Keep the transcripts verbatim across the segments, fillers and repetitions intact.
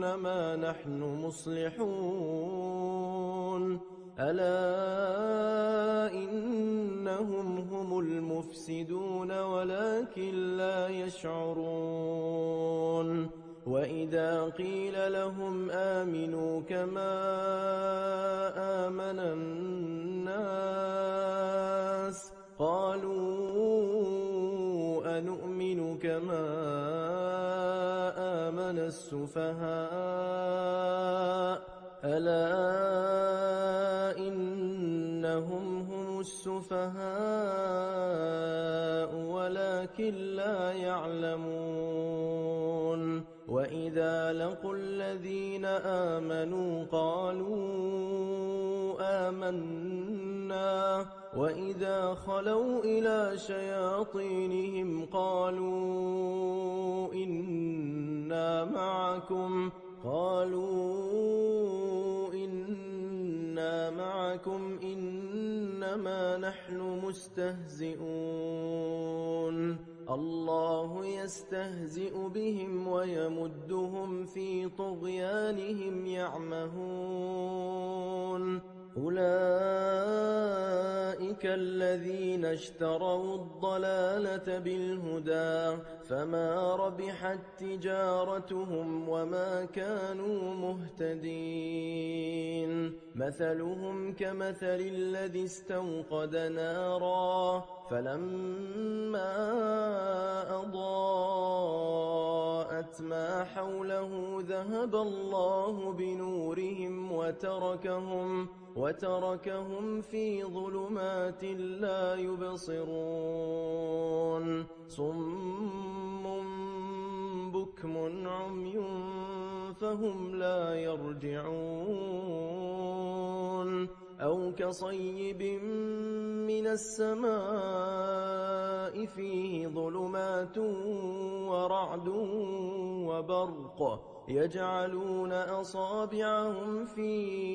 إنما نحن مصلحون ألا إنهم هم المفسدون ولكن لا يشعرون وإذا قيل لهم آمنوا كما آمن الناس قالوا أنؤمن كما آمن السفهاء ألا إنهم هم السفهاء ولكن لا يعلمون وإذا لقوا الذين آمنوا قالوا آمنا وإذا خلوا إلى شياطينهم قالوا إنا معكم قالوا إنا معكم إنما نحن مستهزئون الله يستهزئ بهم ويمدهم في طغيانهم يعمهون أولئك الذين اشتروا الضلالة بالهدى فما ربحت تجارتهم وما كانوا مهتدين مثلهم كمثل الذي استوقد نارا فلما أضاءت ما حوله ذهب الله بنورهم وتركهم وتركهم في ظلمات لا يبصرون صم بكم عمي فهم لا يرجعون أو كصيب من السماء فيه ظلمات ورعد وبرق يجعلون أصابعهم في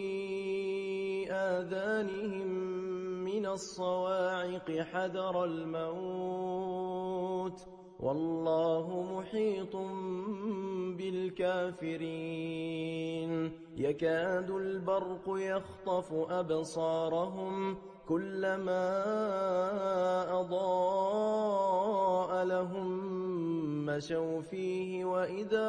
آذانهم من الصواعق حذر الموت والله محيط بالكافرين يكاد البرق يخطف أبصارهم كلما أضاء لهم مشوا فيه وإذا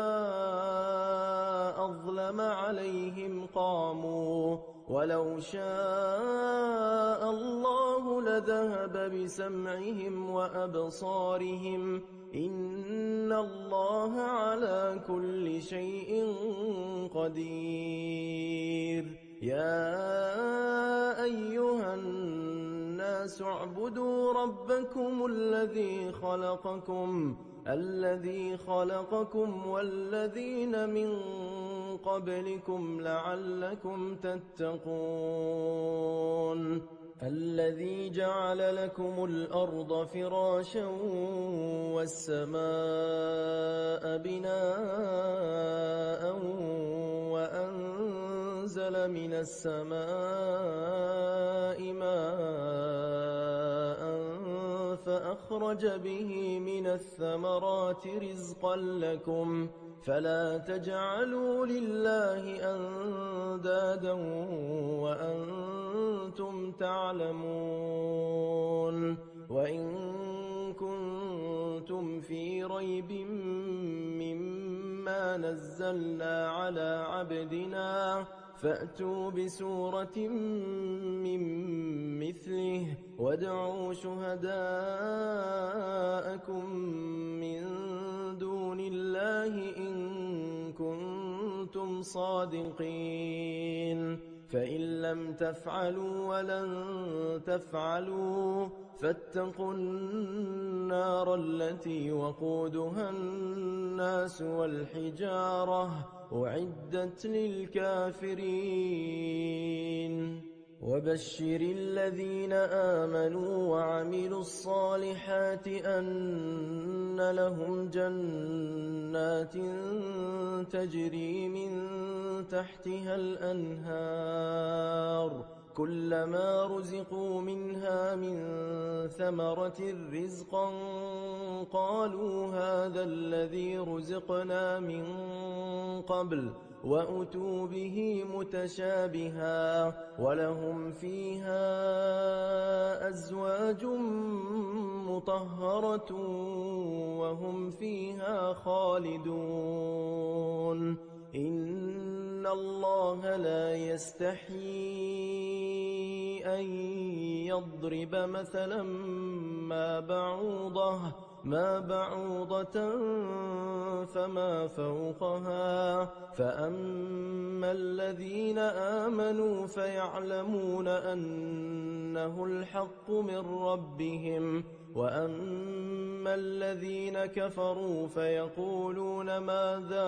أظلم عليهم قاموا ولو شاء الله لذهب بسمعهم وأبصارهم إن الله على كل شيء قدير يا أيها الناس اعبدوا ربكم الذي خلقكم الذي خلقكم والذين من قبلكم لعلكم تتقون الذي جعل لكم الأرض فراشا والسماء بناء وأنزل من السماء ماء فأخرج به من الثمرات رزقا لكم فلا تجعلوا لله أندادا وأنتم تعلمون وإن كنتم في ريب مما نزلنا على عبدنا فأتوا بسورة من مثله وادعوا شهداءكم من دون الله إن كنتم صادقين فإن لم تفعلوا ولن تفعلوا فاتقوا النار التي وقودها الناس والحجارة أعدت للكافرين وبشر الذين آمنوا وعملوا الصالحات أن لهم جنات تجري من تحتها الأنهار كلما رزقوا منها من ثمرة رزقا قالوا هذا الذي رزقنا من قبل وأتوا به متشابها ولهم فيها أزواج مطهرة وهم فيها خالدون إن الله لا يستحيي أن يضرب مثلا ما بعوضة ما بعوضة فما فوقها فأما الذين آمنوا فيعلمون أنه الحق من ربهم وأما الذين كفروا فيقولون ماذا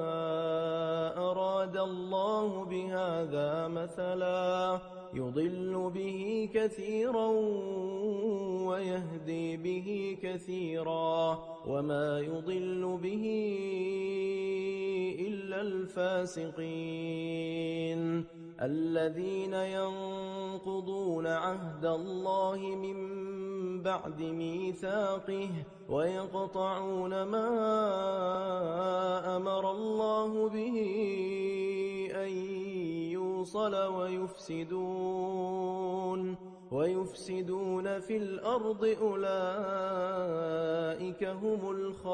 أراد الله بهذا مثلا يضل به كثيرا ويهدي به كثيرا وما يضل به إلا الفاسقين الذين ينقضون عهد الله من بعد ميثاقه ويقطعون ما أمر الله به أن يوصل ويفسدون ويفسدون في الأرض أولئك هم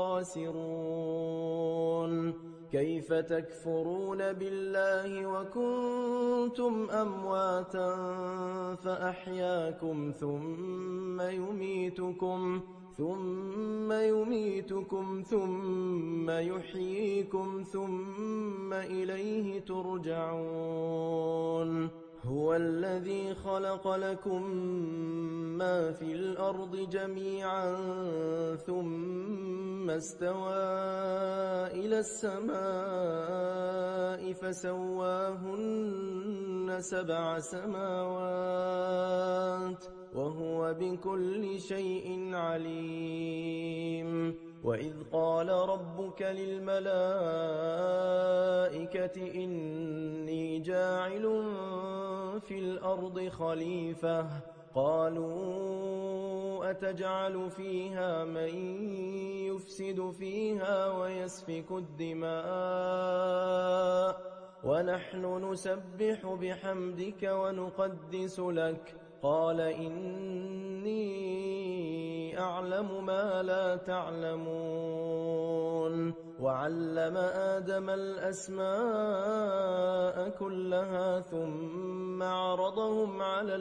الخاسرون كيف تكفرون بالله وكنتم أمواتا فأحياكم ثم يميتكم ثم يميتكم ثم يحييكم ثم إليه ترجعون هو الذي خلق لكم ما في الأرض جميعا ثم استوى إلى السماء فسواهن سبع سماوات وهو بكل شيء عليم وإذ قال ربك للملائكة إني جاعل في الأرض خليفة قالوا أتجعل فيها من يفسد فيها ويسفك الدماء ونحن نسبح بحمدك ونقدس لك قال إني أعلم ما لا تعلمون وعلم آدم الأسماء كلها ثم عرضهم على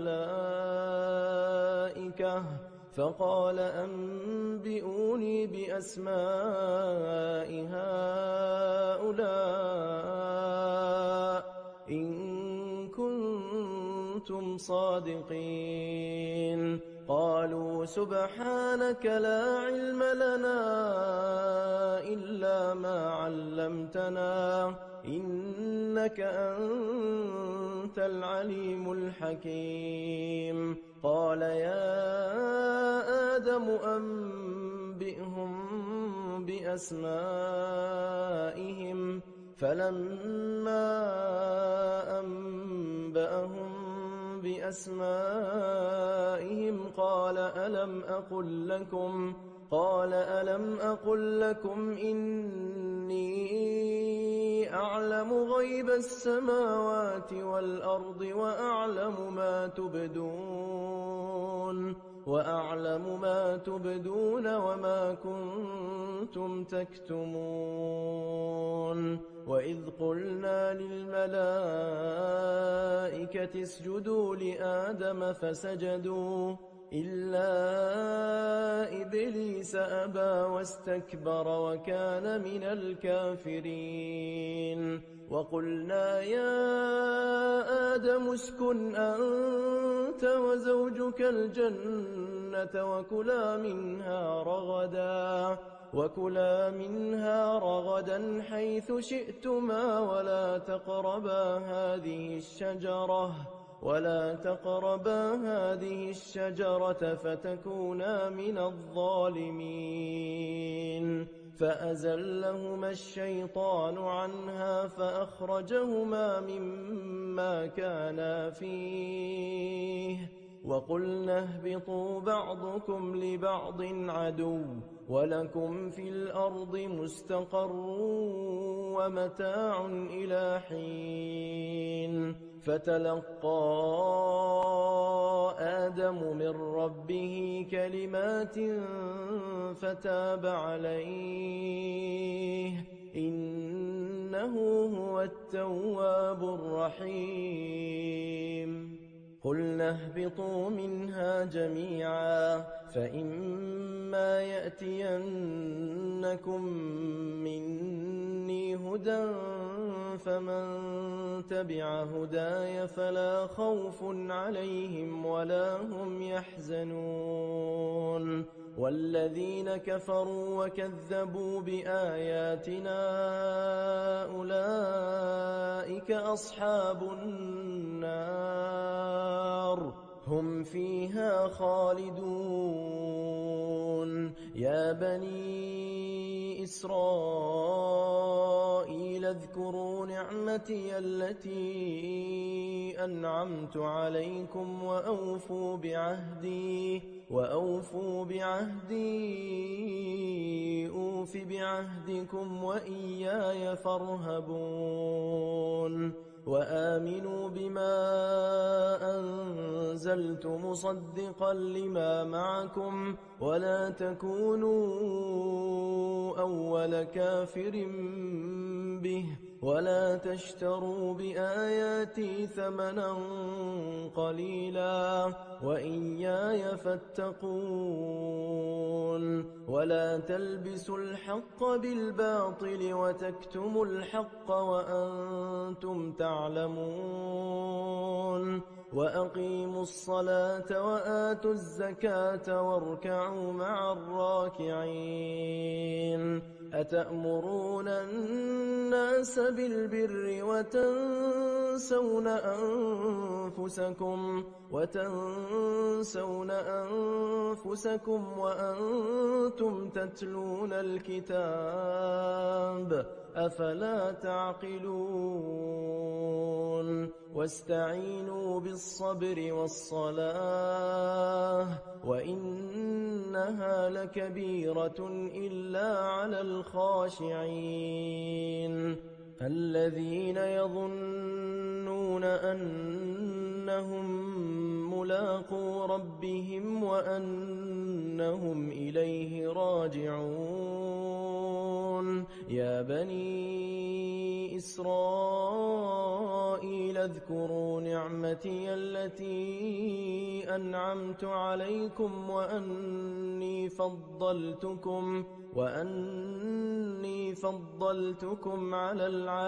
الملائكة فقال أنبئوني بأسماء هؤلاء إن كنتم صادقين قالوا سبحانك لا علم لنا إلا ما علمتنا إنك أنت العليم الحكيم قال يا آدم أنبئهم بأسمائهم فلما أنبأهم بأسمائهم قال ألم أقل لكم قال ألم أقل لكم إني أعلم غيب السماوات والأرض وأعلم ما تبدون وأعلم ما تبدون وما كنتم تكتمون وإذ قلنا للملائكة اسجدوا لآدم فسجدوا إلا إبليس أبى واستكبر وكان من الكافرين وقلنا يا آدم اسكن أنت وزوجك الجنة وكلا منها رغدا وكلا منها رغدا حيث شئتما ولا تقربا هذه الشجرة ولا تقربا هذه الشجرة فتكونا من الظالمين فأزلهما الشيطان عنها فأخرجهما مما كانا فيه وقلنا اهبطوا بعضكم لبعض عدو ولكم في الأرض مستقر ومتاع إلى حين فتلقى آدم من ربه كلمات فتاب عليه إنه هو التواب الرحيم قلنا اهبطوا منها جميعا فإما يأتينكم مني هدى فمن تبع هداي فلا خوف عليهم ولا هم يحزنون والذين كفروا وكذبوا بآياتنا أولئك أصحاب النار هم فيها خالدون يا بني إسرائيل اذكروا نعمتي التي أنعمت عليكم وأوفوا بعهدي وأوفوا بعهدي أوف بعهدكم وإياي فارهبون وآمنوا بما أنزلت مصدقا لما معكم ولا تكونوا أول كافر به ولا تشتروا بآياتي ثمنا قليلا وإياي فاتقون ولا تلبسوا الحق بالباطل وتكتموا الحق وأنتم تعلمون وأقيموا الصلاة وآتوا الزكاة واركعوا مع الراكعين أتأمرون الناس بالبر وتنسون أنفسكم وتنسون أنفسكم وأنتم تتلون الكتاب أفلا تعقلون واستعينوا بالصبر والصلاة وإنها لكبيرة إلا على الخاشعين الذين يظنون أنهم ملاقو ربهم وأنهم إليه راجعون يا بني إسرائيل اذكروا نعمتي التي أنعمت عليكم وأني فضلتكم وأني فضلتكم على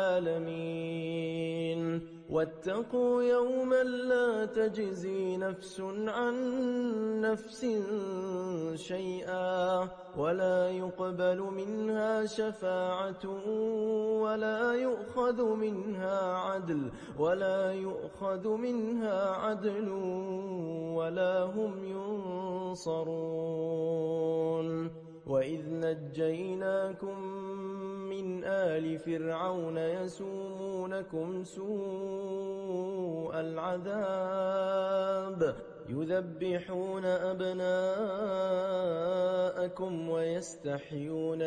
العالمين واتقوا يوما لا تجزي نفس عن نفس شيئا ولا يقبل منها شفاعة ولا يؤخذ منها عدل ولا يؤخذ منها عدل ولا هم ينصرون وإذ نجيناكم من آل فرعون يسومونكم سوء العذاب يذبحون أبناءكم ويستحيون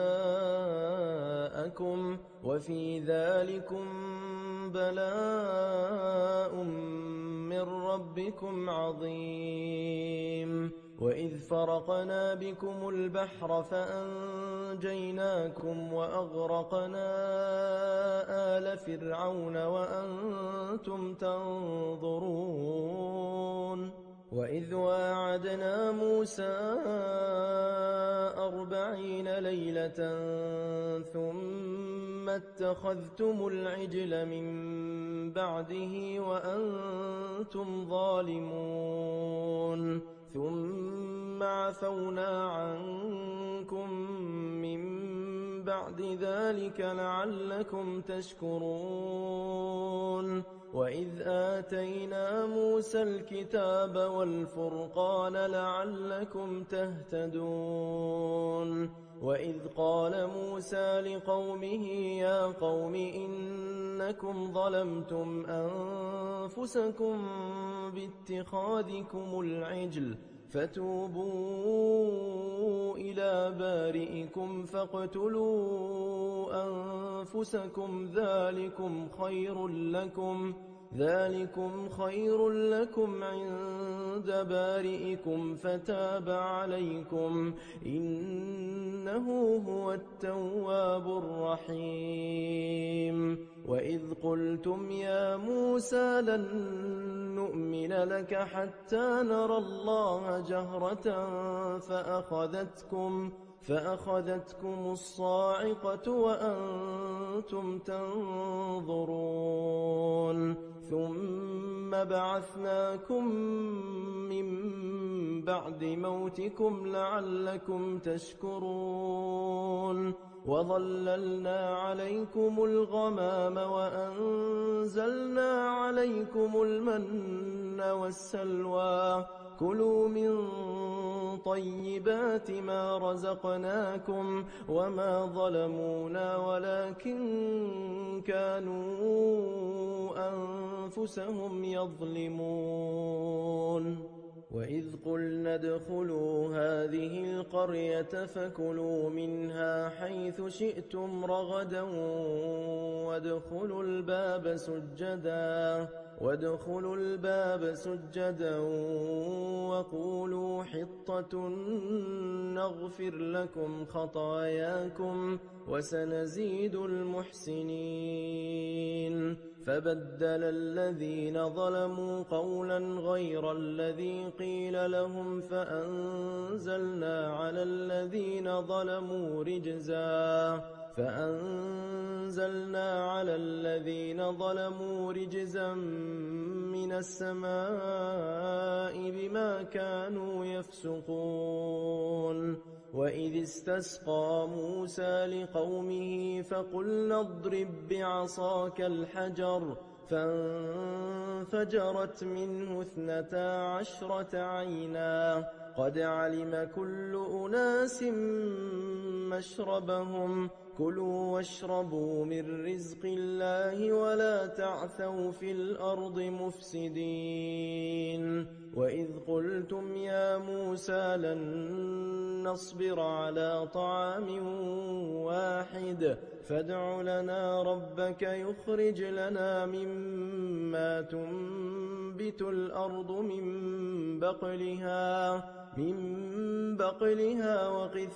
نساءكم وفي ذلكم بلاء من ربكم عظيم وإذ فرقنا بكم البحر فأنجيناكم وأغرقنا آل فرعون وأنتم تنظرون وإذ واعدنا موسى أربعين ليلة ثم اتخذتم العجل من بعده وأنتم ظالمون ثم عفونا عنكم من بعد ذلك لعلكم تشكرون وإذ آتينا موسى الكتاب والفرقان لعلكم تهتدون وإذ قال موسى لقومه يا قوم إن أنكم ظلمتم أنفسكم باتخاذكم العجل فتوبوا إلى بارئكم فاقتلوا أنفسكم ذلكم خير لكم ذلكم خير لكم عند بارئكم فتاب عليكم إنه هو التواب الرحيم وإذ قلتم يا موسى لن نؤمن لك حتى نرى الله جهرة فأخذتكم فأخذتكم الصاعقة وأنتم تنظرون ثم بعثناكم من بعد موتكم لعلكم تشكرون وظللنا عليكم الغمام وأنزلنا عليكم المن والسلوى كلوا من طيبات ما رزقناكم وما ظلمونا ولكن كانوا أنفسهم يظلمون وإذ قلنا ادخلوا هذه القرية فكلوا منها حيث شئتم رغدا وادخلوا الباب سجدا وادخلوا الباب سجدا وقولوا حطة نغفر لكم خطاياكم وسنزيد المحسنين فبدل الذين ظلموا قولا غير الذي قيل لهم فأنزلنا على الذين ظلموا رجزا فأنزلنا على الذين ظلموا رجزا من السماء بما كانوا يفسقون وإذ استسقى موسى لقومه فقلنا اضرب بعصاك الحجر فانفجرت منه اثنتا عشرة عينا قد علم كل أناس مشربهم كلوا واشربوا من رزق الله ولا تعثوا في الأرض مفسدين وإذ قلتم يا موسى لن نصبر على طعام واحد فادع لنا ربك يخرج لنا مما تنبت الأرض من بقلها من بقلها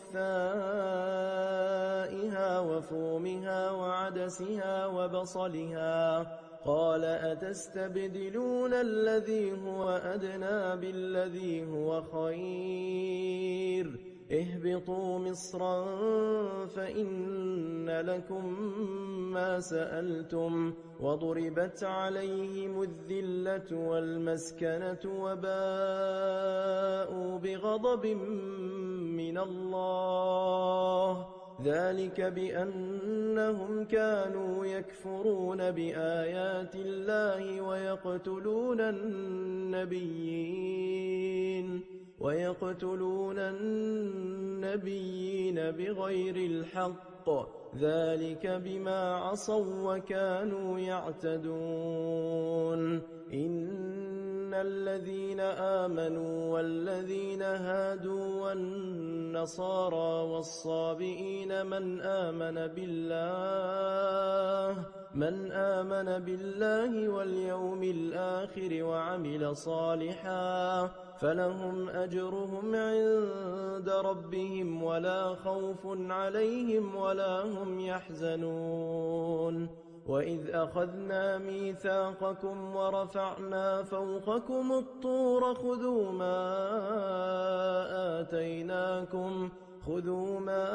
وقثائها وفومها وعدسها وبصلها قال أتستبدلون الذي هو أدنى بالذي هو خير اهبطوا مصرا فإن لكم ما سألتم وضربت عليهم الذلة والمسكنة وباءوا بغضب من الله ذلك بأنهم كانوا يكفرون بآيات الله ويقتلون النبيين ويقتلون النبيين بغير الحق ذلك بما عصوا وكانوا يعتدون إن الذين آمنوا والذين هادوا والنصارى والصابئين من آمن بالله من آمن بالله واليوم الآخر وعمل صالحا فلهم أجرهم عند ربهم ولا خوف عليهم ولا هم يحزنون وإذ أخذنا ميثاقكم ورفعنا فوقكم الطور خذوا ما آتيناكم خذوا ما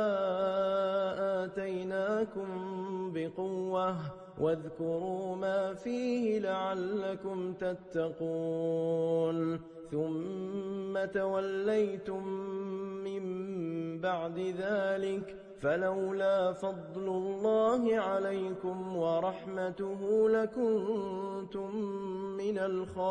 آتيناكم بقوة واذكروا ما فيه لعلكم تتقون ثم توليتم من بعد ذلك فلولا فضل الله عليكم ورحمته لكنتم من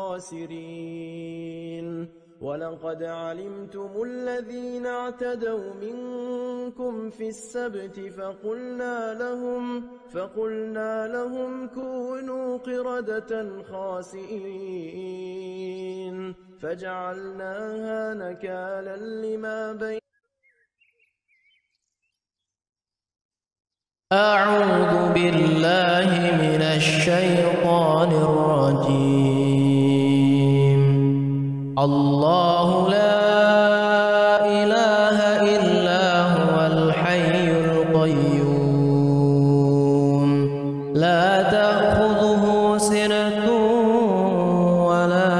الخاسرين ولقد علمتم الذين اعتدوا منكم في السبت فقلنا لهم فقلنا لهم كونوا قردة خاسئين فجعلناها نكالا لما بين. أعوذ بالله من الشيطان الرجيم. الله لا إله إلا هو الحي القيوم لا تأخذه سنة ولا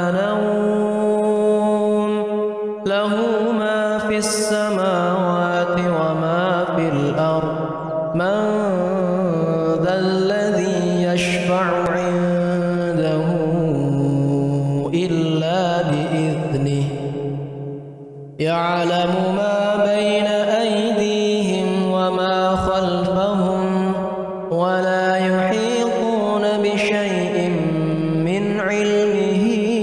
نوم له ما في السماوات وما في الأرض من ذا الذي يشفع عنده إلا بإذنه يعلم ما بين أيديهم وما خلفهم ولا يحيطون بشيء من علمه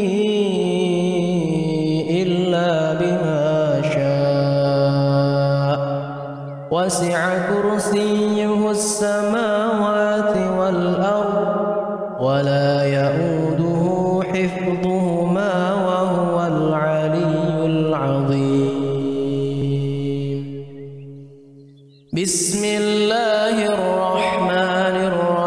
إلا بما شاء وسع كرسيه السماوات والأرض ولا يؤوده حفظهما وهو العلي العظيم. بسم الله الرحمن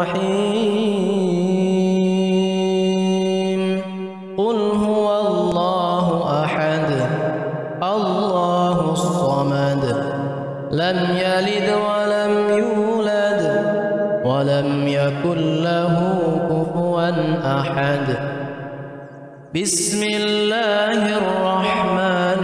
الرحيم. قل هو الله أحد الله الصمد لم يلد ولم يولد ولم يكن له كفوا أحد. بسم الله الرحمن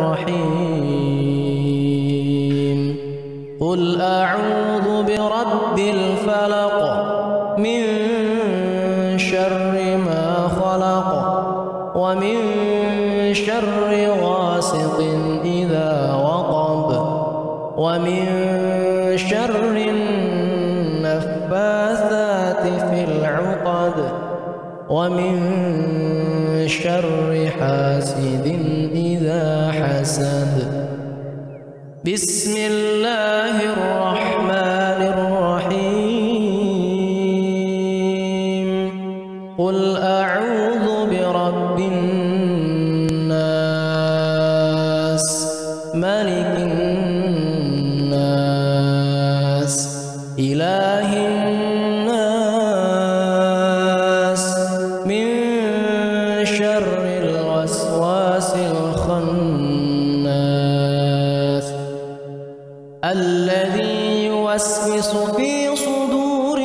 الرحيم. قل أعوذ برب الفلق من شر ما خلق ومن شر غاسق إذا وقب ومن شر النفاثات في العقد ومن شر حاسد إذا حسد. بسم الله الرحمن الرحيم. قل أعوذ برب الناس ملك الناس إله الناس من شر الوسواس الخناس الذي يوسوس في صدور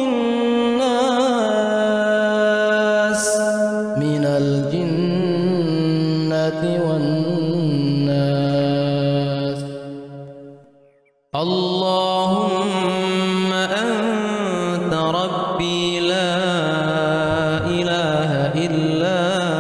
الناس من الجنة والناس. اللهم أنت ربي لا إله إلا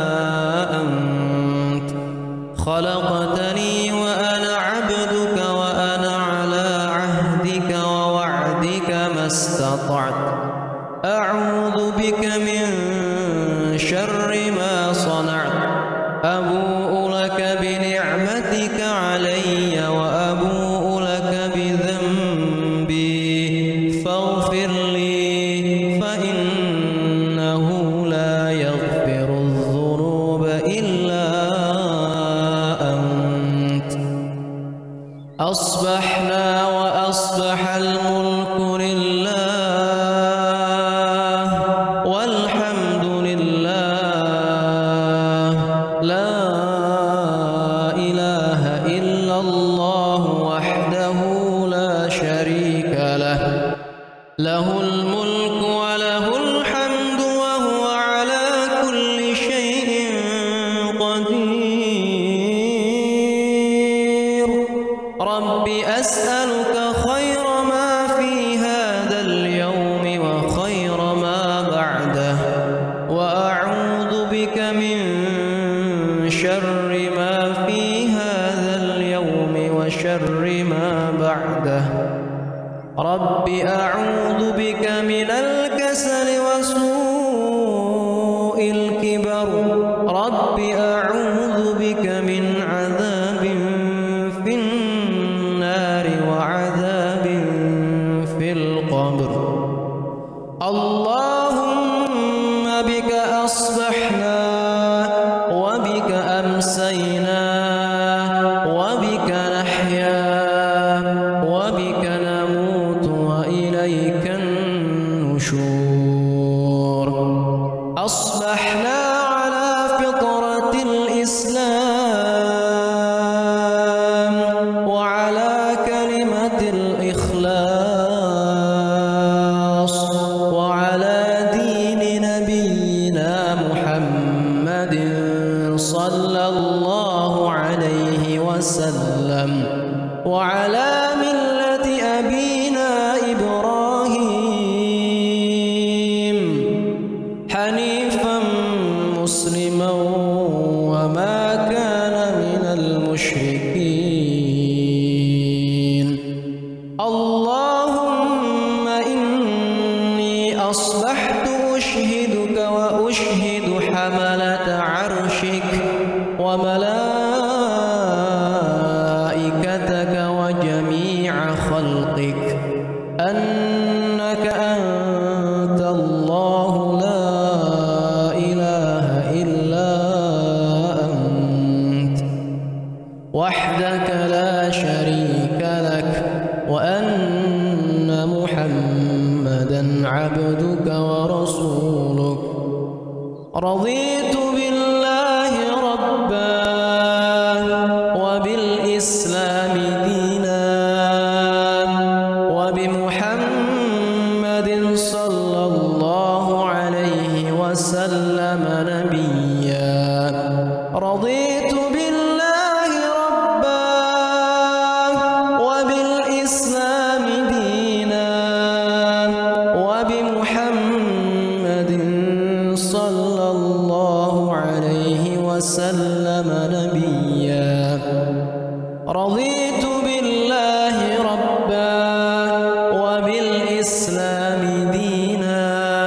أنت خلقتني وأنا عبدك وأنا على عهدك ووعدك ما استطعت. أعوذ بك من شر ما صنعت. أبوء لك بنعمتك علي وأبوء لك بذنبي فاغفر لي فإنه لا يغفر الذنوب إلا أنت. أصبحنا وأصبح الملك لله والحمد لله لا إله إلا الله وحده لا شريك له له الملك وله الحمد وهو على كل شيء قدير. رب أسألك خير ما في هذا اليوم وخير ما بعده وأعوذ بك من شر ما في هذا اليوم وشر ما بعده. رب أعوذ بك من الكسل النشور أصبحنا على فطرة الإسلام وعلى كلمة الإخلاص وعلى دين نبينا محمد صلى الله عليه وسلم وعلى ملة أبينا إبراهيم حنيفا مسلما وما كان من المشركين اللهم إني أصبحت أشهدك وأشهد حملة عرشك وملائكتك وجميع خلقك أنك أنت الله لا إله إلا أنت وحدك لا شريك لك وأن محمدا عبدك ورسولك رضيت بالله ربا وبالإسلام دينا وبمحمد صلى الله عليه وسلم نبيا رضيت بالله ربا وبالإسلام دينا وبمحمد صلى الله عليه وسلم نبيا رضيت بالله ربا وبالإسلام دينا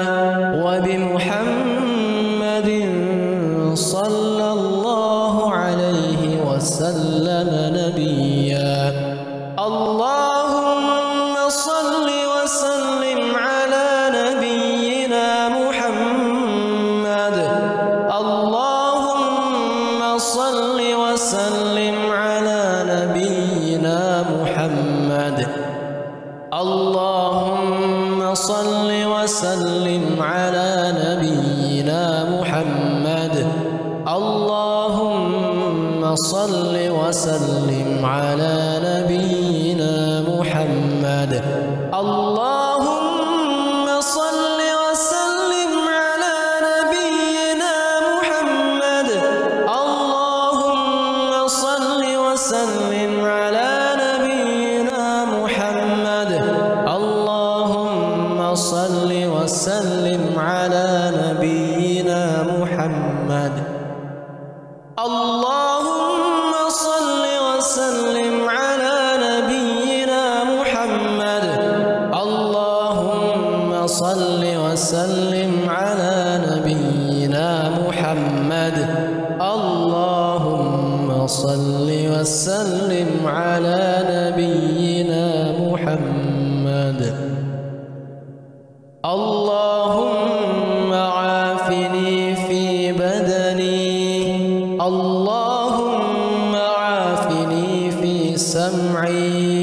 وبمحمد صلى الله عليه وسلم نبيا اللهم صل وسلم على نبينا محمد اللهم صل وسلم على نبينا محمد اللهم صل وسلم على نبينا محمد اللهم صل وسلم على نبينا محمد اللهم صل وسلم على نبينا محمد اللهم صل وسلم على نبينا محمد اللهم صل وسلم على نبينا محمد اللهم صل وسلم على نبينا محمد اللهم صل وسلم على نبينا محمد اللهم صل وسلم على نبينا محمد اللهم عافني في بدني اللهم عافني في سمعي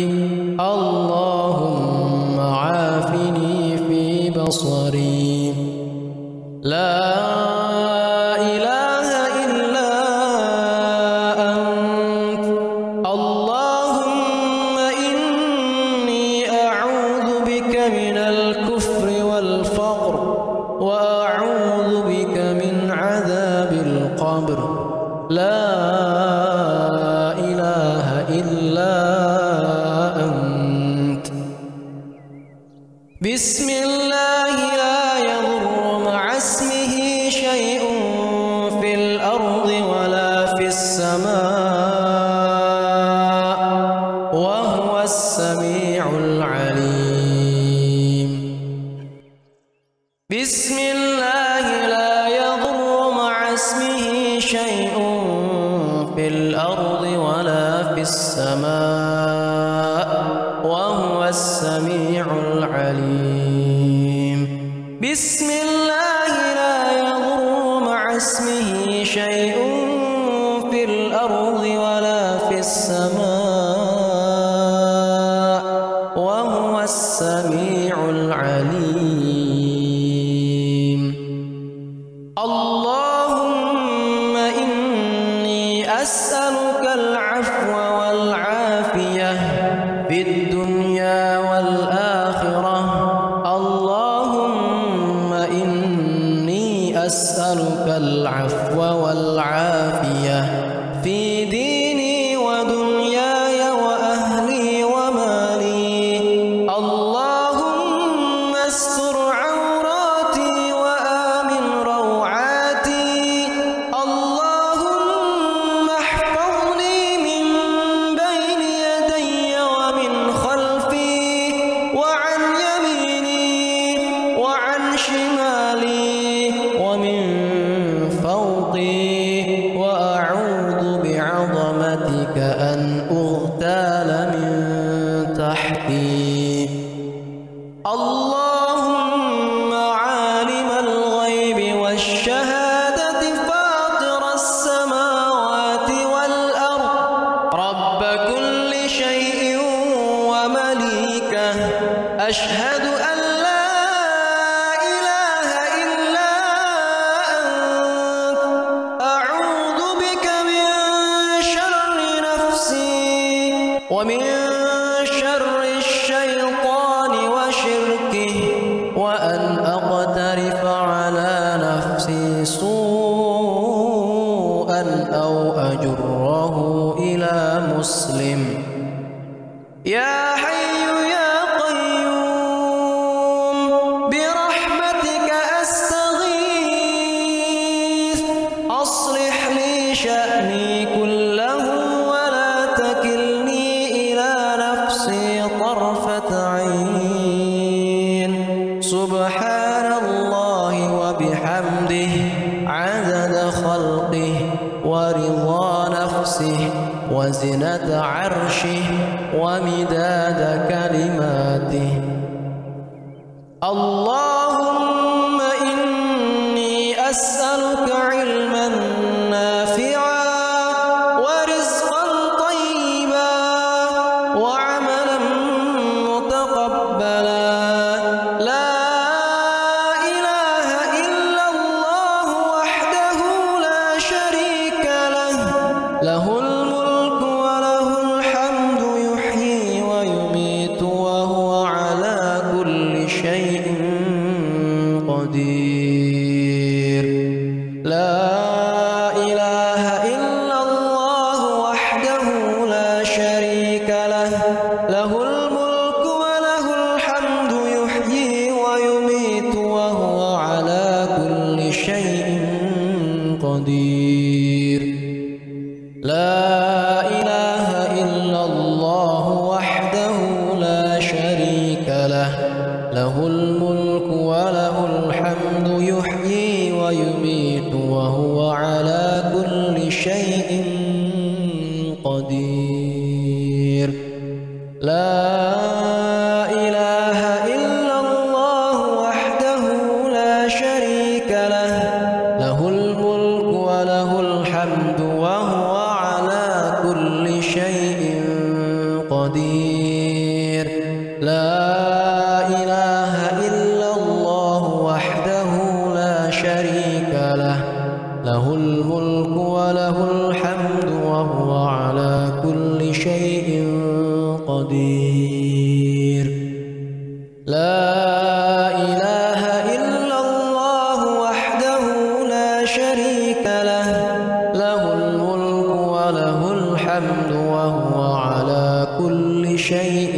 اللهم عافني في بصري لا إله إلا أنت اللهم إني أعوذ بك من الكفر والفقر وأعوذ بك من عذاب القبر لا إله إلا أنت بسم الله لا يضر مع اسمه شيء في الأرض ولا في السماء وهو السميع العليم بسم الله لا يضر مع اسمه شيء في الأرض ولا في السماء وهو السميع العليم بسم الله لا يضر مع اسمه شيء في الأرض ولا في السماء وهو السميع العليم أسألك العفو والعافية في ديني ودنياي وأهلي ومالي. اللهم استر عوراتي وآمن روعاتي. اللهم احفظني من بين يدي ومن خلفي وعن يميني وعن شمالي ومن فوقي، وأعوذ بعظمتك أن أغتال من تحتي. اللهم عالم الغيب والشهادة فاطر السماوات والأرض، رب كل شيء ومليكه، أشهد أن لا إله إلا أنت، أعوذ بك من شر نفسي ومن شر الشيطان وشركه، وأن أقترف على نفسي سوءا أو أجره إلى مسلم. يا حي يا قيوم برحمتك أستغيث، أصلح لي شأني كله ولا تكلني إلى نفسي طرفة عين. سبحان الله وبحمده عدد خلقه ورضا نفسه وزنة عرشه ومداد كلماته. اللهم إني أسألك علما نافعا ورزقا طيبا وعملا متقبلا. لا إله إلا الله وحده لا شريك له، له الملك وله الحمد يحيي ويميت وهو على كل شيء قدير. لا إله إلا الله وحده لا شريك له، له الملك وله الحمد يحيي ويميت وهو على كل شيء قدير. لا إله إلا الله وحده لا شريك له، له الملك وله الحمد يحيي ويميت وهو على كل شيء قدير. لا إله إلا الله وحده لا شريك له، له الملك وله الحمد وهو على كل شيء قدير. لا إله إلا الله وحده لا شريك له، له الملك وله الحمد وهو على كل شيء قدير. لا إله إلا الله وحده لا شريك له، له الملك وله الحمد وهو على كل شيء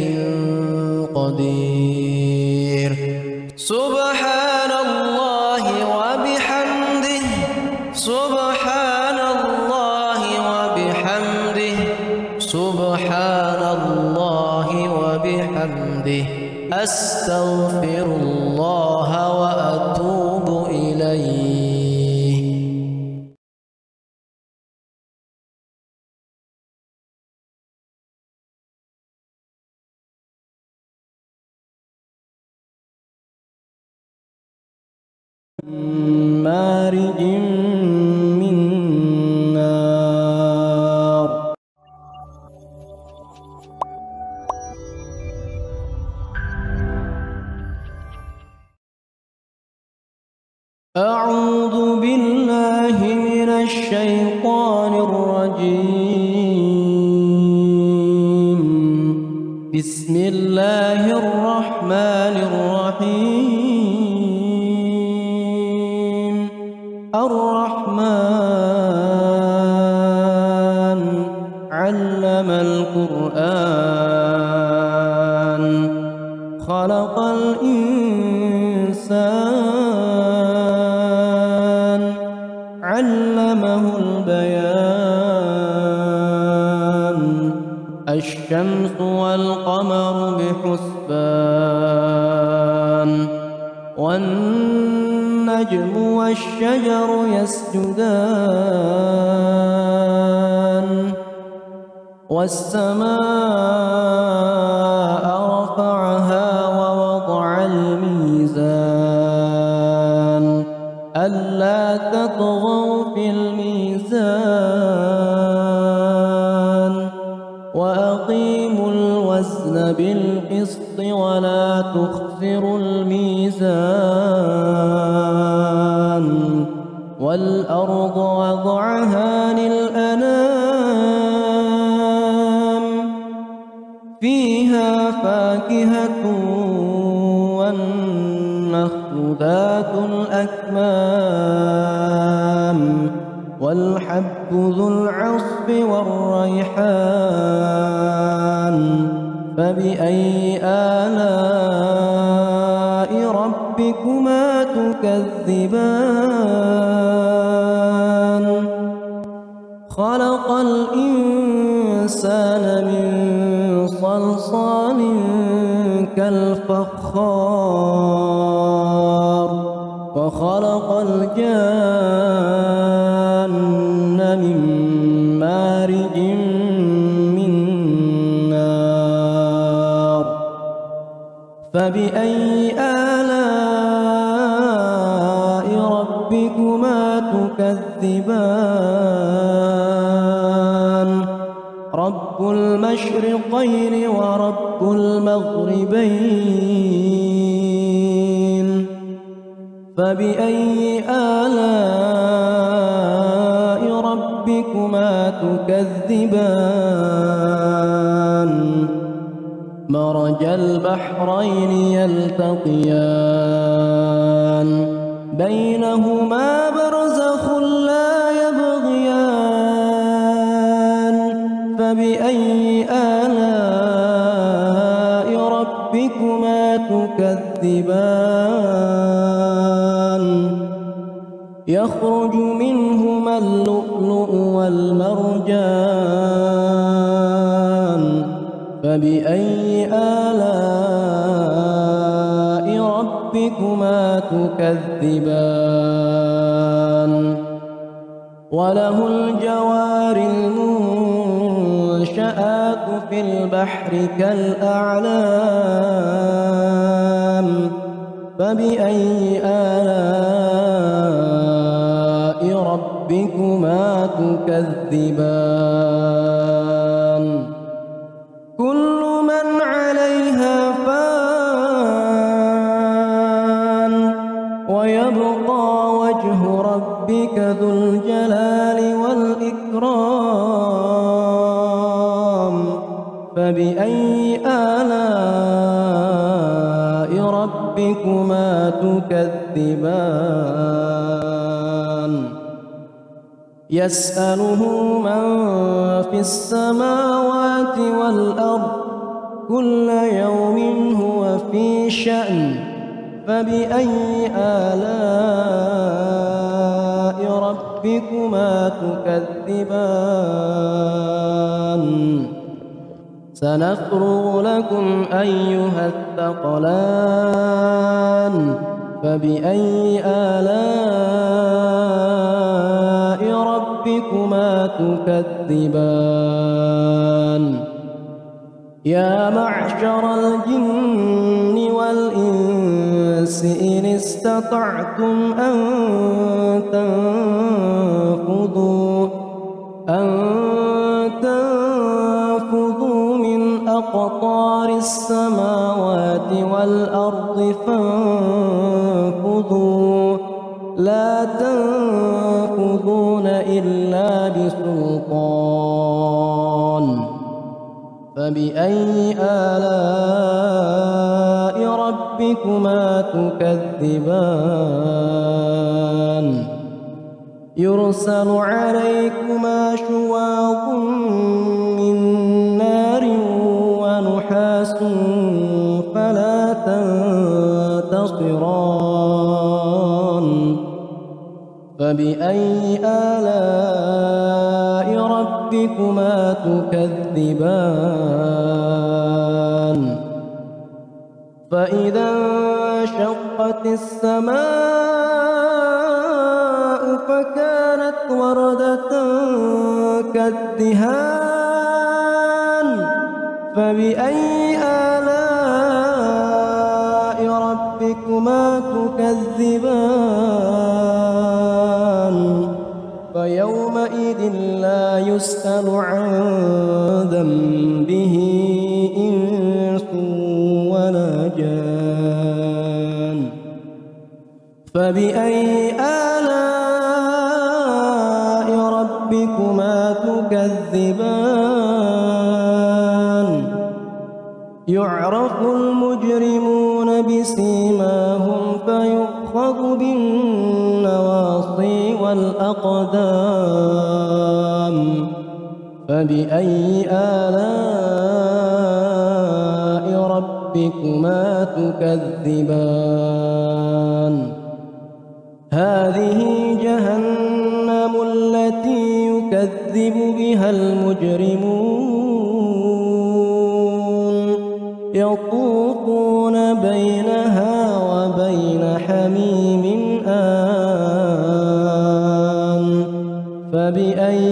قدير. سبحان الله وبحمده، سبحان الله وبحمده، سبحان الله وبحمده، أستغفر الله وأتوب إليه. مارج من نار. أعوذ بالله من الشيطان الرجيم. بسم الله الرحمن الرحيم. والنجم والشجر يسجدان والسماء رفعها ووضع الميزان ألا تطغوا في الميزان وأقيموا الوزن بالقسط ولا تخسروا الميزان والأرض وضعها للأنام فيها فاكهة والنخل ذات الأكمام والحب ذو العصف والريحان فبأي آلاء ربكما تكذبان خلق الإنسان من صلصال كالفخار وخلق الجان من مارج من نار فبأي آلاء ربكما تكذبان رب المشرقين ورب المغربين فبأي آلاء ربكما تكذبان مرج البحرين يلتقيان بينهما برزخ لا يبغيان فبأي آلاء ربكما تكذبان يخرج منهما اللؤلؤ والمرجان فبأي آلاء ربكما تكذبان وله الجوار المنشآت في البحر كالأعلام فبأي آلاء ربكما تكذبان كل من عليها فان ويبقى وجه ربك ذو الجلال والإكرام فبأي آلاء ربكما تكذبان يسأله من في السماوات والأرض كل يوم هو في شأن فبأي آلاء ربكما تكذبان سنفرغ لكم أيها الثقلان فبأي آلاء ربكما تكذبان يا معشر الجن والإنس إن استطعتم أن تنفذوا أن تنفذوا من أقطار السماوات والأرض فانفذوا لا تنفذون إلا بسلطان فبأي آلاء ربكما تكذبان يرسل عليكما شواظ من نار ونحاس فلا تنتصران فبأي آلاء ربكما تكذبان فإذا وانشقت السماء فكانت وردة كالدهان فبأي آلاء ربكما تكذبان فيومئذ لا يسأل عن ذنبه إنس ولا جان فبأي آلاء ربكما تكذبان يعرف المجرمون بسيماهم فيؤخذ بالنواصي والأقدام فبأي آلاء ربكما تكذبان هذه جهنم التي يكذب بها المجرمون يطوفون بينها وبين حميم آن فبأي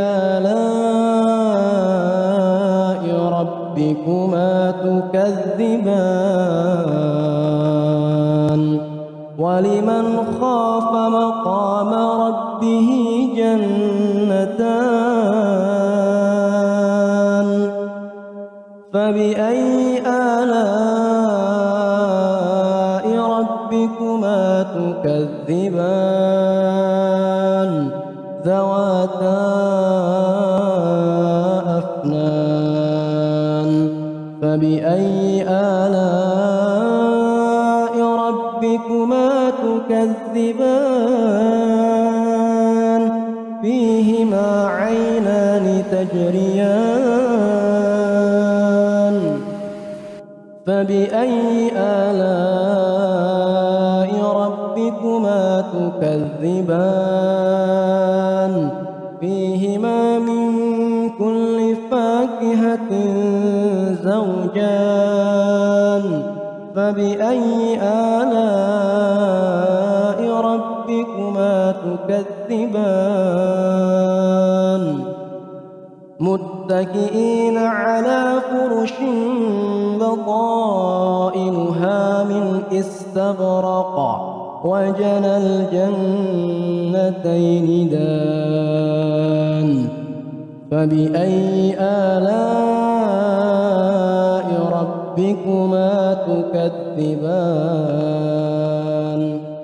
آلاء ربكما تكذبان ولمن خاف مقام ربه جنتان فبأي آلاء ربكما تكذبان ذواتا أفنان فبأي آلاء ربكما تكذبان فيهما عينان تجريان فبأي آلاء ربكما تكذبان فيهما من كل فاكهة زوجان فبأي آلاء ربكما تكذبان متكئين على فرش بطائنها من استبرق وجنى الجنتين دان فبأي آلاء ربكما تكذبان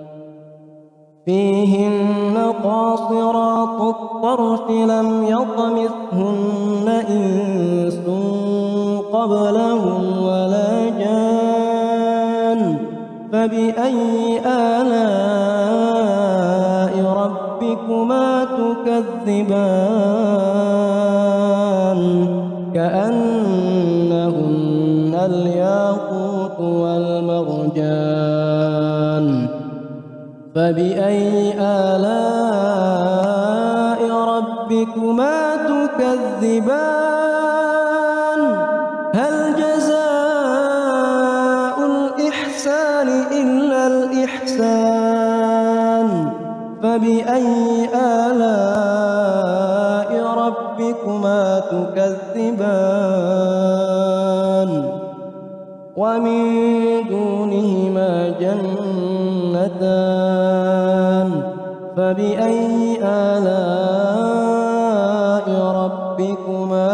فيهن قاصرات الطرف لم يطمثهن إنس قبلهم ولا جان فبأي آلاء ربكما تكذبان كأنهن الياقوت والمرجان فبأي آلاء ربكما تكذبان هل جزاء الإحسان إلا الإحسان فبأي آلاء ربكما تكذبان ومن دونهما جنتان فبأي آلاء ربكما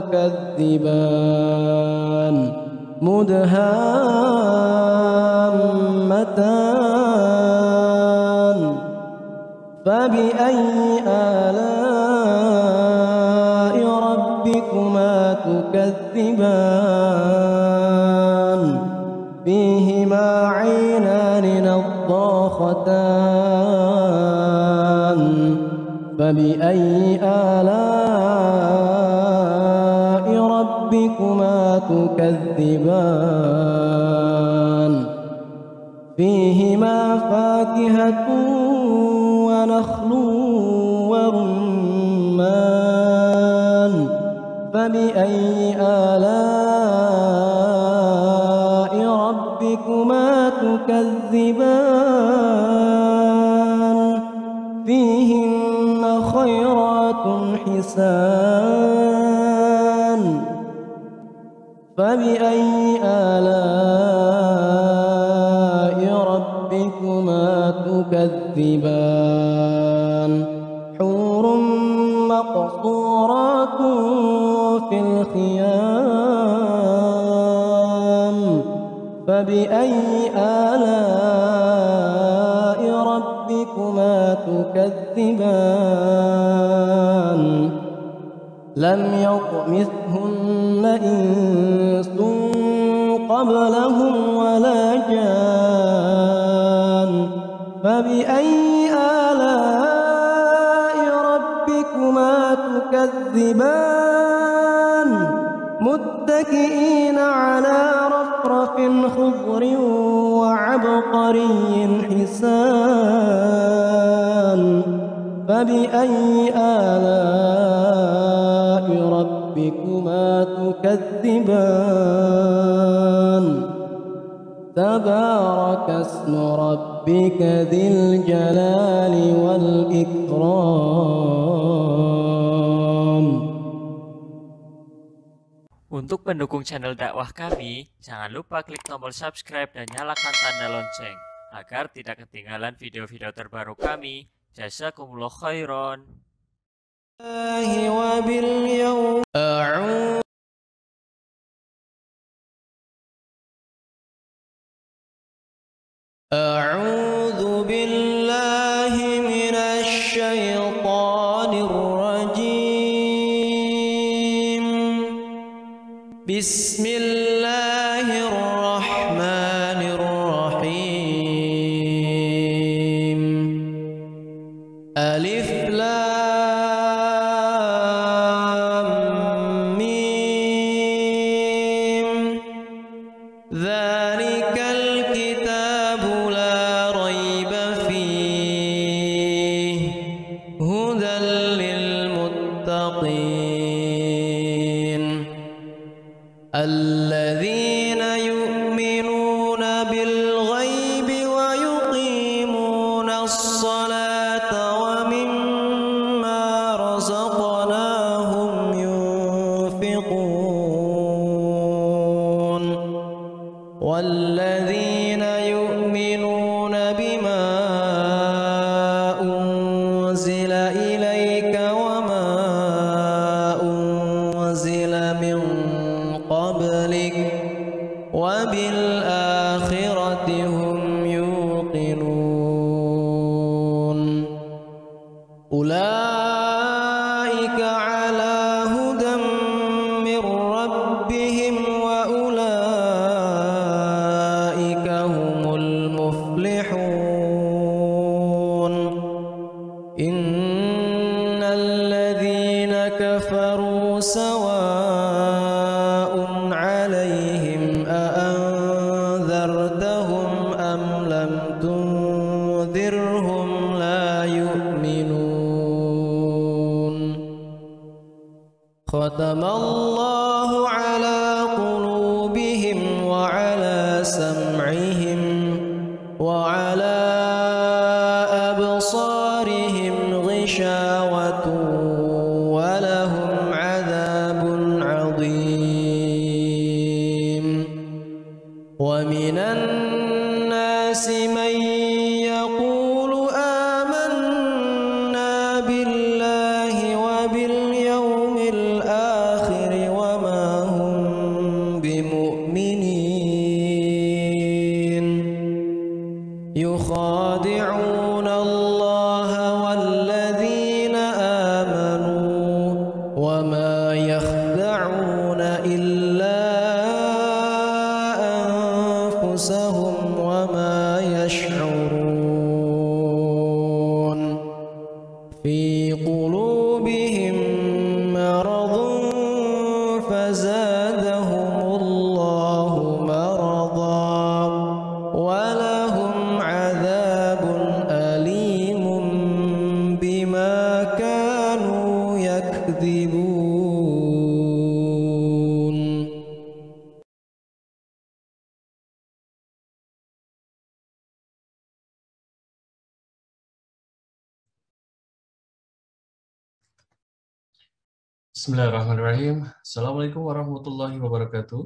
تكذبان مدهامتان فبأي آلاء ربكما تكذبان فيهما عينان نضاختان فبأي آلاء ربكما تكذبان فيهما فاكهة ونخل ورمان فبأي آلاء ربكما تكذبان تكذبان فيهن خيرات حسان فبأي آلاء ربكما تكذبان حور مقصورات في الخيام فبأي آلاء ربكما تكذبان لم يطمثهن إنس قبلهم ولا جان فبأي آلاء ربكما تكذبان متكئين على رفرف خضر وعبقري حسان فبأي آلاء ربكما تكذبان تبارك اسم ربك ذي الجلال والإكرام. Untuk mendukung channel dakwah kami, jangan lupa klik tombol subscribe dan nyalakan tanda lonceng agar tidak ketinggalan video-video terbaru kami. Jazakumullah khairan. أعوذ بالله من الشيطان الرجيم بسم الله الرحمن الرحيم ألف لام ميم ذلك الكتاب لا ريب فيه هدى للمتقين الذين يؤمنون بالغيب ويقيمون الصلاة ومما رزقناهم ينفقون والذين يؤمنون بما أنزل إليك وما أنزل من قبلك وبالآخرة هم يوقنون أولئك على هدى من ربهم وأولئك هم المفلحون إن الذين كفروا سواء عليهم أأنذرتهم أم لم تنذرهم لا يؤمنون ختم الله على قلوبهم وعلى سمعهم وعلى أبصارهم غشاوة ولهم عذاب عظيم ومن الناس من يقول آمنا بالله وباليوم الآخر وما هم بمؤمنين يخادعون الله والذين آمنوا وما يخدعون إلا أنفسهم وما يشعرون في قلوبهم مرض فزادهم الله مرضا ولهم عذاب أليم بما كانوا يكذبون. Bismillahirrahmanirrahim. Assalamualaikum warahmatullahi wabarakatuh.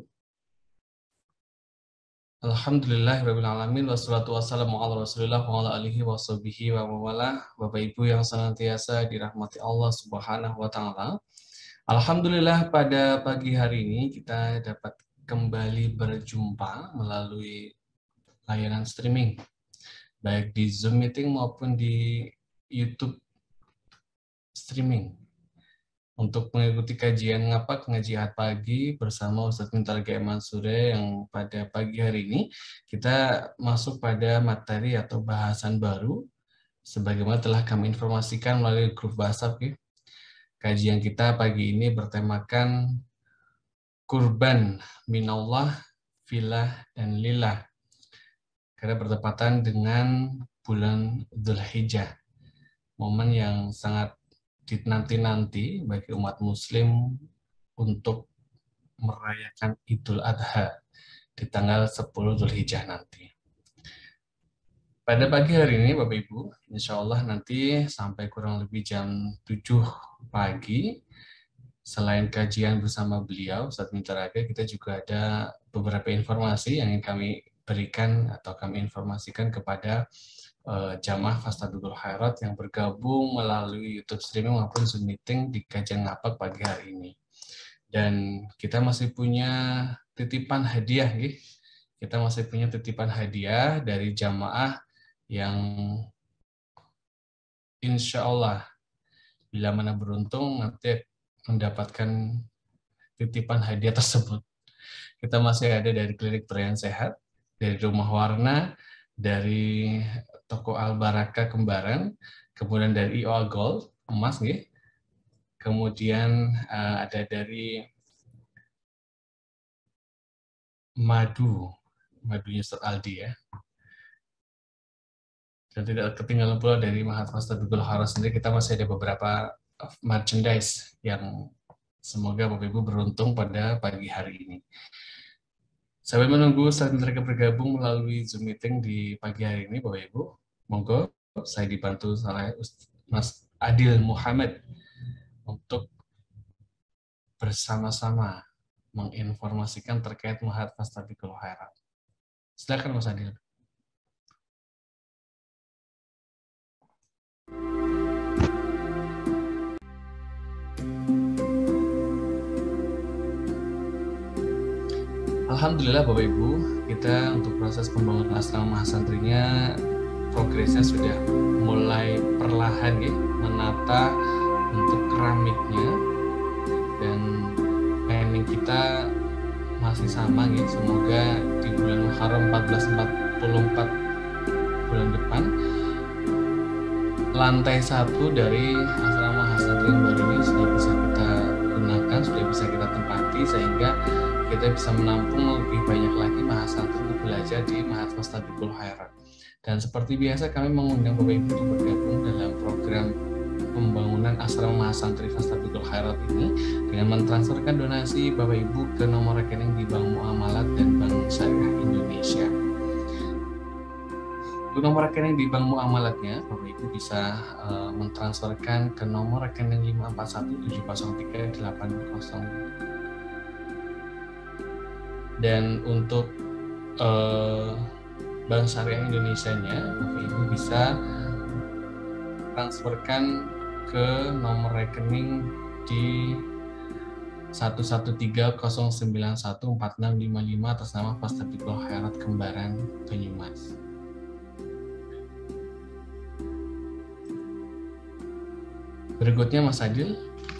Alhamdulillahirabbil alamin wassalatu wassalamu ala Rasulillah wa ala alihi washabihi wa mawalah. Bapak Ibu yang senantiasa dirahmati Allah Subhanahu wa taala. Alhamdulillah pada pagi hari ini kita dapat kembali berjumpa melalui layanan streaming baik di Zoom meeting maupun di YouTube streaming. Untuk mengikuti kajian ngapak ngaji ahad pagi bersama Ustadz Mintar G. Mansure yang pada pagi hari ini kita masuk pada materi atau bahasan baru sebagaimana telah kami informasikan melalui grup WhatsApp. Ya. Kajian kita pagi ini bertemakan kurban minallah, filah, dan lillah karena bertepatan dengan bulan Dzulhijjah, momen yang sangat dinanti-nanti bagi umat muslim untuk merayakan Idul Adha di tanggal sepuluh Dzulhijjah nanti. Pada pagi hari ini Bapak Ibu, insya Allah nanti sampai kurang lebih jam tujuh pagi, selain kajian bersama beliau, Ustadz Mintar Aga, kita juga ada beberapa informasi yang ingin kami berikan atau kami informasikan kepada Uh, jamaah Fastabiqul Khairat yang bergabung melalui YouTube streaming maupun Zoom meeting di kajian ngapak pagi hari ini. Dan kita masih punya titipan hadiah, gitu. Kita masih punya titipan hadiah dari jamaah yang insya Allah bila mana beruntung nanti mendapatkan titipan hadiah tersebut. Kita masih ada dari Klinik Perayan Sehat, dari Rumah Warna, dari Toko Al-Baraka Kembaran, kemudian dari I O A Gold, emas, nih. Kemudian uh, ada dari madu, madunya Ustadz Aldi ya. Dan tidak ketinggalan pula dari Mahat Fastabiqul Khairat sendiri, kita masih ada beberapa merchandise yang semoga Bapak Ibu beruntung pada pagi hari ini. Sambil menunggu saat mereka bergabung melalui Zoom meeting di pagi hari ini, Bapak Ibu, monggo saya dibantu oleh Mas Adil Muhammad untuk bersama-sama menginformasikan terkait Mahat Fastabiqul Khairat. Silakan Mas Adil. Alhamdulillah Bapak Ibu, kita untuk proses pembangunan asrama mahasantrinya progresnya sudah mulai perlahan ya, menata untuk keramiknya, dan planning kita masih sama ya, semoga di bulan Muharram seribu empat ratus empat puluh empat bulan depan lantai satu dari asrama mahasantri yang baru ini sudah bisa kita gunakan, sudah bisa kita tempati sehingga kita bisa menampung lebih banyak lagi mahasantri untuk belajar di Mahat Fastabiqul Khairat. Dan seperti biasa kami mengundang Bapak Ibu untuk bergabung dalam program pembangunan asrama mahasantri Fastabiqul Khairat ini dengan mentransferkan donasi Bapak Ibu ke nomor rekening di Bank Muamalat dan Bank Syariah Indonesia. Untuk nomor rekening di Bank Muamalatnya, Bapak Ibu bisa uh, mentransferkan ke nomor rekening lima empat satu tujuh nol tiga delapan nol. Dan untuk uh, Bank Syariah Indonesia-nya, Bapak Ibu bisa transferkan ke nomor rekening di satu satu tiga nol sembilan satu empat enam lima lima atas nama Fastabiqul Khairat Kembaran Banyumas. Berikutnya Mas Adil.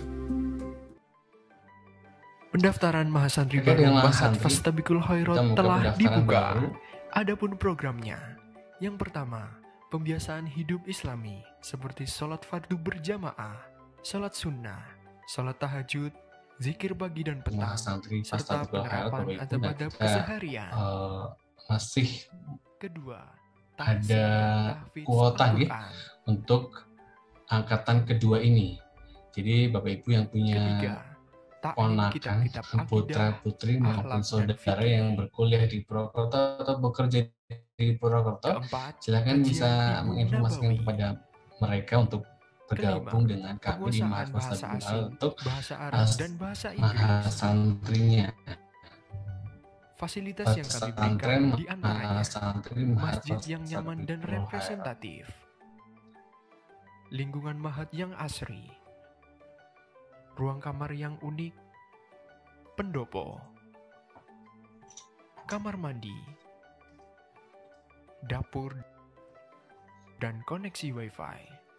Pendaftaran mahasantri baru Mahat Fastabiqul Khairat telah dibuka. Baru. Adapun programnya, yang pertama, pembiasaan hidup Islami seperti sholat fardu berjamaah, sholat sunnah, sholat tahajud, zikir pagi dan petang, serta penerapan adab-adab keseharian. Uh, masih kedua, ada kuota nih untuk angkatan kedua ini. Jadi Bapak Ibu yang punya Ketiga, ponakan, putra putri maupun saudara yang berkuliah di Purwokerto atau bekerja di Purwokerto, silakan bisa menginformasikan kepada mereka untuk bergabung dengan kami di Mahat Fastabikul Khairat untuk bahasa Arab dan bahasa Inggris. Mahasantrinya. Fasilitas yang kami berikan di antaranya masjid yang nyaman dan representatif, lingkungan Mahat yang asri, ruang kamar yang unik, pendopo, kamar mandi, dapur, dan koneksi Wi-Fi.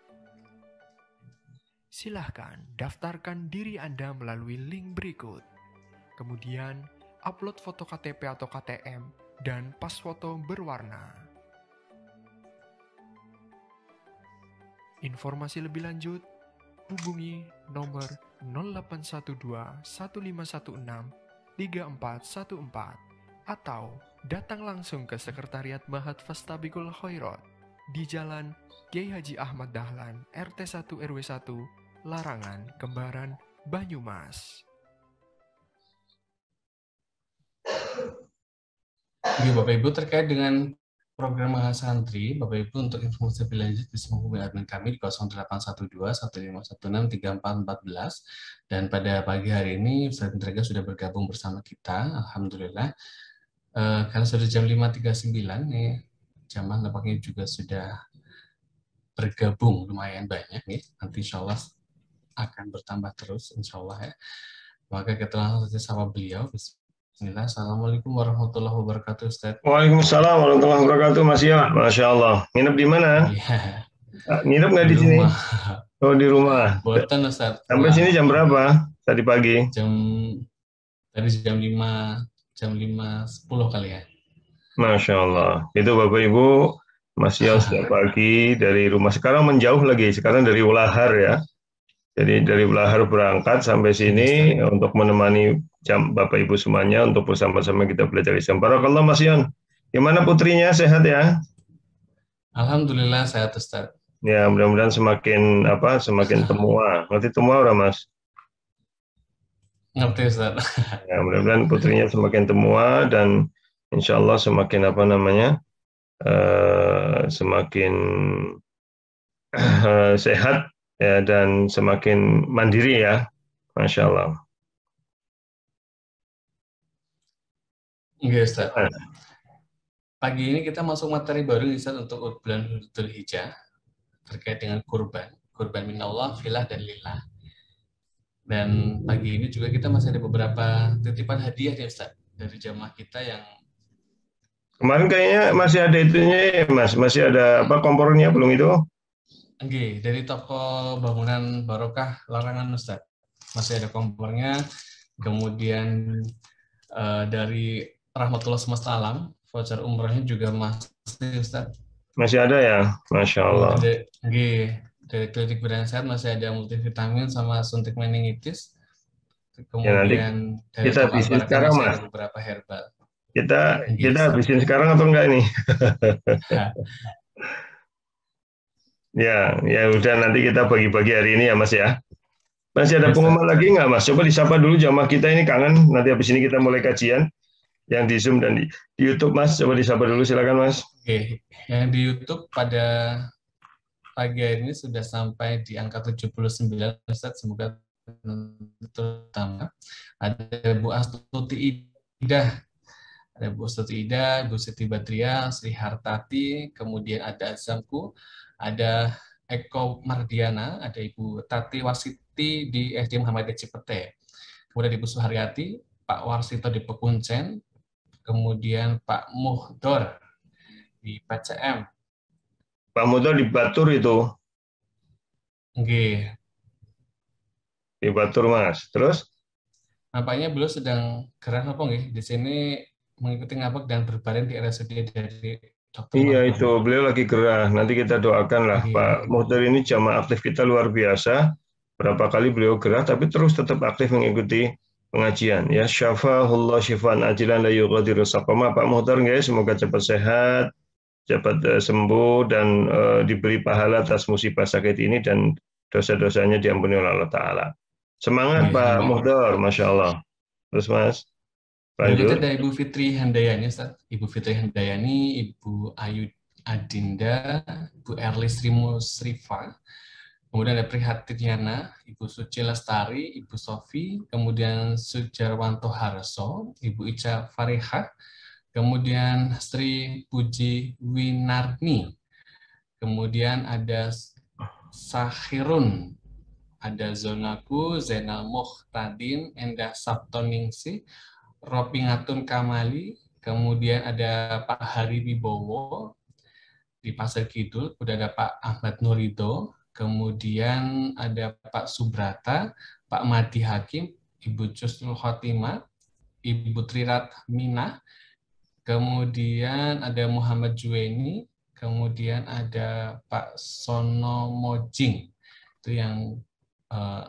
Silahkan daftarkan diri Anda melalui link berikut. Kemudian, upload foto K T P atau K T M dan pas foto berwarna. Informasi lebih lanjut, hubungi nomor nol delapan satu dua satu lima satu enam tiga empat satu empat atau datang langsung ke Sekretariat Mahat Fastabikul Khairat di Jalan Kiai Haji Ahmad Dahlan, R T satu R W satu, Larangan, Kembaran, Banyumas. Oke, Bapak Ibu, terkait dengan program Mahasantri, Bapak Ibu untuk informasi lebih lanjut bisa menghubungi admin kami di nol delapan satu dua satu lima satu enam tiga empat empat satu. Dan pada pagi hari ini Ustaz Indra sudah bergabung bersama kita, alhamdulillah. Uh, karena sudah jam lima tiga puluh sembilan nih, jamaah nampaknya juga sudah bergabung lumayan banyak nih. Nanti insya Allah akan bertambah terus, insya Allah ya. Maka kita langsung saja sama beliau. Bismillah. Assalamualaikum warahmatullahi wabarakatuh, Ustaz. Waalaikumsalam warahmatullahi wabarakatuh, Mas ya. Masya Allah. Nginep di mana? Iya. Nginep nggak di, di sini? Oh, di rumah. Boten, Ustaz. Sampai sini jam berapa? Tadi pagi? Jam tadi jam lima, jam lima sepuluh kali ya. Masya Allah. Itu Bapak Ibu, Mas ya setiap pagi dari rumah. Sekarang menjauh lagi. Sekarang dari Ulahar ya. Jadi dari Ulahar berangkat sampai sini Ustaz, untuk menemani jam Bapak Ibu semuanya untuk bersama-sama kita belajar Islam. Barakallah Mas Yon. Gimana putrinya, sehat ya? Alhamdulillah sehat Ustaz. Ya, mudah-mudahan semakin apa? Semakin temua. Ngerti temua ora, Mas? Ngerti Ustaz. Ya, mudah-mudahan putrinya semakin temua dan insya Allah semakin apa namanya? Uh, semakin uh, sehat ya, dan semakin mandiri ya, Masya Allah. Oke Ustaz. Pagi ini kita masuk materi baru Ustaz untuk bulan Dzulhijjah terkait dengan kurban, kurban minallah, filah dan lillah. Dan pagi ini juga kita masih ada beberapa titipan hadiah ya Ustaz dari jamaah kita yang kemarin kayaknya masih ada itunya ya, Mas, masih ada apa kompornya belum itu? Oke, dari toko bangunan Barokah Larangan Ustaz. Masih ada kompornya. Kemudian uh, dari Rahmatullah Semesta Alam, voucher umrohnya juga masih Ustaz. Masih ada ya? Masya Allah. Oke, dari Klinik Bidan Sehat masih ada multivitamin sama suntik meningitis. Kemudian ya, nanti kita habisin sekarang Mas. Ada beberapa herbal. Kita Oke, kita habisin sekarang atau enggak nih? Ya, ya udah nanti kita bagi-bagi hari ini ya Mas ya. Masih ada pengumuman lagi nggak Mas? Coba disapa dulu jamaah kita ini kangen. Nanti habis ini kita mulai kajian yang di Zoom dan di, di YouTube Mas. Coba disapa dulu silakan Mas. Oke, yang di YouTube pada pagi hari ini sudah sampai di angka tujuh puluh sembilan Ustaz. Semoga terutama ada Bu Astuti Ida, ada Bu Astuti Ida, Bu Siti Badriah, Sri Hartati, kemudian ada Azamku, ada Eko Mardiana, ada Ibu Tati Wasiti di S D Muhammadiyah Cipete, kemudian Ibu Suharyati, Pak Warsito di Pekuncen, kemudian Pak Muhdor di P C M. Pak Muhdor di Batur itu. Oke. Di Batur Mas. Terus? Nampaknya beliau sedang gerah apa nggih? Di sini mengikuti ngabak dan berbaring di R S U D dari Dokter Iya Marhum. itu, beliau lagi gerah. Nanti kita doakan lah. Iya. Pak Muhdor ini jamaah aktif kita luar biasa. Berapa kali beliau gerah, tapi terus tetap aktif mengikuti pengajian. Ya, syafahullah syifaan ajilan la yughadiru saqama. Pak Muhdor guys, semoga cepat sehat, cepat uh, sembuh dan uh, diberi pahala atas musibah sakit ini dan dosa-dosanya diampuni oleh Allah Ta'ala. Semangat ya, Pak ya. Muhdor, Masya Allah. Terus Mas. Lanjut. Ada Ibu Fitri Handayani, Ustaz. Ibu Fitri Handayani, Ibu Ayu Adinda, Bu Erlis Rimu Srifa, Kemudian ada Prihatityana, Ibu Suci Lestari, Ibu Sofi, kemudian Sujarwanto Harso, Ibu Ica Farihah, kemudian Sri Puji Winarni, kemudian ada Sahirun, ada Zonaku, Zainal Muhtadin, Endah Sabtoningsih, Ropingatun Kamali, kemudian ada Pak Hari Wibowo di Pasar Kidul, kemudian ada Pak Ahmad Nurido, kemudian ada Pak Subrata, Pak Madi Hakim, Ibu Jusnul Khotimah, Ibu Trirat Minah, kemudian ada Muhammad Juweni, kemudian ada Pak Sono Mojing, itu yang uh,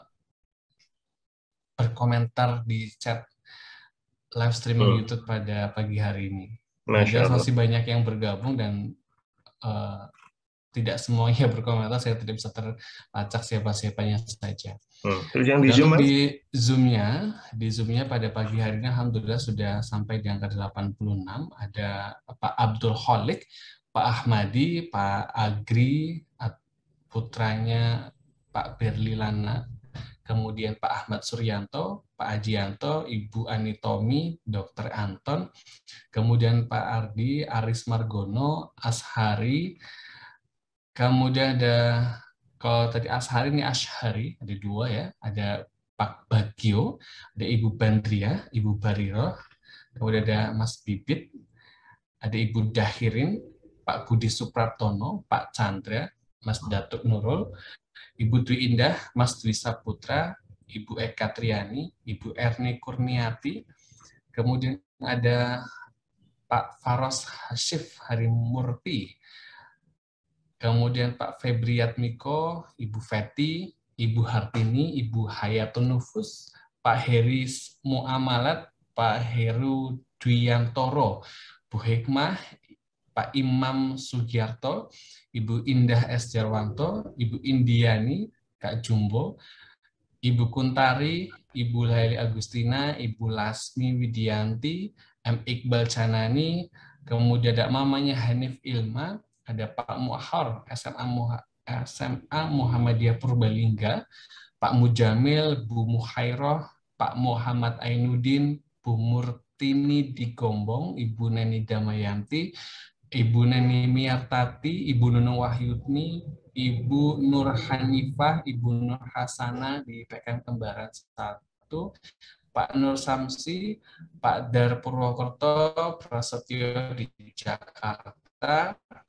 berkomentar di chat live streaming hmm. YouTube pada pagi hari ini. Masya Allah. Masih banyak yang bergabung dan uh, tidak semuanya berkomentar, saya tidak bisa terlacak siapa-siapanya saja. Hmm. Terus yang di Zoom, di Zoom-nya, di Zoom-nya pada pagi hari ini alhamdulillah sudah sampai di angka delapan puluh enam. Ada Pak Abdul Kholik, Pak Ahmadi, Pak Agri, putranya Pak Berlilana, kemudian Pak Ahmad Suryanto, Pak Ajianto, Ibu Anitomi, Dokter Anton, kemudian Pak Ardi, Aris Margono, Ashari, kemudian ada, kalau tadi Ashari ini Ashari, ada dua ya, ada Pak Bagio, ada Ibu Bandria, Ibu Bariro, kemudian ada Mas Bibit, ada Ibu Dahirin, Pak Budi Supraptono, Pak Chandra, Mas Datuk Nurul, Ibu Dwi Indah, Mas Dwi Saputra, Ibu Eka Triani, Ibu Erni Kurniati, kemudian ada Pak Faros Hasyif Harimurti, kemudian Pak Febriatmiko, Ibu Feti, Ibu Hartini, Ibu Hayatun Nufus, Pak Heri Muamalat, Pak Heru Dwiantoro, Bu Hikmah, Pak Imam Sugiarto, Ibu Indah S. Jarwanto, Ibu Indiani, Kak Jumbo, Ibu Kuntari, Ibu Laili Agustina, Ibu Lasmi Widianti, M. Iqbal Canani, kemudian ada mamanya Hanif Ilma, ada Pak Muhar, S M A, Muha, S M A Muhammadiyah Purbalingga, Pak Mujamil, Bu Muhairoh, Pak Muhammad Ainuddin, Bu Murtini di Gombong, Ibu Neni Damayanti, Ibu Neni Miartati, Ibu Nunung Wahyudni, Ibu Nur Hanifah, Ibu Nur Hasana di P K M Kembaran satu, Pak Nur Samsi, Pak Dar Purwokerto, Prasetyo di Jakarta,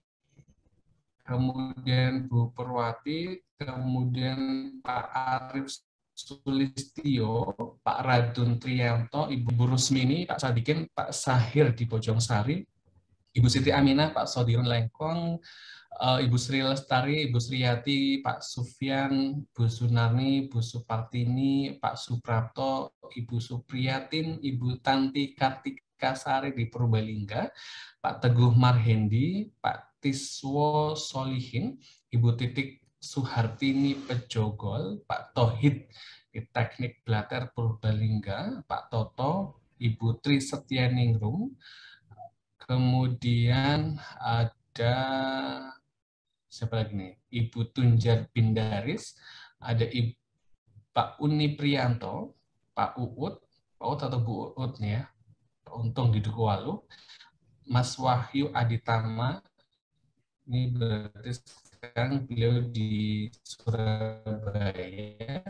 kemudian Bu Perwati, kemudian Pak Arif Sulistio, Pak Radun Trianto, Ibu Rusmini, Pak Sadikin, Pak Sahir di Bojongsari, Ibu Siti Aminah, Pak Sodirun Lengkong, Ibu Sri Lestari, Ibu Sriyati, Pak Sufyan, Bu Sunarni, Bu Supartini, Pak Suprapto, Ibu Supriyatin, Ibu Tanti Kartika Sari di Purbalingga, Pak Teguh Marhendi, Pak Tiswo Solihin, Ibu Titik Suhartini Pejogol, Pak Tohid di Teknik Blater Purbalingga, Pak Toto, Ibu Tri Setyaningrum, kemudian ada siapa lagi nih? Ibu Tunjar Bindaris, ada Ibu Pak Uni Prianto, Pak Uut, Pak Uut atau Bu Uut nih ya, Pak Untung di Dukuwalu, Mas Wahyu Aditama, ini berarti sekarang beliau di Surabaya,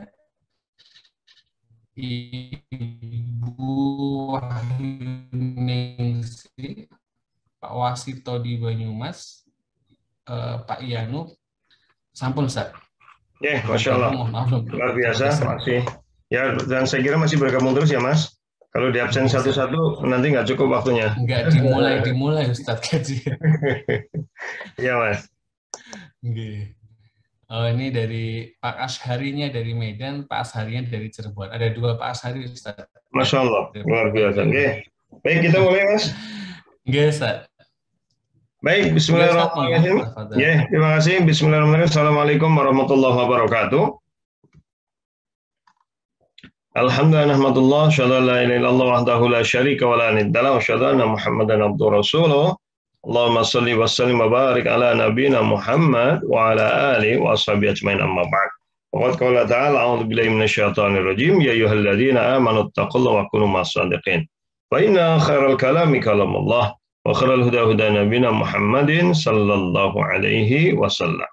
Ibu Wahyu Ningsi, Pak Wasito di Banyumas, eh, Pak Yanu, sampun Ustaz. Ya, Masya Allah, luar biasa, masih. Ya, dan saya kira masih bergabung terus ya Mas. Kalau di absen satu-satu nanti nggak cukup waktunya. Nggak dimulai dimulai Ustaz kaji. Ya Mas. Oke. Oh, ini dari Pak Asharinya dari Medan, Pak Asharinya dari Cirebon. Ada dua Pak Ashari Ustaz. Masya Allah, luar biasa. Oke, baik kita mulai Mas. Oke Ustaz. Baik, bismillahirrahmanirrahim. Ya, terima kasih. Bismillahirrahmanirrahim. Assalamualaikum warahmatullahi wabarakatuh. Alhamdulillah nahmadullah, syahadu la ilaha illallah wahdahu la syarika wa la nidda lahu, wa syahadu anna Muhammadan abduhu rasuluh. Allahumma shalli wa sallim wa barik ala nabiyina Muhammad wa ala alihi wa ashabihi ajmain amma ba'd. Waqad qala ta'ala a'udzu billahi minasyaitonir rajim ya ayyuhalladzina amanu taqullaha wa kunu ma'as-shadiqin. Fa inna khairal kalami kalamullah wa khairal huda huda nabiyina Muhammadin sallallahu alaihi wasallam.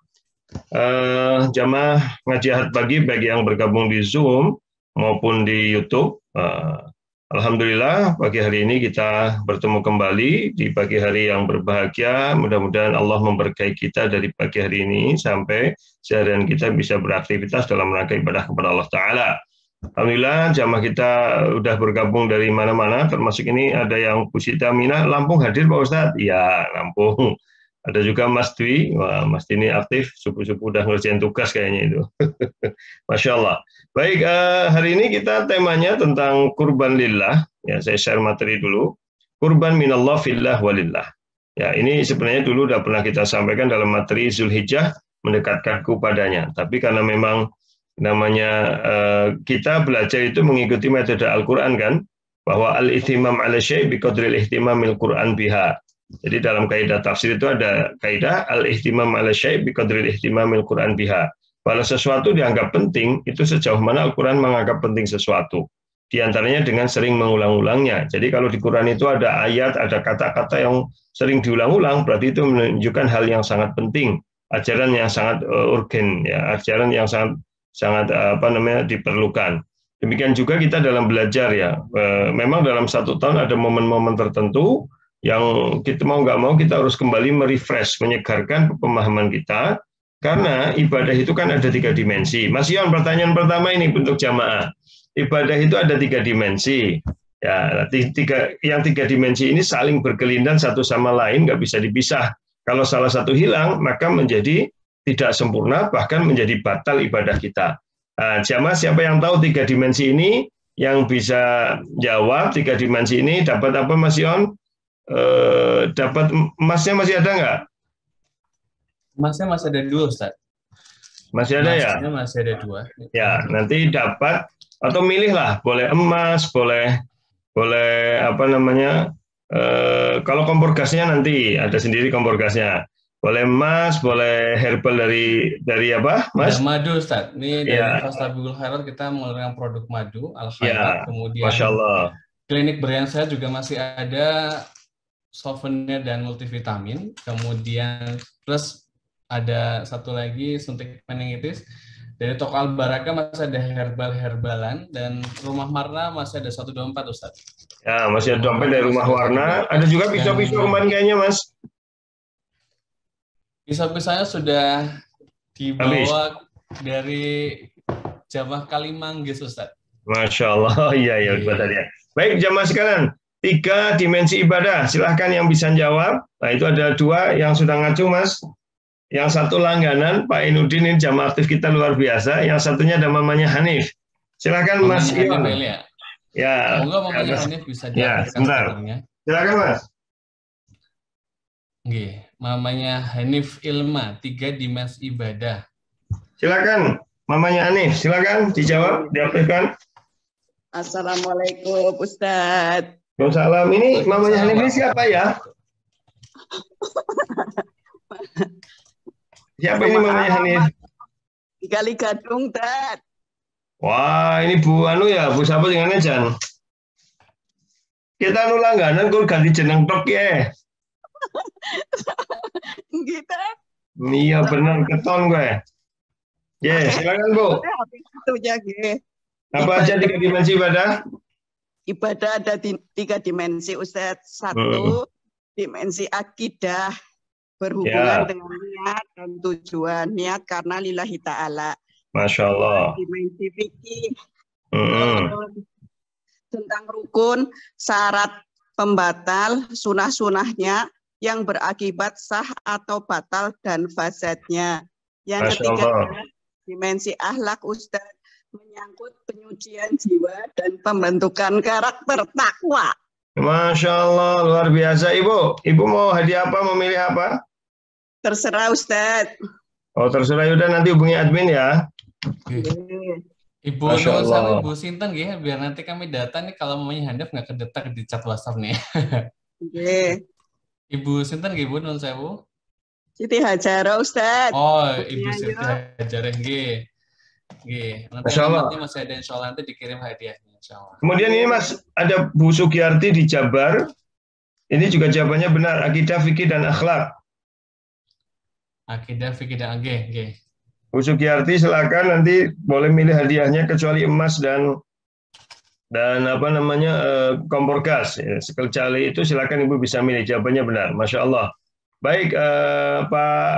Uh, jamaah ngaji ahad pagi bagi yang bergabung di Zoom maupun di YouTube. Uh, Alhamdulillah pagi hari ini kita bertemu kembali di pagi hari yang berbahagia. Mudah-mudahan Allah memberkahi kita dari pagi hari ini sampai seharian kita bisa beraktivitas dalam rangka ibadah kepada Allah Ta'ala. Alhamdulillah jamaah kita udah bergabung dari mana-mana, termasuk ini ada yang Pusita Mina, Lampung hadir Pak Ustadz? Ya, Lampung. Ada juga Mas Dwi, wah Mas Dwi ini aktif, subuh-subuh udah ngerjain tugas kayaknya itu. Masya Allah. Baik, uh, hari ini kita temanya tentang kurban lillah. Ya, saya share materi dulu. Kurban minallah fillah walillah. Ya, ini sebenarnya dulu udah pernah kita sampaikan dalam materi Zulhijjah, mendekatkanku padanya. Tapi karena memang namanya uh, kita belajar itu mengikuti metode Al-Quran kan, bahwa al-ihtimam ala syai' biqadril ihtimamil Quran biha. Jadi dalam kaidah tafsir itu ada kaidah al-ihtimam ala syai' biqadril ihtimamil Quran biha. Kalau sesuatu dianggap penting, itu sejauh mana Al-Quran menganggap penting sesuatu. Di antaranya dengan sering mengulang-ulangnya. Jadi kalau di Quran itu ada ayat, ada kata-kata yang sering diulang-ulang, berarti itu menunjukkan hal yang sangat penting, ajaran yang sangat uh, urgen, ya, ajaran yang sangat sangat uh, apa namanya diperlukan. Demikian juga kita dalam belajar ya. Uh, memang dalam satu tahun ada momen-momen tertentu yang kita mau nggak mau kita harus kembali merefresh, menyegarkan pemahaman kita, karena ibadah itu kan ada tiga dimensi. Mas Yon, pertanyaan pertama ini untuk jamaah. Ibadah itu ada tiga dimensi. Ya, tiga, yang tiga dimensi ini saling berkelindan satu sama lain, nggak bisa dipisah. Kalau salah satu hilang, maka menjadi tidak sempurna, bahkan menjadi batal ibadah kita. Nah, jamaah siapa yang tahu tiga dimensi ini, yang bisa jawab tiga dimensi ini, dapat apa Mas Yon? Eh, dapat emasnya masih ada nggak? Emasnya masih ada dua, Ustaz. Masih ada ya? Emasnya masih ada dua. Ya, nanti dapat atau milih lah, boleh emas, boleh boleh apa namanya? Eh, kalau kompor gasnya nanti ada sendiri kompor gasnya. Boleh emas, boleh herbal dari dari apa, Mas? Ada madu, Ustaz. Ini dari Ya. Fastabikul Khairat kita mengeluarkan produk madu, Ya, Al-Khairat. Kemudian Masya Allah. klinik Brian saya juga masih ada souvenir dan multivitamin, kemudian plus ada satu lagi suntik meningitis. Dari toko Al-Baraka masih ada herbal-herbalan, dan Rumah Marna masih ada satu dua empat, Ustaz. Ya, masih ada dompet dari Rumah Warna. Ada juga pisau-pisau kemarin kayaknya, Mas. Pisau-pisaunya sudah dibawa dari Jamaah Kalimanggis, Ustaz. Masya Allah, iya ya, ya. Baik, jamaah sekalian. Tiga dimensi ibadah, silahkan yang bisa jawab. Nah, itu ada dua yang sudah ngacu, Mas. Yang satu langganan, Pak Inudin, ini jamaah aktif kita luar biasa. Yang satunya ada mamanya Hanif. Silahkan, Mas Ion. Ya. Ya. Semoga mamanya Hanif bisa ya, sebentar. Silahkan, Mas. Oke, mamanya Hanif Ilma, tiga dimensi ibadah. Silakan, mamanya Hanif. Silakan dijawab, diaktifkan. Assalamualaikum, Ustadz. Waalaikumsalam. Ini mamanya Hanif ini siapa ya? Siapa ini mamanya Hanif? Di Kali Gadung, Dad. Wah, ini Bu Anu ya, Bu siapa dengan Jan? Kita anu langganan kok ganti jeneng tok ya. Gitu. Iya benar, keton gue. Ya, yeah, silakan Bu. Itu ya, Apa aja tiga dimensi ibadah? Ibadah ada di, tiga dimensi, Ustadz. Satu, hmm. dimensi akidah, berhubungan yeah. dengan niat dan tujuan. Niat karena lillahi ta'ala. Masya Allah. Dimensi fikih, hmm. tentang rukun, syarat pembatal, sunah-sunahnya, yang berakibat sah atau batal dan fasadnya. Yang ketiga, dimensi akhlak, Ustadz, menyangkut penyucian jiwa dan pembentukan karakter takwa. Masya Allah, luar biasa. Ibu, Ibu mau hadiah apa, mau milih apa? Terserah, Ustadz. Oh, terserah, udah nanti hubungi admin ya. Oke. Ibu Nur sama Ibu Sinten ya, biar nanti kami data nih kalau mamanya Handaf nggak kedetak di chat WhatsApp nih. Oke. Ibu Sinten Ibu Nun Sewu? Siti Hajara, Ustadz. Oh, Ibu Siti Hajara nggih. Oke, nanti Masya Allah. alamatnya masih ada, insya Allah nanti dikirim hadiahnya, insya Allah. Kemudian ini Mas, ada Bu Sukiyarti di Jabar. Ini juga jawabannya benar, akidah, fikih, dan akhlak. Akidah, fikih, dan oke, oke. Bu Sukiyarti silakan nanti boleh milih hadiahnya kecuali emas dan dan apa namanya eh, kompor gas. Ya, kecuali itu silakan Ibu bisa milih, jawabannya benar. Masya Allah. Baik eh, Pak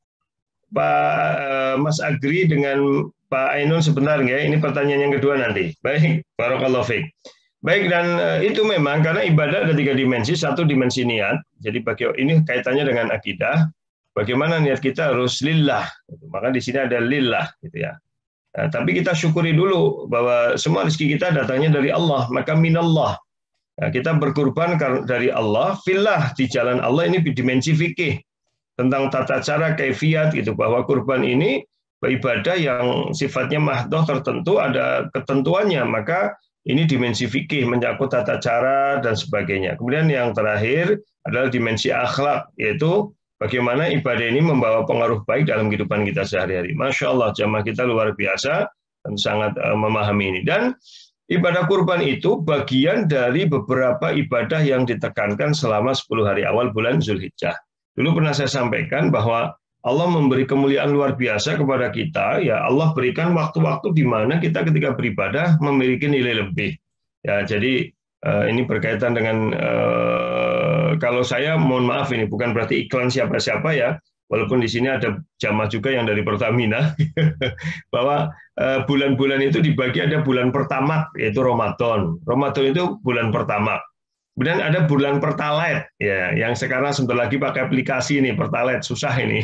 Pak eh, Mas Agri dengan Pak Ainun sebentar ya. Ini pertanyaan yang kedua nanti. Baik, barakallahu fiik. Baik, dan eh, itu memang karena ibadah ada tiga dimensi. Satu dimensi niat. Jadi bagi ini kaitannya dengan akidah. Bagaimana niat kita harus lillah. Maka di sini ada lillah, gitu ya. Nah, tapi kita syukuri dulu bahwa semua rezeki kita datangnya dari Allah. Maka minallah. Nah, kita berkurban dari Allah. Fillah, di jalan Allah, ini dimensi fikih. Tentang tata cara, kaifiat, gitu. Bahwa kurban ini ibadah yang sifatnya mahdoh tertentu, ada ketentuannya. Maka ini dimensi fikih, menyangkut tata cara, dan sebagainya. Kemudian yang terakhir adalah dimensi akhlak, yaitu bagaimana ibadah ini membawa pengaruh baik dalam kehidupan kita sehari-hari. Masya Allah, jamaah kita luar biasa dan sangat uh, memahami ini. Dan ibadah kurban itu bagian dari beberapa ibadah yang ditekankan selama sepuluh hari awal bulan Zulhijjah. Dulu pernah saya sampaikan bahwa Allah memberi kemuliaan luar biasa kepada kita. Ya, Allah berikan waktu-waktu di mana kita ketika beribadah memiliki nilai lebih. Ya, jadi uh, ini berkaitan dengan uh, kalau saya mohon maaf ini bukan berarti iklan siapa-siapa ya, walaupun di sini ada jamaah juga yang dari Pertamina, bahwa bulan-bulan uh, itu dibagi ada bulan pertama yaitu Ramadan. Ramadan itu bulan pertama. Kemudian ada bulan Pertalite ya, yang sekarang sebentar lagi pakai aplikasi ini Pertalite, susah ini.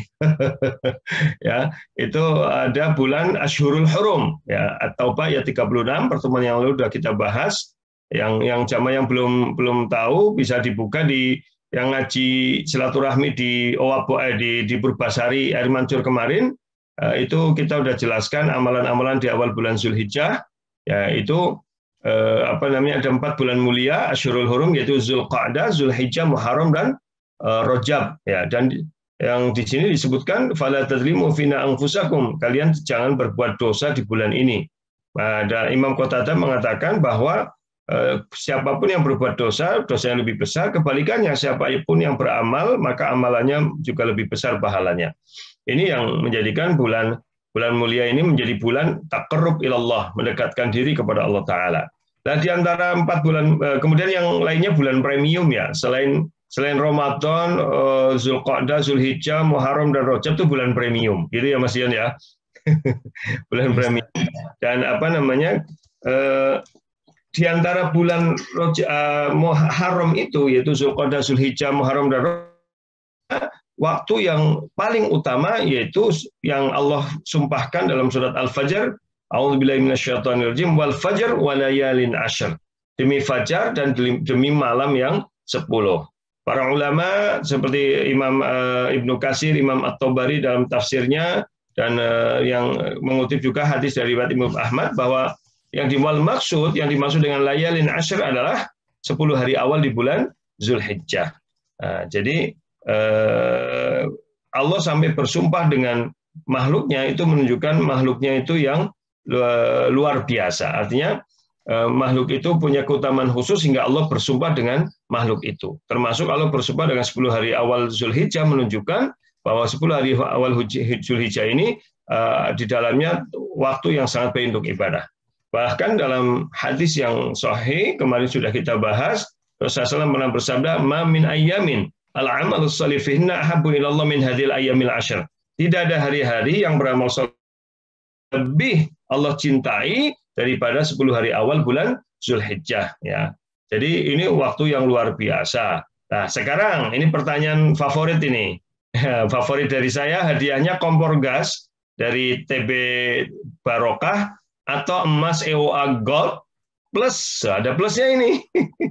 Ya, itu ada bulan Ashhurul Hurum ya, At-Taubah ya tiga puluh enam, pertemuan yang lalu sudah kita bahas. Yang yang jamaah yang belum belum tahu bisa dibuka di yang ngaji silaturahmi di Owabo eh, di di Purbasari Air Mancur kemarin, eh, itu kita udah jelaskan amalan-amalan di awal bulan Zulhijjah, ya itu eh, apa namanya ada empat bulan mulia Ashhurul Hurum yaitu Zulqa'dah, Zulhijjah, Muharram dan eh, Rajab ya, dan yang di sini disebutkan fala tadzlimu fina anfusakum, kalian jangan berbuat dosa di bulan ini. Nah, dan Imam Qatadah mengatakan bahwa siapapun yang berbuat dosa, dosa yang lebih besar. Kebalikannya, siapapun yang beramal, maka amalannya juga lebih besar pahalanya. Ini yang menjadikan bulan bulan mulia ini menjadi bulan taqarrub ilallah, mendekatkan diri kepada Allah Ta'ala. Nah, di antara empat bulan, kemudian yang lainnya bulan premium ya, selain selain Ramadan, Zulqa'dah, Zulhijjah, Muharram, dan Rajab itu bulan premium. Gitu ya Mas Ian ya. Bulan premium. Dan apa namanya, eh, di antara bulan uh, Muharram itu, yaitu Zulqa'dah, Zulhijjah, Muharram, dan Rajab, waktu yang paling utama yaitu yang Allah sumpahkan dalam surat Al-Fajr, A'udzubillahi minasyaitonirrajim, wal fajr wa layalin ashr. Demi fajar dan demi malam yang sepuluh. Para ulama seperti Imam uh, Ibnu Katsir, Imam At-Tabari dalam tafsirnya, dan uh, yang mengutip juga hadis dari Imam Ahmad bahwa yang dimaksud maksud, yang dimaksud dengan layalin ashr adalah sepuluh hari awal di bulan Zulhijjah. Nah, jadi eh, Allah sampai bersumpah dengan makhluknya, itu menunjukkan makhluknya itu yang luar biasa. Artinya eh, makhluk itu punya keutamaan khusus sehingga Allah bersumpah dengan makhluk itu. Termasuk Allah bersumpah dengan sepuluh hari awal Zulhijjah, menunjukkan bahwa sepuluh hari awal Zulhijjah ini eh, di dalamnya waktu yang sangat baik untuk ibadah. Bahkan dalam hadis yang sahih kemarin sudah kita bahas, Rasulullah shallallahu alaihi wasallam pernah bersabda, "Ma min ayyamin al-'amalu shalih fihinna ahabbu ila Allah min hadhil ayyamil ashr." Tidak ada hari-hari yang beramal saleh lebih Allah cintai daripada sepuluh hari awal bulan Zulhijjah ya. Jadi ini waktu yang luar biasa. Nah, sekarang ini pertanyaan favorit ini. Favorit dari saya, hadiahnya kompor gas dari T B Barokah atau emas E O A Gold plus, ada plusnya ini.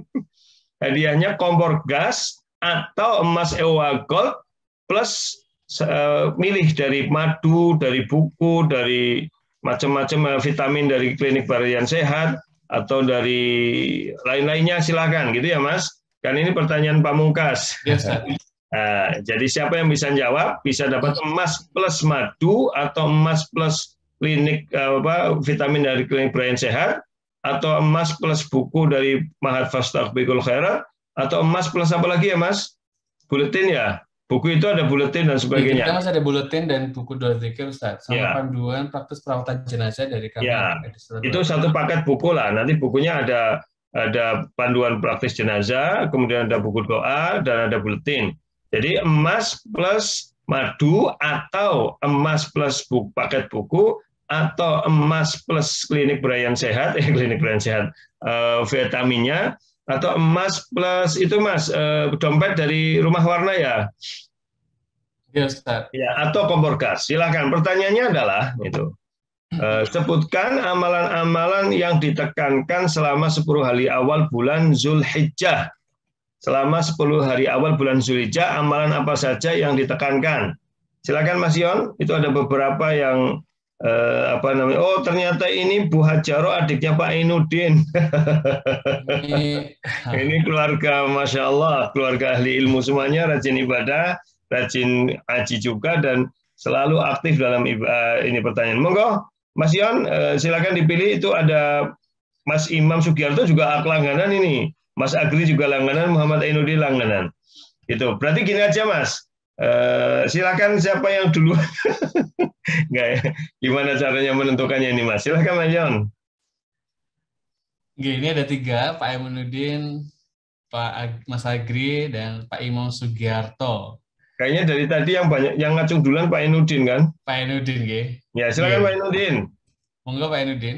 Hadiahnya kompor gas atau emas E O A Gold plus uh, milih dari madu, dari buku, dari macam-macam vitamin dari Klinik Barrian Sehat atau dari lain-lainnya, silakan gitu ya Mas. Kan ini pertanyaan pamungkas. Yes, nah, jadi siapa yang bisa jawab bisa dapat emas plus madu atau emas plus klinik apa vitamin dari klinik Brian Sehat, atau emas plus buku dari Mahat Fastabiqul Khairat, atau emas plus apa lagi ya Mas? Buletin ya? Buku itu ada buletin dan sebagainya. Kita masih ada buletin dan buku doa zikir Ustaz, sama ya. panduan praktis perawatan jenazah dari kami. Ya, itu satu paket buku lah. Nanti bukunya ada ada panduan praktis jenazah, kemudian ada buku doa dan ada buletin. Jadi emas plus madu atau emas plus buku, paket buku atau emas plus klinik Brian Sehat, eh klinik Brian Sehat, uh, vitaminnya, atau emas plus itu Mas, uh, dompet dari Rumah Warna ya? Ya, Ustaz. Ya, atau kompor gas. Silakan. Pertanyaannya adalah itu. Uh, sebutkan amalan-amalan yang ditekankan selama sepuluh hari awal bulan Zulhijjah. Selama sepuluh hari awal bulan Zulhijjah, amalan apa saja yang ditekankan? Silakan Mas Yon. Itu ada beberapa yang uh, apa namanya? Oh, ternyata ini Bu Hajaro adiknya Pak Ainudin. Ini, ini keluarga, Masya Allah, keluarga ahli ilmu semuanya, rajin ibadah, rajin haji juga, dan selalu aktif dalam uh, ini pertanyaan. Monggo, Mas Yon, uh, silakan dipilih. Itu ada Mas Imam Sugiarto juga langganan ini, Mas Agri juga langganan, Muhammad Ainudin langganan. Itu berarti gini aja Mas, uh, silakan siapa yang dulu. Nggak ya? Gimana caranya menentukannya ini Mas? Silakan Mas Yon. Oke, ini ada tiga, Pak Ainudin, Pak Mas Agri, dan Pak Imam Sugiarto. Kayaknya dari tadi yang banyak yang ngacung duluan Pak Ainudin kan? Pak Ainudin, nggih. Ya, silakan Pak Ainudin. Monggo Pak Ainudin.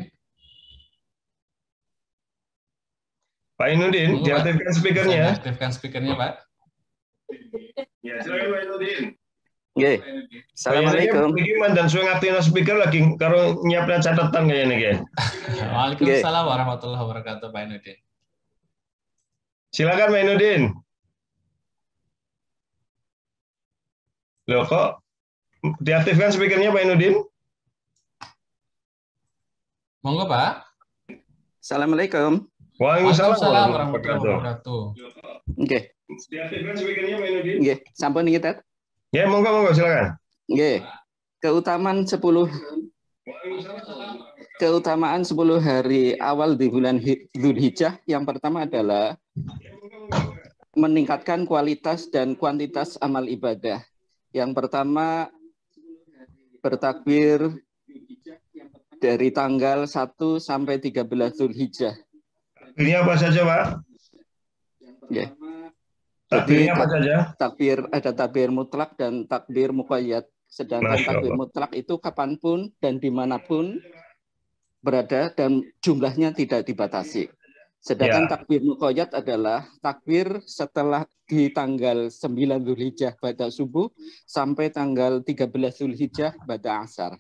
Pak Ainudin, diaktifkan speakernya. Aktifkan speakernya, Pak. Ya, silakan Pak Ainudin. Nggih. Assalamualaikum. Bagaimana dan suwe ngaktifkan speaker lagi karo nyiapna catatan kayaknya nggih. Waalaikumsalam warahmatullahi wabarakatuh Pak Ainudin. Silakan Pak Ainudin. Loh kok diaktifkan speakernya Pak Ainudin? Monggo Pak. Assalamualaikum. Waalaikumsalam warahmatullahi wabarakatuh. Nggih. Diaktifkan speakernya Pak Ainudin? Nggih, sampun niki Tet. Ya, monggo monggo silakan. Nggih. Keutamaan sepuluh keutamaan sepuluh hari awal di bulan Dzulhijjah yang pertama adalah meningkatkan kualitas dan kuantitas amal ibadah. Yang pertama bertakbir dari tanggal satu sampai tiga belas Dzulhijjah. Ini apa saja, Pak? Ya. Takbirnya apa saja? Takbir, ada takbir mutlak dan takbir muqayyad. Sedangkan takbir mutlak itu kapanpun dan dimanapun berada dan jumlahnya tidak dibatasi. Sedangkan ya. Takbir muqayyad adalah takbir setelah di tanggal sembilan Dzulhijjah pada subuh sampai tanggal tiga belas Dzulhijjah pada asar.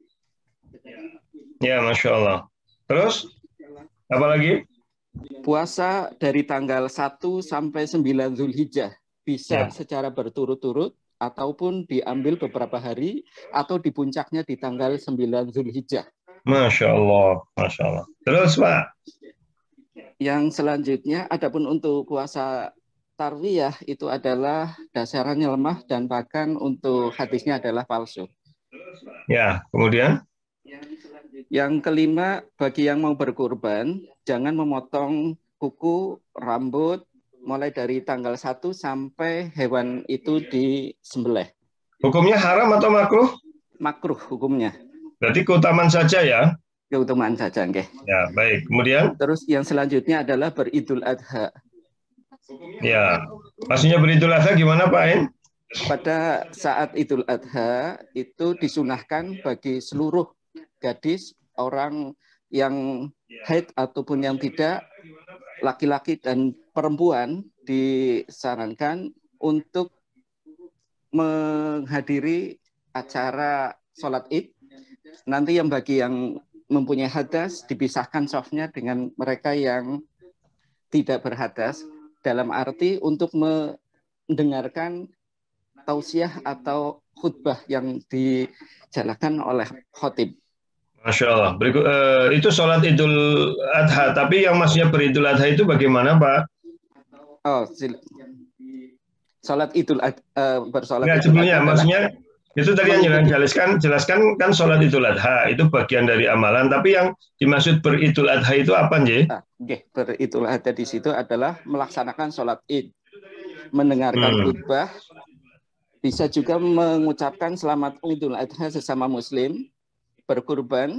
Ya, Masya Allah. Terus, apa lagi? Puasa dari tanggal satu sampai sembilan Dzulhijjah bisa ya. Secara berturut-turut ataupun diambil beberapa hari atau di puncaknya di tanggal sembilan Dzulhijjah. Masya Allah, Masya Allah. Terus Pak? Yang selanjutnya, adapun untuk puasa tarwiyah itu adalah dasarnya lemah dan bahkan untuk hadisnya adalah palsu. Ya, kemudian? Yang kelima, bagi yang mau berkurban, jangan memotong kuku, rambut, mulai dari tanggal satu sampai hewan itu disembelih. Hukumnya haram atau makruh? Makruh hukumnya. Berarti keutamaan saja ya? Keutamaan saja, okay. Ya, baik. Kemudian? Terus yang selanjutnya adalah beridul adha. Ya, maksudnya beridul adha gimana Pak Ain? Pada saat idul adha itu disunahkan bagi seluruh gadis, orang yang haid ataupun yang tidak, laki-laki dan perempuan disarankan untuk menghadiri acara sholat id. Nanti yang bagi yang mempunyai hadas dipisahkan softnya dengan mereka yang tidak berhadas, dalam arti untuk mendengarkan tausiah atau khutbah yang dijalankan oleh khotib. Masya Allah. Berikut, uh, itu sholat idul adha, tapi yang maksudnya beridul adha itu bagaimana Pak? Oh, sholat idul adha, uh, bersolat Nggak, idul sebelumnya, adha maksudnya Itu tadi yang jelaskan, jelaskan kan sholat Idul Adha itu bagian dari amalan. Tapi yang dimaksud beridul Adha itu apa, Nje? Nah, okay. Beridul Adha di situ adalah melaksanakan sholat Id, mendengarkan hmm. khutbah, bisa juga mengucapkan selamat Idul Adha sesama Muslim, berkurban.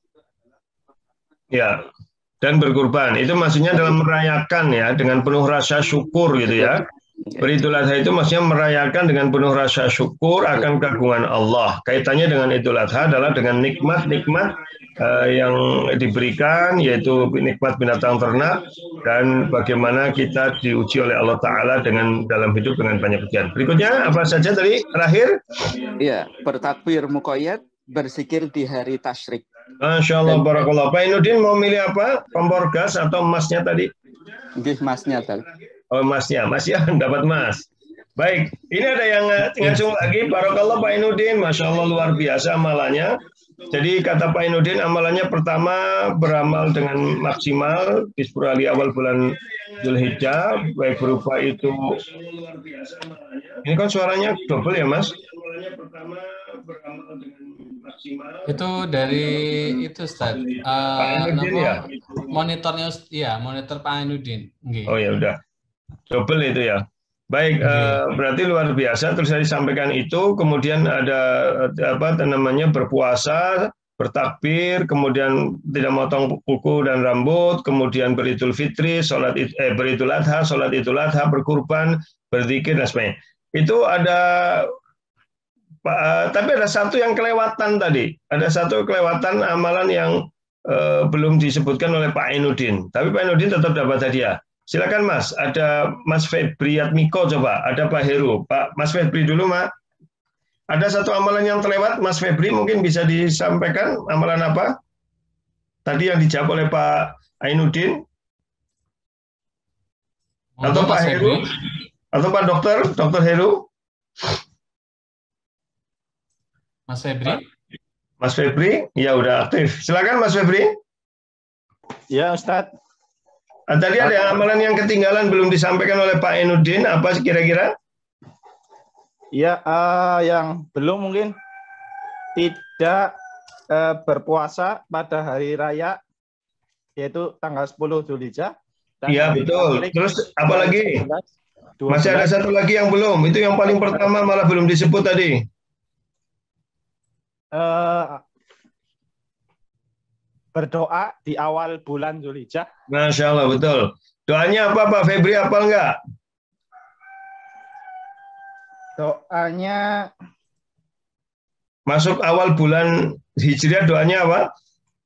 Ya, dan berkurban itu maksudnya dalam merayakan ya dengan penuh rasa syukur gitu ya. Beridul Adha itu maksudnya merayakan dengan penuh rasa syukur akan keagungan Allah. Kaitannya dengan Idul Adha adalah dengan nikmat-nikmat uh, yang diberikan, yaitu nikmat binatang ternak, dan bagaimana kita diuji oleh Allah Ta'ala dengan dalam hidup dengan banyak ujian. Berikutnya, apa saja tadi? Terakhir? Iya, bertakbir muqayyad, berzikir di hari tasyrik. Masya Allah, barakallah. Pak Inudin mau milih apa? Kompor gas atau emasnya tadi? Gih, emasnya tadi. Oh, emasnya, Mas ya, dapat emas. Baik, ini ada yang ngacung lagi. Barakallah Pak Inudin, Masya Allah luar biasa amalannya. Jadi kata Pak Inudin, amalannya pertama beramal dengan maksimal di sepuluh hari awal bulan Zulhijjah, baik berupa itu. Ini kan suaranya double ya, Mas? Itu dari itu Ustaz. Uh, Pak Inudin ya? Monitornya ya, monitor Pak Inudin. Okay. Oh ya udah. Double itu ya. Baik, okay. uh, berarti luar biasa. Terus saya disampaikan itu, kemudian ada apa namanya berpuasa, bertakbir, kemudian tidak motong kuku dan rambut, kemudian beridul fitri, sholat eh, beridul adha, sholat idul adha, berkurban, berzikir dan sebagainya. Itu ada, uh, tapi ada satu yang kelewatan tadi. Ada satu kelewatan amalan yang uh, belum disebutkan oleh Pak Inudin. Tapi Pak Inudin tetap dapat hadiah. Silakan Mas, ada Mas Febri Atmiko coba, ada Pak Heru. Pak Mas Febri dulu, Mak. Ada satu amalan yang terlewat, Mas Febri mungkin bisa disampaikan amalan apa? Tadi yang dijawab oleh Pak Ainudin. Atau Pak Heru? Atau Pak Dokter, Dokter Heru? Mas Febri? Mas Febri, ya udah aktif. Silakan Mas Febri. Ya Ustadz. Tadi ada amalan yang ketinggalan belum disampaikan oleh Pak Ainudin, apa kira-kira? Ya, uh, yang belum mungkin tidak uh, berpuasa pada hari raya, yaitu tanggal sepuluh Zulhijjah. Iya betul. Terus apa lagi? Masih ada satu lagi yang belum. Itu yang paling pertama malah belum disebut tadi. Uh, berdoa di awal bulan Zulhijjah. Masya Allah, betul. Doanya apa Pak Febri, hafal nggak? Doanya masuk awal bulan Hijriah, doanya apa?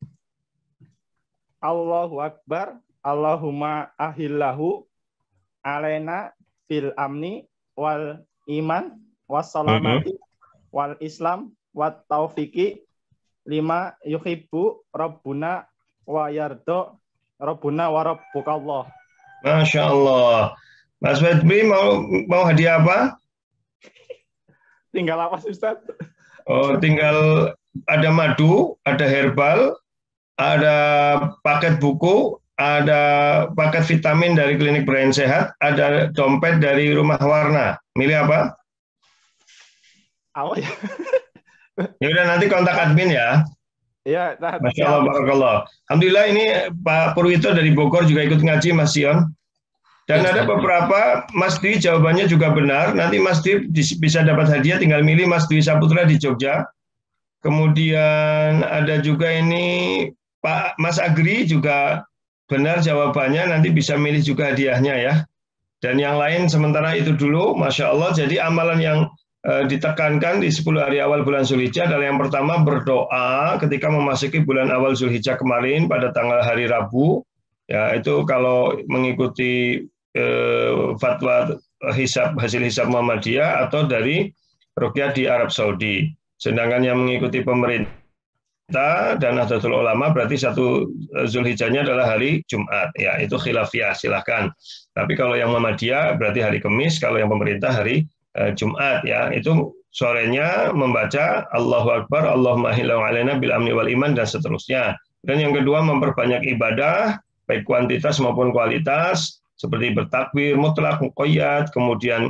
Allahu Akbar, Allahumma ahillahu alaina fil amni wal iman wassalamati mm-hmm. wal islam wat taufiki lima yuhibbu rabbuna wa yardo rabbuna wa rabbukallah. Masya Allah. Mas Febri mau mau hadiah apa? Tinggal apa Ustaz? Oh, tinggal ada madu, ada herbal, ada paket buku, ada paket vitamin dari Klinik Brain Sehat, ada dompet dari Rumah Warna. Milih apa? Apa ya? Ya udah nanti kontak admin ya. Iya, nah, Masya Allah, barakallah. Alhamdulillah ini Pak Purwito dari Bogor juga ikut ngaji, Mas Sion. Dan ya, ada beberapa, Mas Dwi jawabannya juga benar. Nanti Mas Dwi bisa dapat hadiah, tinggal milih Mas Dwi Saputra di Jogja. Kemudian ada juga ini Pak Mas Agri juga benar jawabannya, nanti bisa milih juga hadiahnya ya. Dan yang lain sementara itu dulu, Masya Allah. Jadi amalan yang ditekankan di sepuluh hari awal bulan Zulhijjah adalah yang pertama berdoa ketika memasuki bulan awal Zulhijjah kemarin pada tanggal hari Rabu ya, itu kalau mengikuti eh, fatwa hisab hasil hisab Muhammadiyah atau dari ruqyah di Arab Saudi. Sedangkan yang mengikuti pemerintah dan Nahdlatul Ulama berarti satu Zulhijjahnya adalah hari Jumat ya, itu khilafiyah, silahkan. Tapi kalau yang Muhammadiyah berarti hari Kamis, kalau yang pemerintah hari Jumat ya, itu sorenya membaca Allahu Akbar, Allahumma hillahu alaina bil amni wal iman dan seterusnya. Dan yang kedua memperbanyak ibadah baik kuantitas maupun kualitas seperti bertakbir mutlak muqayyad, kemudian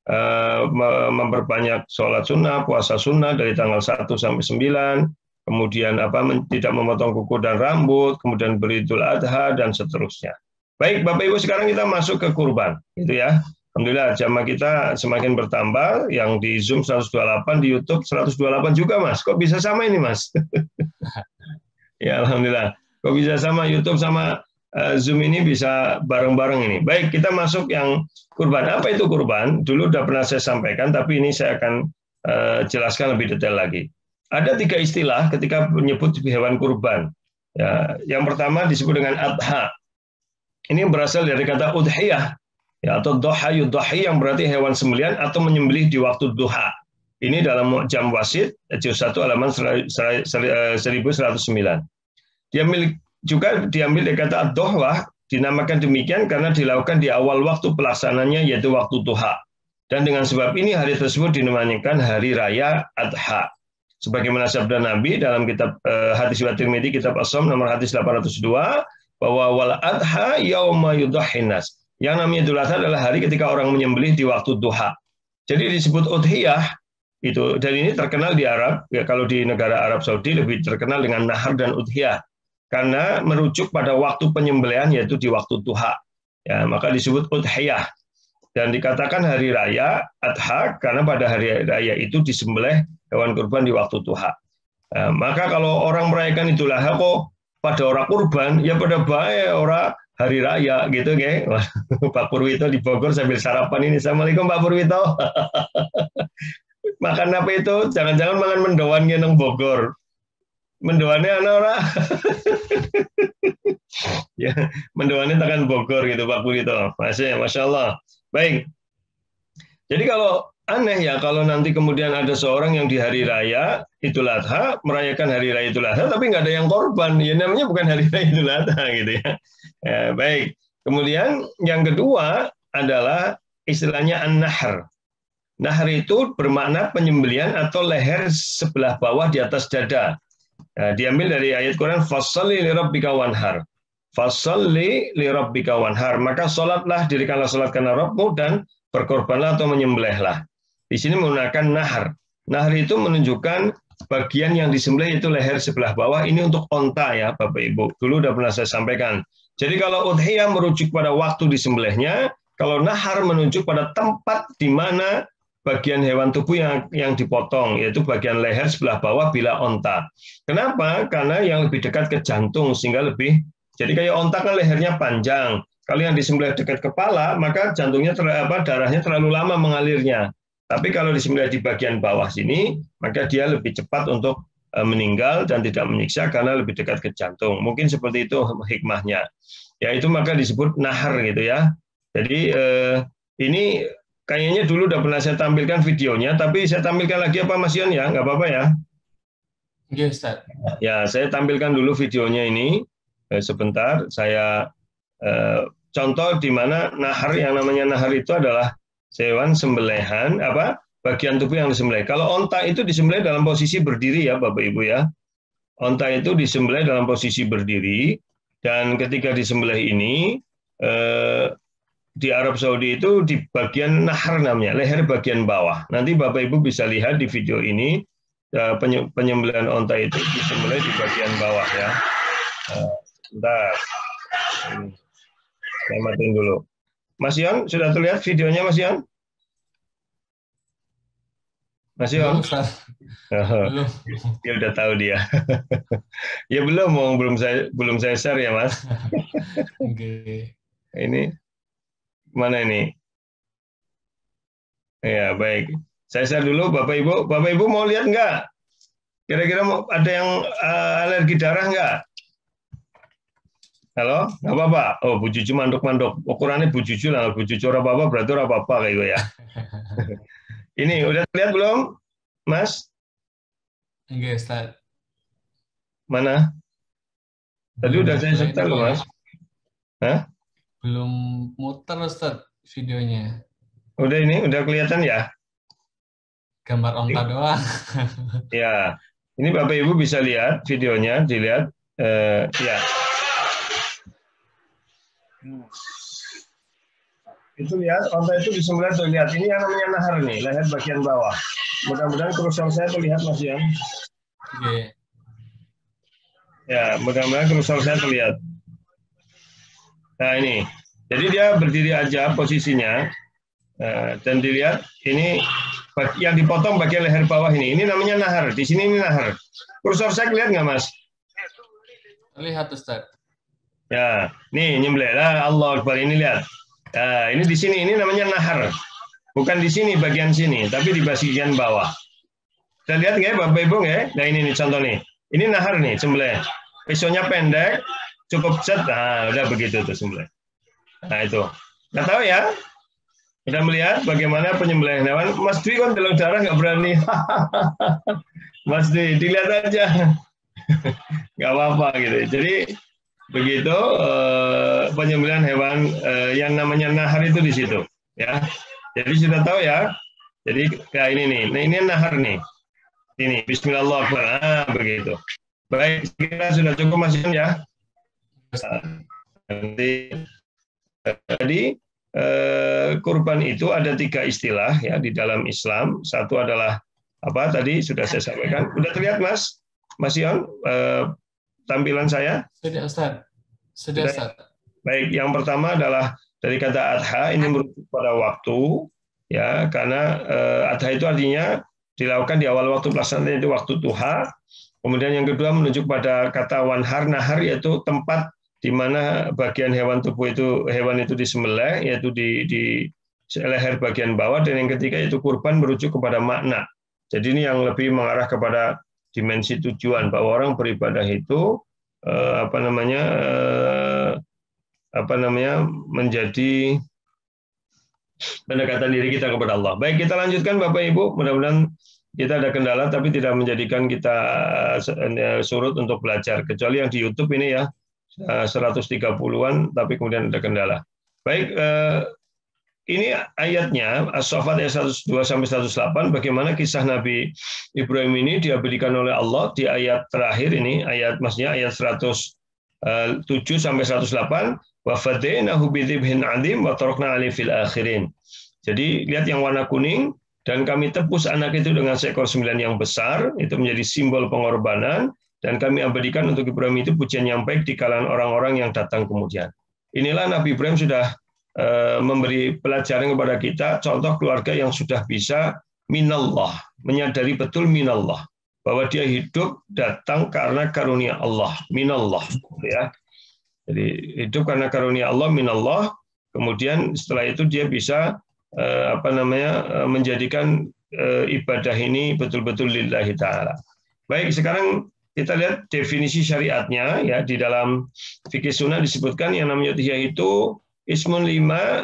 uh, memperbanyak sholat sunnah, puasa sunnah dari tanggal satu sampai sembilan, kemudian apa tidak memotong kuku dan rambut, kemudian beridul adha dan seterusnya. Baik, Bapak Ibu, sekarang kita masuk ke kurban, gitu ya. Alhamdulillah jamaah kita semakin bertambah, yang di Zoom seratus dua puluh delapan, di YouTube seratus dua puluh delapan juga, Mas. Kok bisa sama ini, Mas? Ya, alhamdulillah. Kok bisa sama YouTube sama uh, Zoom ini bisa bareng-bareng ini. Baik, kita masuk yang kurban. Apa itu kurban? Dulu udah pernah saya sampaikan, tapi ini saya akan uh, jelaskan lebih detail lagi. Ada tiga istilah ketika menyebut hewan kurban. Ya, yang pertama disebut dengan adha. Ini berasal dari kata udhiyah, ya, atau doha yudhahi, yang berarti hewan sembelihan atau menyembelih di waktu duha. Ini dalam Jam Wasit, juz satu halaman seribu seratus sembilan. Diambil juga diambil dari kata ad-dohwah, dinamakan demikian karena dilakukan di awal waktu pelaksananya, yaitu waktu duha. Dan dengan sebab ini hari tersebut dinamakan hari raya adha. Sebagaimana sabda Nabi dalam kitab eh, hadis riwayat Tirmidzi, kitab As-Shaum nomor hadis delapan ratus dua, bahwa wal adha yauma yudhahinas. Yang namanya Idul Adha adalah hari ketika orang menyembelih di waktu duha. Jadi disebut udhiyah itu, dan ini terkenal di Arab, ya, kalau di negara Arab Saudi lebih terkenal dengan nahar dan udhiyah karena merujuk pada waktu penyembelihan, yaitu di waktu duha. Ya, maka disebut udhiyah. Dan dikatakan hari raya adha karena pada hari raya itu disembelih hewan kurban di waktu duha. Nah, maka kalau orang merayakan Idul Adha kok pada orang kurban, ya pada baik orang hari raya gitu, kayak Pak Purwito di Bogor sambil sarapan ini. Assalamualaikum Pak Purwito. Makan apa itu? Jangan-jangan makan mendoan nang Bogor. Mendoannya anak orang. Ya, mendoannya tekan Bogor gitu Pak Purwito. Masya, Masya Allah. Baik. Jadi kalau aneh ya kalau nanti kemudian ada seorang yang di hari raya Idul Adha merayakan hari raya Idul Adha tapi nggak ada yang korban, ya namanya bukan hari raya Idul Adha gitu ya. Ya, baik. Kemudian yang kedua adalah istilahnya an-nahr. Nahr itu bermakna penyembelihan atau leher sebelah bawah di atas dada. Nah, diambil dari ayat Quran, fasholli li rabbika wanhar. Fasholli li rabbika wanhar. Maka sholatlah, dirikanlah sholat karena Rabbmu, dan berkorbanlah atau menyembelihlah. Di sini menggunakan nahar. Nahar itu menunjukkan bagian yang disembelih itu leher sebelah bawah. Ini untuk onta ya Bapak Ibu. Dulu udah pernah saya sampaikan. Jadi kalau udhiyah merujuk pada waktu disembelihnya, kalau nahar menunjuk pada tempat di mana bagian hewan tubuh yang yang dipotong, yaitu bagian leher sebelah bawah bila onta. Kenapa? Karena yang lebih dekat ke jantung sehingga lebih. Jadi kayak onta kan lehernya panjang. Kalau yang disembelih dekat kepala, maka jantungnya ter, apa, darahnya terlalu lama mengalirnya. Tapi kalau disembelih di bagian bawah sini, maka dia lebih cepat untuk meninggal dan tidak menyiksa karena lebih dekat ke jantung. Mungkin seperti itu hikmahnya. Ya itu maka disebut nahar gitu ya. Jadi eh, ini kayaknya dulu udah pernah saya tampilkan videonya, tapi saya tampilkan lagi apa Mas Yon ya, nggak apa-apa ya? Iya Ustaz. Ya saya tampilkan dulu videonya ini eh, sebentar. Saya eh, contoh di mana nahar, yang namanya nahar itu adalah hewan sembelihan apa bagian tubuh yang disembelih. Kalau onta itu disembelih dalam posisi berdiri ya Bapak Ibu ya. Onta itu disembelih dalam posisi berdiri, dan ketika disembelih ini eh, di Arab Saudi itu di bagian nahar namanya, leher bagian bawah. Nanti Bapak Ibu bisa lihat di video ini eh, penyembelihan onta itu disembelih di bagian bawah ya. Eh, sebentar. Saya matiin dulu. Mas Yon, sudah terlihat videonya Mas Yon? Mas Yon? Belum. Dia udah tahu dia. Ya belum, belum saya belum saya share ya Mas. Oke. Ini mana ini? Ya baik. Saya share dulu Bapak Ibu. Bapak Ibu mau lihat nggak? Kira-kira mau ada yang uh, alergi darah nggak? Halo, nggak apa-apa. Oh, Bu Cucu manduk-manduk. Ukurannya Bu Cucu lah, Bu Cucu apa-apa berarti apa-apa kayak gitu ya. Ini udah lihat belum, Mas? Enggak, Ustaz. Mana? Tadi belum, udah saya setel loh, Mas. Hah? Belum muter, Ustaz, videonya. Udah ini, udah kelihatan ya? Gambar onta doang. Ya, ini Bapak Ibu bisa lihat videonya, dilihat. Eh, ya. itu lihat onta itu disembelih tuh, lihat ini yang namanya nahar nih, leher bagian bawah. Mudah-mudahan kerusakan saya terlihat Mas Yan. Oke. Ya, mudah-mudahan kerusakan saya terlihat. Nah ini, jadi dia berdiri aja posisinya, dan dilihat ini yang dipotong bagian leher bawah ini, ini namanya nahar. Di sini ini nahar. Kursor saya lihat nggak Mas? Lihat Ustaz. Ya, nih nyembelih lah, Allah Akbar, ini lihat. Nah, ini di sini ini namanya nahar. Bukan di sini bagian sini, tapi di bagian bawah. Kita lihat nggak Bapak Ibu nggak? Nah ini nih contoh nih. Ini nahar nih, sembelih. Pisaunya pendek, cukup set. Nah, udah begitu tuh sembelih. Nah itu. Nggak tahu ya? Kita melihat bagaimana penyembelihan hewan. Mas Dwi kan dalam darah nggak berani. Mas Dwi, dilihat aja. Nggak apa-apa gitu. Jadi begitu eh, penyembelihan hewan eh, yang namanya nahar itu di situ, ya. Jadi sudah tahu ya. Jadi kayak ini nih. Nah, ini nahar nih. Ini Bismillahirrahmanirrahim. Ah, begitu. Baik, kita sudah cukup Mas Yan ya. Nanti jadi eh, kurban itu ada tiga istilah ya di dalam Islam. Satu adalah apa tadi sudah saya sampaikan. Sudah terlihat Mas? Mas Yan, eh, tampilan saya? Sudah Ustaz. Sudah Ustaz. Baik, yang pertama adalah dari kata adha, ini merujuk pada waktu, ya, karena eh, adha itu artinya dilakukan di awal waktu pelaksanaan, yaitu waktu duha. Kemudian yang kedua menunjuk pada kata wanhar, nahar, yaitu tempat di mana bagian hewan tubuh itu hewan itu disembelih, yaitu di, di leher bagian bawah. Dan yang ketiga itu kurban, merujuk kepada makna. Jadi ini yang lebih mengarah kepada dimensi tujuan bahwa orang beribadah itu eh, apa namanya eh, apa namanya menjadi pendekatan diri kita kepada Allah. Baik, kita lanjutkan Bapak Ibu. Mudah-mudahan kita ada kendala tapi tidak menjadikan kita surut untuk belajar. Kecuali yang di YouTube ini ya seratus tiga puluhan tapi kemudian ada kendala. Baik, eh, ini ayatnya As-Saffat ayat seratus dua sampai seratus delapan, bagaimana kisah Nabi Ibrahim ini diabadikan oleh Allah di ayat terakhir ini, ayat maksudnya ayat seratus tujuh sampai seratus delapan, wa fadainahu bidzibhin 'adzim wa tarakna 'alaihi fil akhirin. Jadi lihat yang warna kuning, dan kami tebus anak itu dengan seekor sembilan yang besar, itu menjadi simbol pengorbanan, dan kami abadikan untuk Ibrahim itu pujian yang baik di kalangan orang-orang yang datang kemudian. Inilah Nabi Ibrahim sudah memberi pelajaran kepada kita, contoh keluarga yang sudah bisa minallah, menyadari betul minallah, bahwa dia hidup datang karena karunia Allah, minallah, ya. Jadi hidup karena karunia Allah, minallah. Kemudian setelah itu dia bisa apa namanya menjadikan ibadah ini betul-betul lillahi ta'ala. Baik, sekarang kita lihat definisi syariatnya ya. Di dalam fikih sunnah disebutkan yang namanya udhiyah itu ismun lima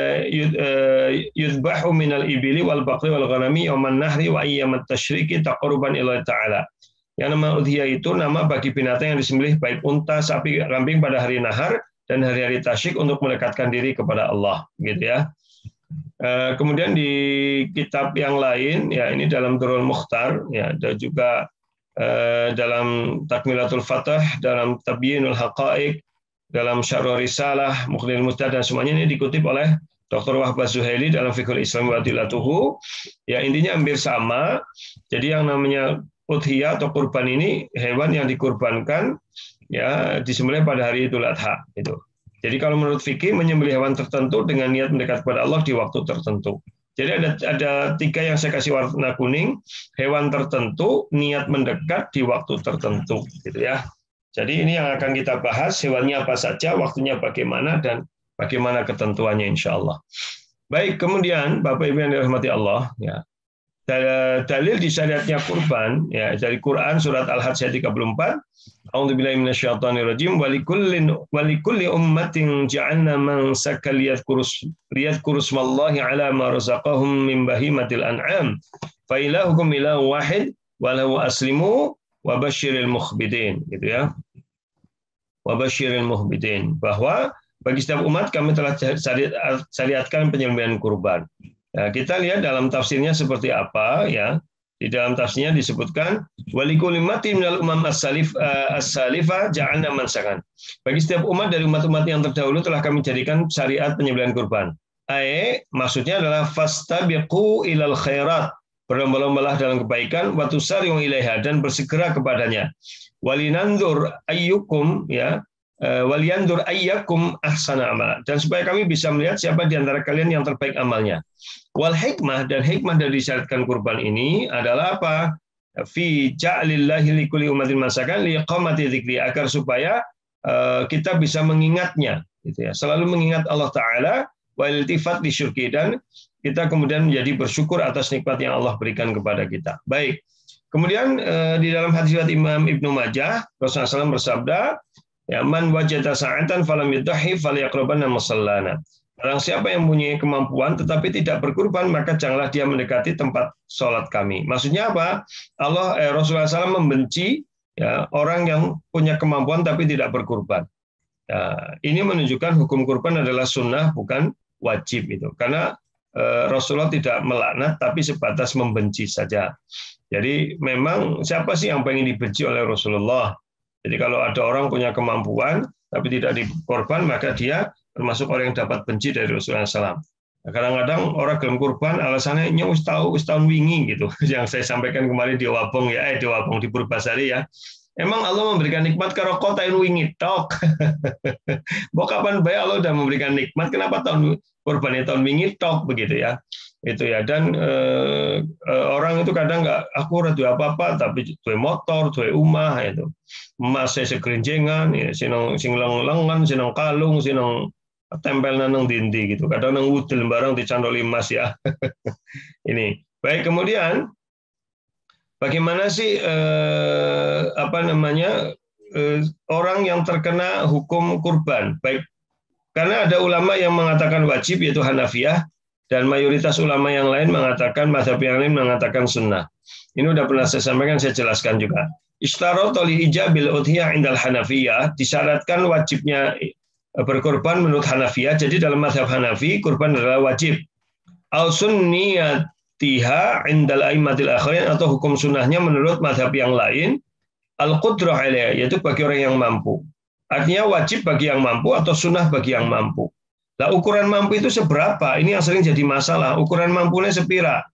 yudbahu minal ibili wal baqri wal ghanami yawman nahri wa ayyamat tasyriki taqarruban ila ta'ala. Yang nama udhiyah itu nama bagi binatang yang disembelih baik unta, sapi, kambing pada hari nahar dan hari-hari tasyrik untuk mendekatkan diri kepada Allah, gitu ya. Kemudian di kitab yang lain ya, ini dalam Durrul Mukhtar ya, dan juga dalam Takmilatul Fatah, dalam Tabyinul Haqaiq, dalam Syarh Risalah, Mukhnil Mustad, dan semuanya ini dikutip oleh Doktor Wahab Az-Zuhaili dalam Fiqhul Islam wa Adillatuhu. Ya, intinya hampir sama. Jadi yang namanya udhiyah atau kurban ini hewan yang dikurbankan ya disembelih pada hari Idul Adha itu. Jadi kalau menurut fikih menyembelih hewan tertentu dengan niat mendekat kepada Allah di waktu tertentu. Jadi ada ada tiga yang saya kasih warna kuning, hewan tertentu, niat mendekat di waktu tertentu, gitu ya. Jadi ini yang akan kita bahas, hewannya apa saja, waktunya bagaimana, dan bagaimana ketentuannya insya Allah. Baik, kemudian Bapak Ibu yang dirahmati Allah, ya, dalil di syariatnya kurban ya dari Quran surat Al-Hajj ayat tiga puluh empat. A'udzubillahi minasyaitonirrajim. Walikullin walikulli ummatin ja'alna mansakan liyadhkurus liyadhkurus smallahi 'ala ma razaqahum min bahimatil an'am. Fa ilahukum ilahun wahid wa lahu aslimu wa basyiril mukhbitin, gitu ya. Wa basyiril mukhbitin, bahwa bagi setiap umat kami telah syariatkan penyembelihan kurban. Nah, kita lihat dalam tafsirnya seperti apa ya. Di dalam tafsirnya disebutkan walikulli ummatin minal umam as-salif as-salifah ja'alna mansakan. Bagi setiap umat dari umat-umat yang terdahulu telah kami jadikan syariat penyembelihan kurban. Ae, maksudnya adalah fastabiqu ilal khairat, berlomba-lombalah dalam kebaikan, wa tusari'u ilaiha, dan bersegera kepadanya. Walinandur ayyukum, ya, waliyandur ayyakum ahsana amal, dan supaya kami bisa melihat siapa di antara kalian yang terbaik amalnya. Wal hikmah, dan hikmah dari disyariatkan kurban ini adalah apa? Fi ja'lillahi likulli ummatin masakan liqamati dzikri, agar supaya uh, kita bisa mengingatnya, gitu ya. Selalu mengingat Allah Taala, wa iltifat disyurki, dan kita kemudian menjadi bersyukur atas nikmat yang Allah berikan kepada kita. Baik. Kemudian uh, di dalam hadis riwayat Imam Ibnu Majah, Rasulullah shallallahu alaihi wasallam bersabda, ya, man wajada sa'atan falam yudhi falyaqrabanna musallana. Barang siapa yang mempunyai kemampuan tetapi tidak berkurban, maka janganlah dia mendekati tempat sholat kami. Maksudnya apa? Allah eh, Rasulullah shallallahu alaihi wasallam membenci, ya, orang yang punya kemampuan tapi tidak berkurban. Ya, ini menunjukkan hukum kurban adalah sunnah, bukan wajib itu. Karena eh, Rasulullah tidak melaknat tapi sebatas membenci saja. Jadi memang siapa sih yang pengen dibenci oleh Rasulullah? Jadi kalau ada orang punya kemampuan tapi tidak dikorban, maka dia termasuk orang yang dapat benci dari Rasulullah shallallahu alaihi wasallam. Nah, kadang-kadang orang gelem kurban alasannya nyus tahu tahun wingi gitu. Yang saya sampaikan kemarin di Wabong ya, eh di Wabong di Purbasari ya. Emang Allah memberikan nikmat karo kota yang wingi tok. Mau kapan bae Allah udah memberikan nikmat, kenapa tahun kurbannya tahun wingi tok begitu ya. Itu ya, dan eh, orang itu kadang nggak aku ora duwe apa-apa tapi duwe motor, duwe omah itu. Emas saya sekerinjengan ya, sinong sing leng-lengan, sinong kalung, sinong tempel nang dindi gitu. Kadang nang udel barang dicandoli emas ya. Ini. Baik, kemudian bagaimana sih eh, apa namanya eh, orang yang terkena hukum kurban? Baik, karena ada ulama yang mengatakan wajib yaitu Hanafiyah, dan mayoritas ulama yang lain mengatakan, mazhab yang lain mengatakan sunnah. Ini udah pernah saya sampaikan, saya jelaskan juga. Ishtarat li ijabil udhiyah indal Hanafiyah, disyaratkan wajibnya berkorban menurut Hanafiyah. Jadi dalam mazhab Hanafi kurban adalah wajib. Al sunniyatiha indal aimatil akhirin, atau hukum sunnahnya menurut mazhab yang lain, al qudrah alaiha, yaitu bagi orang yang mampu. Artinya wajib bagi yang mampu atau sunnah bagi yang mampu. Nah, ukuran mampu itu seberapa? Ini yang sering jadi masalah. Ukuran mampunya sepira?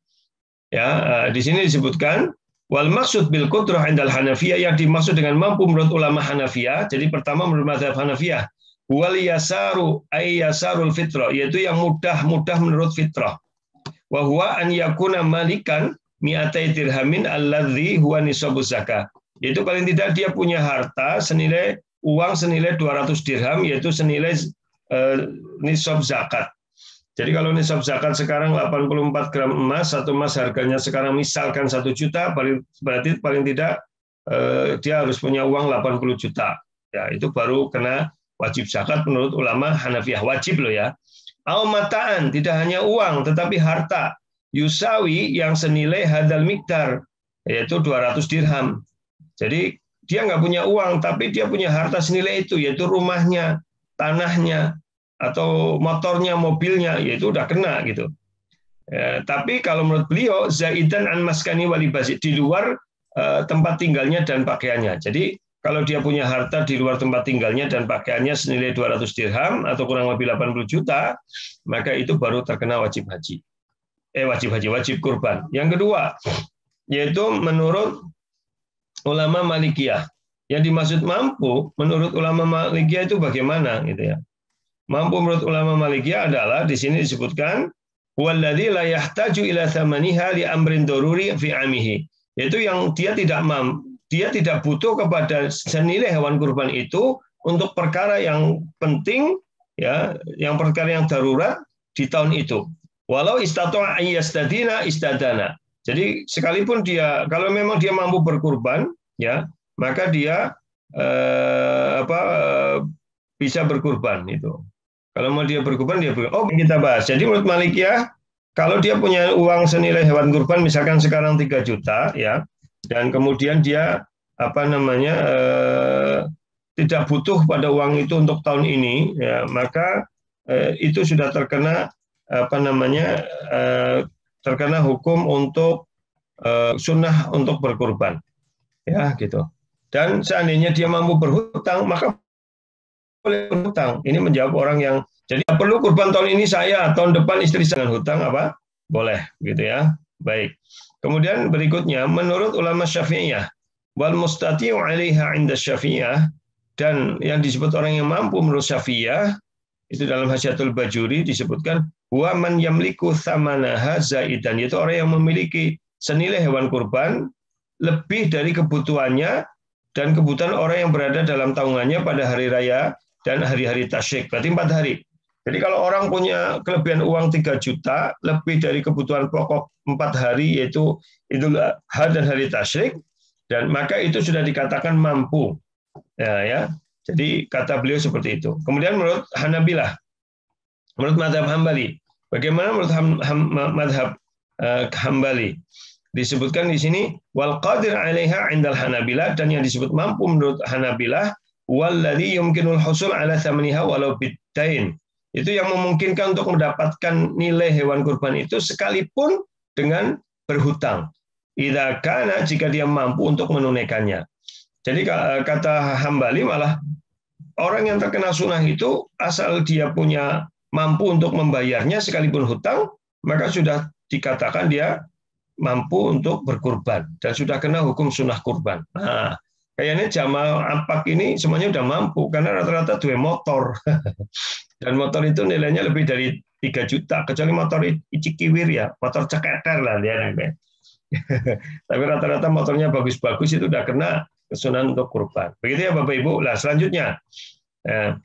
Ya, di sini disebutkan wal maksud bil qudrah indal Hanafiyah, yang dimaksud dengan mampu menurut ulama Hanafiyah. Jadi pertama menurut mazhab Hanafiyah, wal yasaru ay yasarul fitrah, yaitu yang mudah-mudah menurut fitrah. Wa huwa an yakuna malikan mi'atai dirhamin alladzi huwa nisabuz zakah. Yaitu paling tidak dia punya harta senilai uang senilai dua ratus dirham, yaitu senilai eh, nisab zakat. Jadi kalau nisab zakat sekarang delapan puluh empat gram emas, satu emas harganya sekarang misalkan satu juta, berarti paling tidak eh, dia harus punya uang delapan puluh juta. Ya, itu baru kena wajib zakat menurut ulama Hanafiyah, wajib loh ya. Au mataan, tidak hanya uang tetapi harta, yusawi, yang senilai hadal mikdar, yaitu dua ratus dirham. Jadi dia nggak punya uang tapi dia punya harta senilai itu, yaitu rumahnya, tanahnya, atau motornya, mobilnya, yaitu udah kena gitu. Ya, tapi kalau menurut beliau zaidan an maskani walibasi, di luar uh, tempat tinggalnya dan pakaiannya. Jadi kalau dia punya harta di luar tempat tinggalnya dan pakaiannya senilai dua ratus dirham atau kurang lebih delapan puluh juta, maka itu baru terkena wajib haji. Eh wajib haji, wajib kurban. Yang kedua, yaitu menurut ulama Malikiyah. Yang dimaksud mampu menurut ulama Malikiyah itu bagaimana gitu ya. Mampu menurut ulama Malikiyah adalah di sini disebutkan walladzi la yahtaju ila thamaniha li amrin daruri fi amihi. Yaitu yang dia tidak mampu, dia tidak butuh kepada senilai hewan kurban itu untuk perkara yang penting, ya, yang perkara yang darurat di tahun itu. Walau istata'a yastadina istadana. Jadi sekalipun dia, kalau memang dia mampu berkurban, ya, maka dia eh, apa eh, bisa berkurban itu. Kalau mau dia berkurban, dia berkurban. Oh, kita bahas. Jadi menurut Malikiyah, kalau dia punya uang senilai hewan kurban, misalkan sekarang tiga juta, ya, dan kemudian dia apa namanya eh, tidak butuh pada uang itu untuk tahun ini, ya, maka eh, itu sudah terkena apa namanya eh, terkena hukum untuk eh, sunnah untuk berkurban, ya gitu. Dan seandainya dia mampu berhutang, maka boleh berhutang. Ini menjawab orang yang jadi perlu kurban tahun ini saya, tahun depan istri saya dengan hutang apa? Boleh, gitu ya. Baik. Kemudian berikutnya, menurut ulama Syafi'iyah, wal mustati'u 'alaiha 'inda Syafi'iyah, dan yang disebut orang yang mampu menurut Syafi'iyah, itu dalam Hasyatul Bajuri disebutkan wa man yamliku thamanaha zaidan, yaitu orang yang memiliki senilai hewan kurban lebih dari kebutuhannya dan kebutuhan orang yang berada dalam tanggungannya pada hari raya dan hari-hari tasyrik, berarti empat hari. Jadi kalau orang punya kelebihan uang tiga juta, lebih dari kebutuhan pokok empat hari, yaitu Idul Adha dan hari tasyrik, dan maka itu sudah dikatakan mampu. Ya, ya. Jadi kata beliau seperti itu. Kemudian menurut Hanabilah, menurut madhab Hambali, bagaimana menurut ham, ham, madhab uh, Hambali? Disebutkan di sini wal qadir 'alaiha 'indal Hanabilah, dan yang disebut mampu menurut Hanabilah walladzi yumkinul husul 'ala thamaniha walau biddain. Itu yang memungkinkan untuk mendapatkan nilai hewan kurban itu sekalipun dengan berhutang. Idza kana, jika dia mampu untuk menunaikannya. Jadi kata Hambali malah orang yang terkena sunnah itu asal dia punya mampu untuk membayarnya sekalipun hutang, maka sudah dikatakan dia mampu untuk berkurban dan sudah kena hukum sunnah kurban. Nah, kayaknya jamaah ampak ini semuanya sudah mampu karena rata-rata dua motor. Dan motor itu nilainya lebih dari tiga juta, kecuali motor Icikiwir ya, motor ceketer lah dia. Tapi rata-rata motornya bagus-bagus itu udah kena kesunahan untuk kurban. Begitu ya Bapak Ibu. Nah, selanjutnya, eh,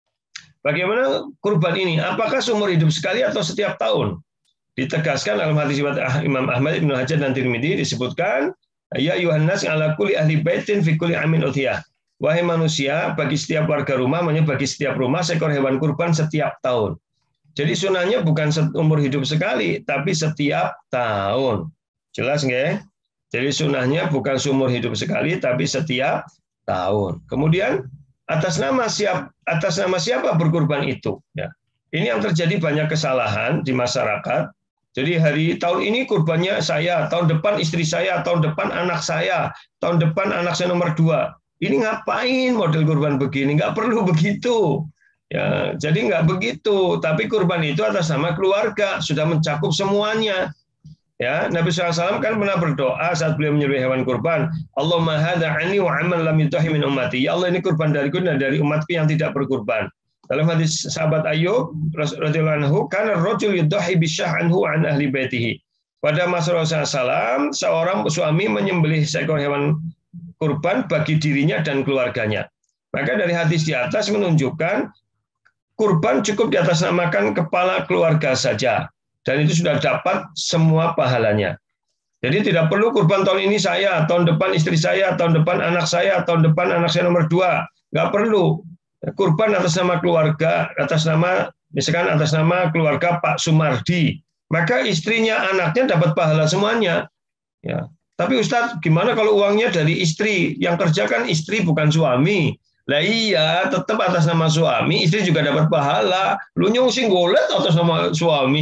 bagaimana kurban ini? Apakah seumur hidup sekali atau setiap tahun? Ditegaskan dalam hadis riwayat Imam Ahmad, Ibnu Hajar dan Tirmidzi disebutkan, ya Yohanes ala kulli ahli baitin fi kulli amin udhiyah. Wahai manusia, bagi setiap warga rumah, maksudnya bagi setiap rumah seekor hewan kurban setiap tahun. Jadi sunahnya bukan seumur hidup sekali, tapi setiap tahun. Jelas nggak? Jadi sunahnya bukan seumur hidup sekali, tapi setiap tahun. Kemudian atas nama siapa, atas nama siapa berkurban itu? Ya. Ini yang terjadi banyak kesalahan di masyarakat. Jadi hari tahun ini kurbannya saya, tahun depan istri saya, tahun depan anak saya, tahun depan anak saya nomor dua. Ini ngapain model kurban begini? Nggak perlu begitu. Ya, jadi nggak begitu. Tapi kurban itu atas nama keluarga, sudah mencakup semuanya. Ya, Nabi shallallahu alaihi wasallam kan pernah berdoa saat beliau menyembelih hewan kurban, Allahumma hadza anni wa aman lam yutahi min ummati. Ya Allah, ini kurban dariku dan dari umatku yang tidak berkurban. Dalam hadis sahabat Ayyub radhiyallahu anhu, kana ar-rajul yudhi bisyah anhu an ahli baitihi. Pada masa Rasulullah shallallahu alaihi wasallam, seorang suami menyembelih seekor hewan kurban bagi dirinya dan keluarganya. Maka dari hadis di atas menunjukkan kurban cukup diatasnamakan kepala keluarga saja. Dan itu sudah dapat semua pahalanya. Jadi tidak perlu kurban tahun ini saya, tahun depan istri saya, tahun depan anak saya, tahun depan anak saya nomor dua. Nggak perlu. Kurban atas nama keluarga, atas nama, misalkan atas nama keluarga Pak Sumardi. Maka istrinya, anaknya dapat pahala semuanya. Ya. Tapi Ustadz, gimana kalau uangnya dari istri? Yang kerja kan istri bukan suami. Lah iya, tetap atas nama suami, istri juga dapat pahala. Lu nyungsing golet atas nama suami.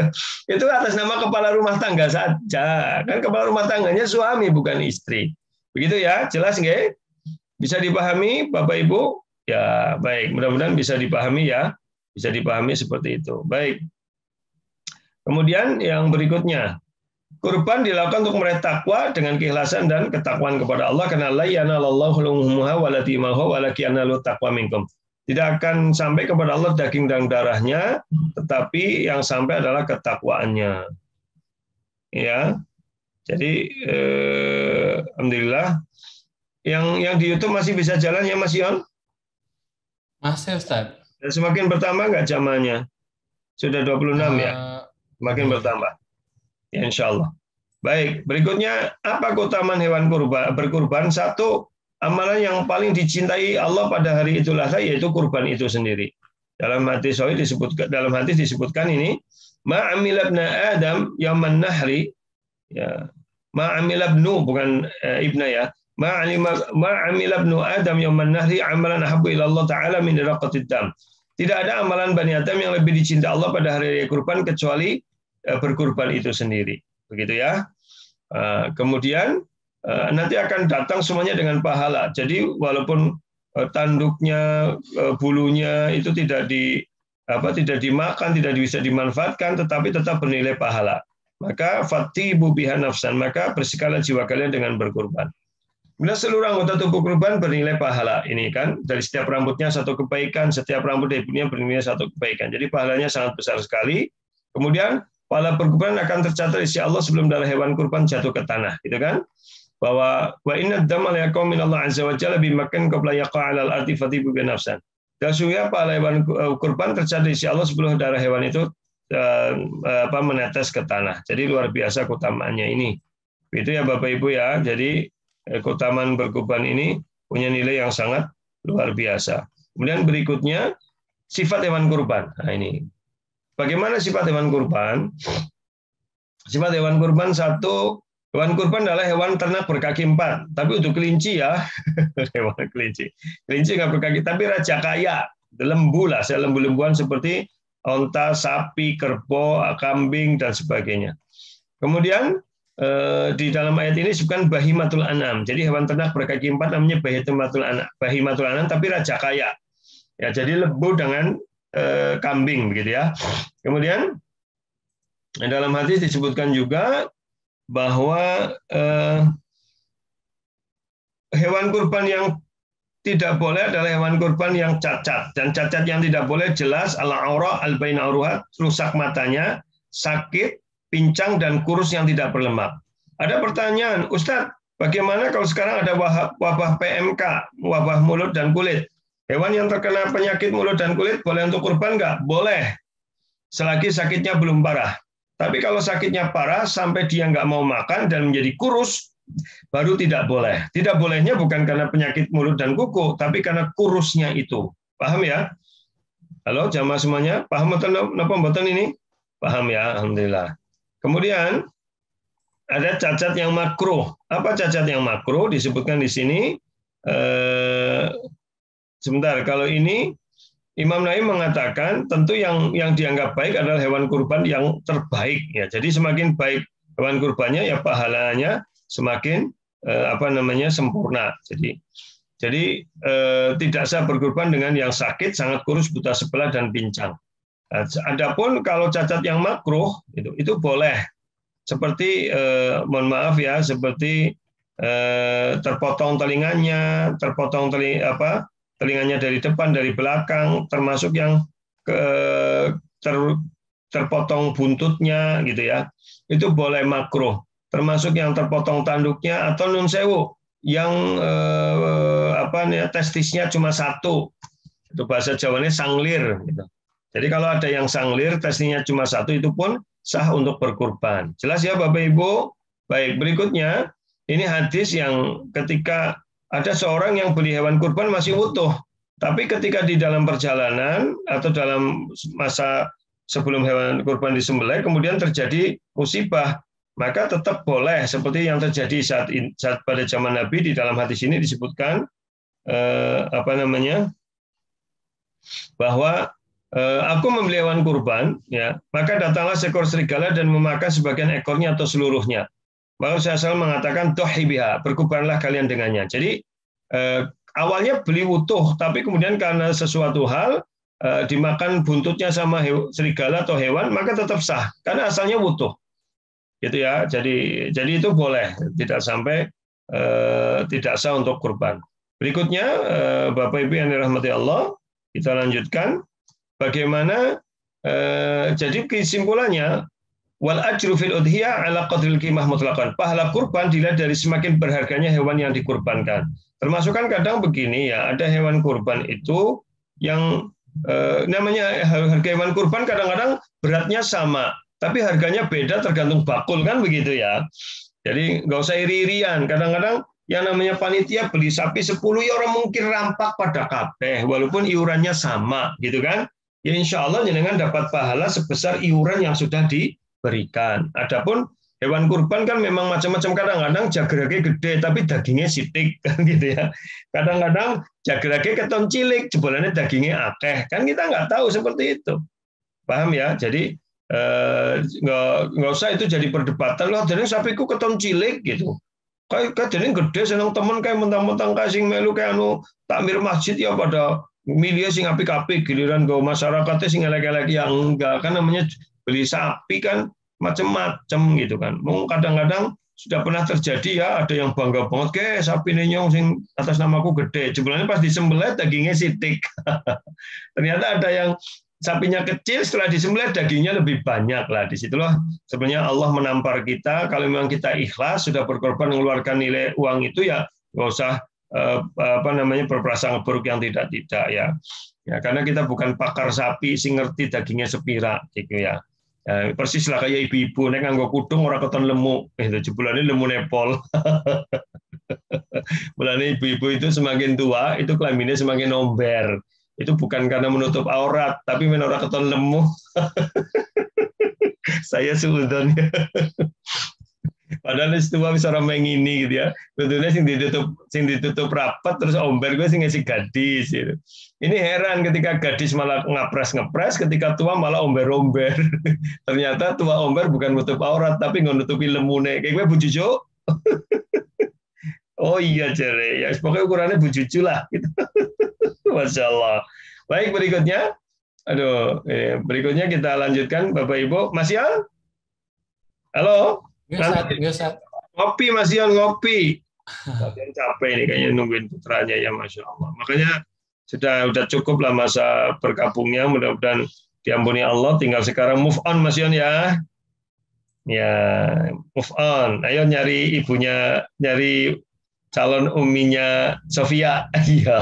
Itu atas nama kepala rumah tangga saja. Kan kepala rumah tangganya suami, bukan istri. Begitu ya, jelas nggak? Bisa dipahami Bapak Ibu? Ya, baik. Mudah-mudahan bisa dipahami ya. Bisa dipahami seperti itu. Baik. Kemudian yang berikutnya. Kurban dilakukan untuk meraih takwa dengan keikhlasan dan ketakwaan kepada Allah, karena la yanalallahu luhumuha wala dimaha walakin yanalu taqwa minkum. Tidak akan sampai kepada Allah daging dan darahnya, tetapi yang sampai adalah ketakwaannya. Ya. Jadi eh, alhamdulillah yang yang di YouTube masih bisa jalan ya Mas Yon? Masih Ustaz. Dan semakin bertambah nggak zamannya? Sudah dua puluh enam uh, ya? Semakin uh, bertambah. Ya, insya Allah. Baik, berikutnya apa keutamaan hewan kurban berkurban? Satu, amalan yang paling dicintai Allah pada hari Idul Adha yaitu kurban itu sendiri. Dalam hadis sahih disebutkan, dalam hadis disebutkan ini, ma amila ibna Adam yaman nahri, ya, ma amila ibnu bukan eh, ibna ya, ma alima ma amila ibnu Adam yaman nahri amalan ahabbu ila Allah taala min iraqatid dam. Tidak ada amalan Bani Adam yang lebih dicintai Allah pada hari raya kurban kecuali berkurban itu sendiri, begitu ya. Kemudian nanti akan datang semuanya dengan pahala. Jadi walaupun tanduknya, bulunya itu tidak di apa tidak dimakan, tidak bisa dimanfaatkan, tetapi tetap bernilai pahala. Maka fatibu biha nafsan, maka bersihkanlah jiwa kalian dengan berkurban. Bila seluruh anggota tubuh kurban bernilai pahala, ini kan dari setiap rambutnya satu kebaikan, setiap rambut dari ibunya bernilai satu kebaikan. Jadi pahalanya sangat besar sekali. Kemudian pahala berkurban akan tercatat di sisi Allah sebelum darah hewan kurban jatuh ke tanah, gitu kan? Bahwa wa inna dama la yaqum min Allah azza wa jalla bi makan qabla yaqa 'ala al-ardi fatibu bi nafsan. Dan sungguhnya pahala hewan kurban tercatat di sisi Allah sebelum darah hewan itu eh, apa menetes ke tanah. Jadi luar biasa keutamaannya ini. Itu ya Bapak Ibu ya. Jadi eh, keutamaan berkurban ini punya nilai yang sangat luar biasa. Kemudian berikutnya sifat hewan kurban. Nah ini. Bagaimana sifat hewan kurban? Sifat hewan kurban satu, hewan kurban adalah hewan ternak berkaki empat. Tapi untuk kelinci ya, hewan kelinci. Kelinci nggak berkaki, tapi raja kaya, lembu lah, saya lembu-lembuan seperti onta, sapi, kerbau, kambing dan sebagainya. Kemudian eh, di dalam ayat ini disebutkan bahimatul an'am. Jadi hewan ternak berkaki empat namanya bahimatul an'am, bahimatul an'am tapi raja kaya. Ya, jadi lembu dengan eh, kambing begitu ya. Kemudian dalam hadis disebutkan juga bahwa eh, hewan kurban yang tidak boleh adalah hewan kurban yang cacat, dan cacat yang tidak boleh jelas al-aura al-bain auruhat, rusak matanya, sakit, pincang dan kurus yang tidak berlemak. Ada pertanyaan, Ustadz, bagaimana kalau sekarang ada wabah P M K, wabah mulut dan kulit? Hewan yang terkena penyakit mulut dan kulit boleh untuk kurban nggak? Boleh, selagi sakitnya belum parah. Tapi kalau sakitnya parah sampai dia nggak mau makan dan menjadi kurus, baru tidak boleh. Tidak bolehnya bukan karena penyakit mulut dan kuku, tapi karena kurusnya itu. Paham ya? Halo, jamaah semuanya? Paham napa mboten ini? Paham ya, alhamdulillah. Kemudian ada cacat yang makruh. Apa cacat yang makruh? Disebutkan di sini. Eh, sebentar, kalau ini Imam Nawawi mengatakan tentu yang yang dianggap baik adalah hewan kurban yang terbaik. Ya, jadi semakin baik hewan kurbannya, ya pahalanya semakin eh, apa namanya sempurna. Jadi jadi eh, tidak sah berkurban dengan yang sakit, sangat kurus, buta sebelah dan pincang. Nah, adapun kalau cacat yang makruh itu itu boleh. Seperti eh, mohon maaf ya, seperti eh, terpotong telinganya, terpotong teling apa? telinganya dari depan, dari belakang, termasuk yang ke, ter, terpotong buntutnya gitu ya. Itu boleh makruh. Termasuk yang terpotong tanduknya atau nun sewu yang eh, apa nih testisnya cuma satu, itu bahasa Jawanya sanglir gitu. Jadi kalau ada yang sanglir testisnya cuma satu, itu pun sah untuk berkurban. Jelas ya Bapak Ibu? Baik, berikutnya ini hadis yang ketika ada seorang yang beli hewan kurban masih utuh, tapi ketika di dalam perjalanan atau dalam masa sebelum hewan kurban disembelih kemudian terjadi musibah, maka tetap boleh seperti yang terjadi saat, saat pada zaman Nabi. Di dalam hadis ini disebutkan eh, apa namanya bahwa eh, aku membeli hewan kurban, ya maka datanglah seekor serigala dan memakan sebagian ekornya atau seluruhnya. Maka Rasulullah mengatakan dohi biha, berkurbanlah kalian dengannya. Jadi eh, awalnya beli utuh, tapi kemudian karena sesuatu hal eh, dimakan buntutnya sama serigala atau hewan, maka tetap sah karena asalnya utuh. Gitu ya, jadi jadi itu boleh, tidak sampai eh, tidak sah untuk kurban. Berikutnya eh, Bapak Ibu yang dirahmati Allah, kita lanjutkan bagaimana eh, jadi kesimpulannya wal ajru fil udhiyah ala qadril qimah mutlaqan. Pahala kurban dilihat dari semakin berharganya hewan yang dikurbankan. Termasuk kan kadang begini ya, ada hewan kurban itu yang eh, namanya harga hewan kurban kadang-kadang beratnya sama, tapi harganya beda tergantung bakul kan begitu ya. Jadi nggak usah iri-irian. Kadang-kadang yang namanya panitia beli sapi sepuluh ya orang mungkin rampak pada kabeh walaupun iurannya sama gitu kan. Ya insya Allah jenengan dapat pahala sebesar iuran yang sudah diberikan. Adapun hewan kurban kan memang macam-macam, kadang-kadang jagrage gede tapi dagingnya sitik kan gitu ya. Kadang-kadang jagrage keton cilik jebolannya dagingnya akeh. Kan kita nggak tahu seperti itu. Paham ya? Jadi Eh, nggak nggak usah itu jadi perdebatan loh, jadi sapiku keton cilik gitu, Kayak kadene gede seneng temen kayak mentang-mentang kasih melu kayak anu takmir masjid ya pada milih sing apik-apik giliran go masyarakatnya sing elek-elek ya enggak kan namanya beli sapi kan macem-macem gitu kan. Mau kadang-kadang sudah pernah terjadi ya ada yang bangga banget ke sapi nyong sing atas namaku gede. Sebenarnya pas disembelih dagingnya sitik. Ternyata ada yang sapinya kecil setelah disembelih dagingnya lebih banyak lah. Disitulah sebenarnya Allah menampar kita. Kalau memang kita ikhlas sudah berkorban mengeluarkan nilai uang itu ya nggak usah eh, apa namanya berprasangka buruk yang tidak tidak ya. Ya karena kita bukan pakar sapi sing ngerti dagingnya sepira gitu ya. Ya, persis lah kayak ibu-ibu nek nganggo kudung ora keton lemu itu jebulane lemu nepol. Mulane ibu-ibu itu semakin tua itu kelaminnya semakin omber. Itu bukan karena menutup aurat tapi men ora keton lemu. Saya suudon ya. Padahal wis tua wis ora mengini gitu ya. Betulnya sing ditutup sing ditutup rapat terus omber gue sing ngasih gadis gitu. Ini heran ketika gadis malah ngapres-ngepres, ketika tua malah omber-omber. Ternyata tua omber bukan nutup aurat tapi nutupi lemune. Kayak gue Bu Cucu. Oh iya jere, ya pokoknya ukurannya Bu Cucu lah gitu. Masya Allah. Baik berikutnya. Aduh, eh, berikutnya kita lanjutkan Bapak Ibu. Mas Ian? Halo? Nggak, ngopi Mas Ian, ngopi. Kalian capek nih kayaknya nungguin putranya ya Masya Allah. Makanya sudah sudah cukup lah masa berkabungnya. Mudah-mudahan diampuni Allah. Tinggal sekarang move on Mas Ian ya. Ya move on. Ayo nyari ibunya, nyari calon uminya Sofia. Iya.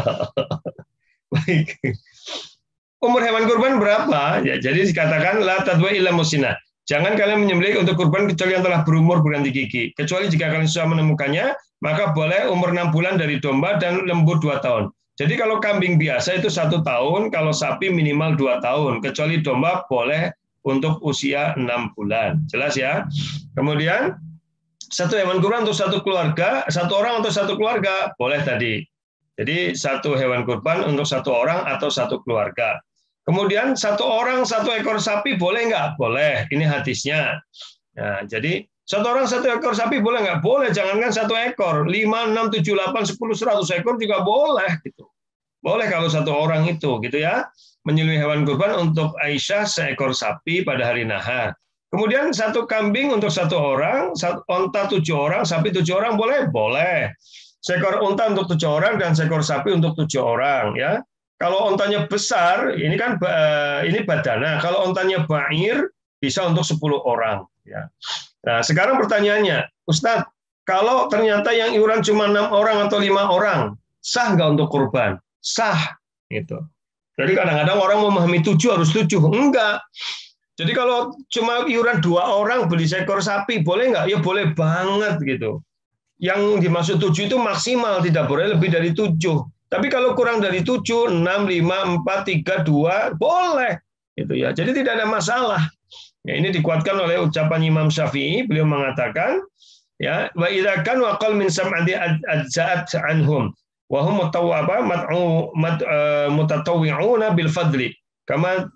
Baik. Umur hewan kurban berapa? Ya, jadi dikatakan la tadwa illa musina. Jangan kalian menyembelih untuk kurban kecuali yang telah berumur berganti gigi. Kecuali jika kalian sudah menemukannya, maka boleh umur enam bulan dari domba dan lembu dua tahun. Jadi kalau kambing biasa itu satu tahun, kalau sapi minimal dua tahun. Kecuali domba boleh untuk usia enam bulan. Jelas ya? Kemudian, satu hewan kurban untuk satu keluarga, satu orang untuk satu keluarga, boleh tadi. Jadi satu hewan kurban untuk satu orang atau satu keluarga. Kemudian satu orang satu ekor sapi boleh nggak? Boleh. Ini hadisnya. Nah, jadi satu orang satu ekor sapi boleh nggak? Boleh. Jangankan satu ekor, lima, enam, tujuh, delapan, sepuluh, seratus ekor juga boleh. Gitu. Boleh kalau satu orang itu, gitu ya. Menyembelih hewan kurban untuk Aisyah seekor sapi pada hari nahar. Kemudian satu kambing untuk satu orang, satu onta tujuh orang, sapi tujuh orang boleh? Boleh. Seekor onta untuk tujuh orang dan seekor sapi untuk tujuh orang, ya. Kalau ontanya besar, ini kan ini badana. Kalau ontanya ba'ir, bisa untuk sepuluh orang. Ya. Nah, sekarang pertanyaannya, Ustadz, kalau ternyata yang iuran cuma enam orang atau lima orang, sah nggak untuk kurban? Sah. Gitu. Jadi kadang-kadang orang memahami tujuh harus tujuh. Enggak. Jadi kalau cuma iuran dua orang beli seekor sapi, boleh nggak? Ya boleh banget. Gitu. Yang dimaksud tujuh itu maksimal, tidak boleh lebih dari tujuh. Tapi kalau kurang dari tujuh, enam, lima, empat, tiga, dua, boleh. Gitu ya. Jadi tidak ada masalah. Ya, ini dikuatkan oleh ucapan Imam Syafi'i. Beliau mengatakan, ya, wa idza kan wa qal min sam'ati ajza'at anhum wa hum mutawwaba mat'u mutatawwi'una bil fadli. Kama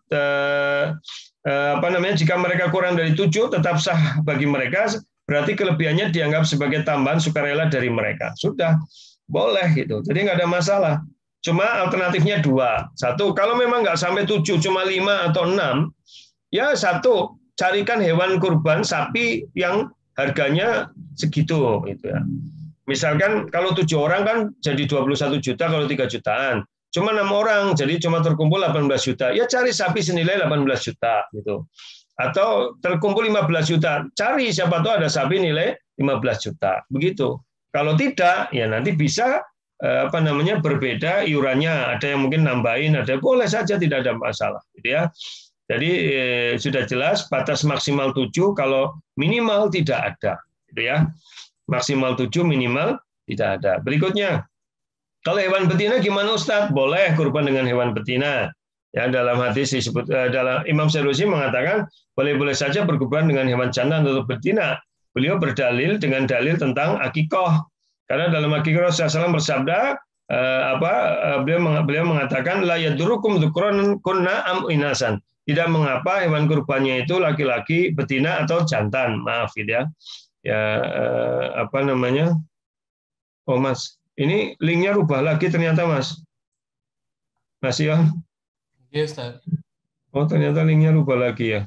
apa namanya? Jika mereka kurang dari tujuh tetap sah bagi mereka, berarti kelebihannya dianggap sebagai tambahan sukarela dari mereka. Sudah. Boleh gitu, jadi nggak ada masalah. Cuma alternatifnya dua. Satu, kalau memang nggak sampai tujuh, cuma lima atau enam, ya satu, carikan hewan kurban sapi yang harganya segitu. Gitu ya. Misalkan kalau tujuh orang kan jadi dua puluh satu juta kalau tiga jutaan. Cuma enam orang, jadi cuma terkumpul delapan belas juta. Ya cari sapi senilai delapan belas juta. Gitu. Atau terkumpul lima belas juta. Cari siapa tahu ada sapi nilai lima belas juta. Begitu. Kalau tidak, ya nanti bisa apa namanya berbeda iurannya. Ada yang mungkin nambahin, ada boleh saja tidak ada masalah, gitu ya. Jadi eh, sudah jelas batas maksimal tujuh, kalau minimal tidak ada, gitu ya. Maksimal tujuh, minimal tidak ada. Berikutnya, kalau hewan betina gimana Ustadz? Boleh kurban dengan hewan betina. Ya dalam hadis disebut eh, dalam Imam Sanusi mengatakan boleh-boleh saja berkurban dengan hewan jantan atau betina. Beliau berdalil dengan dalil tentang akikoh. Karena dalam akikoh Rasulullah shallallahu alaihi wasallam bersabda, eh, apa eh, beliau beliau mengatakan la yadurukum dzukran kunna am inasan. Tidak mengapa hewan kurbannya itu laki-laki, betina atau jantan. Maaf gitu ya. Ya eh, apa namanya? Oh Mas, ini linknya rubah lagi ternyata Mas. Mas Yon. Iya Ustaz. Oh ternyata linknya rubah lagi ya.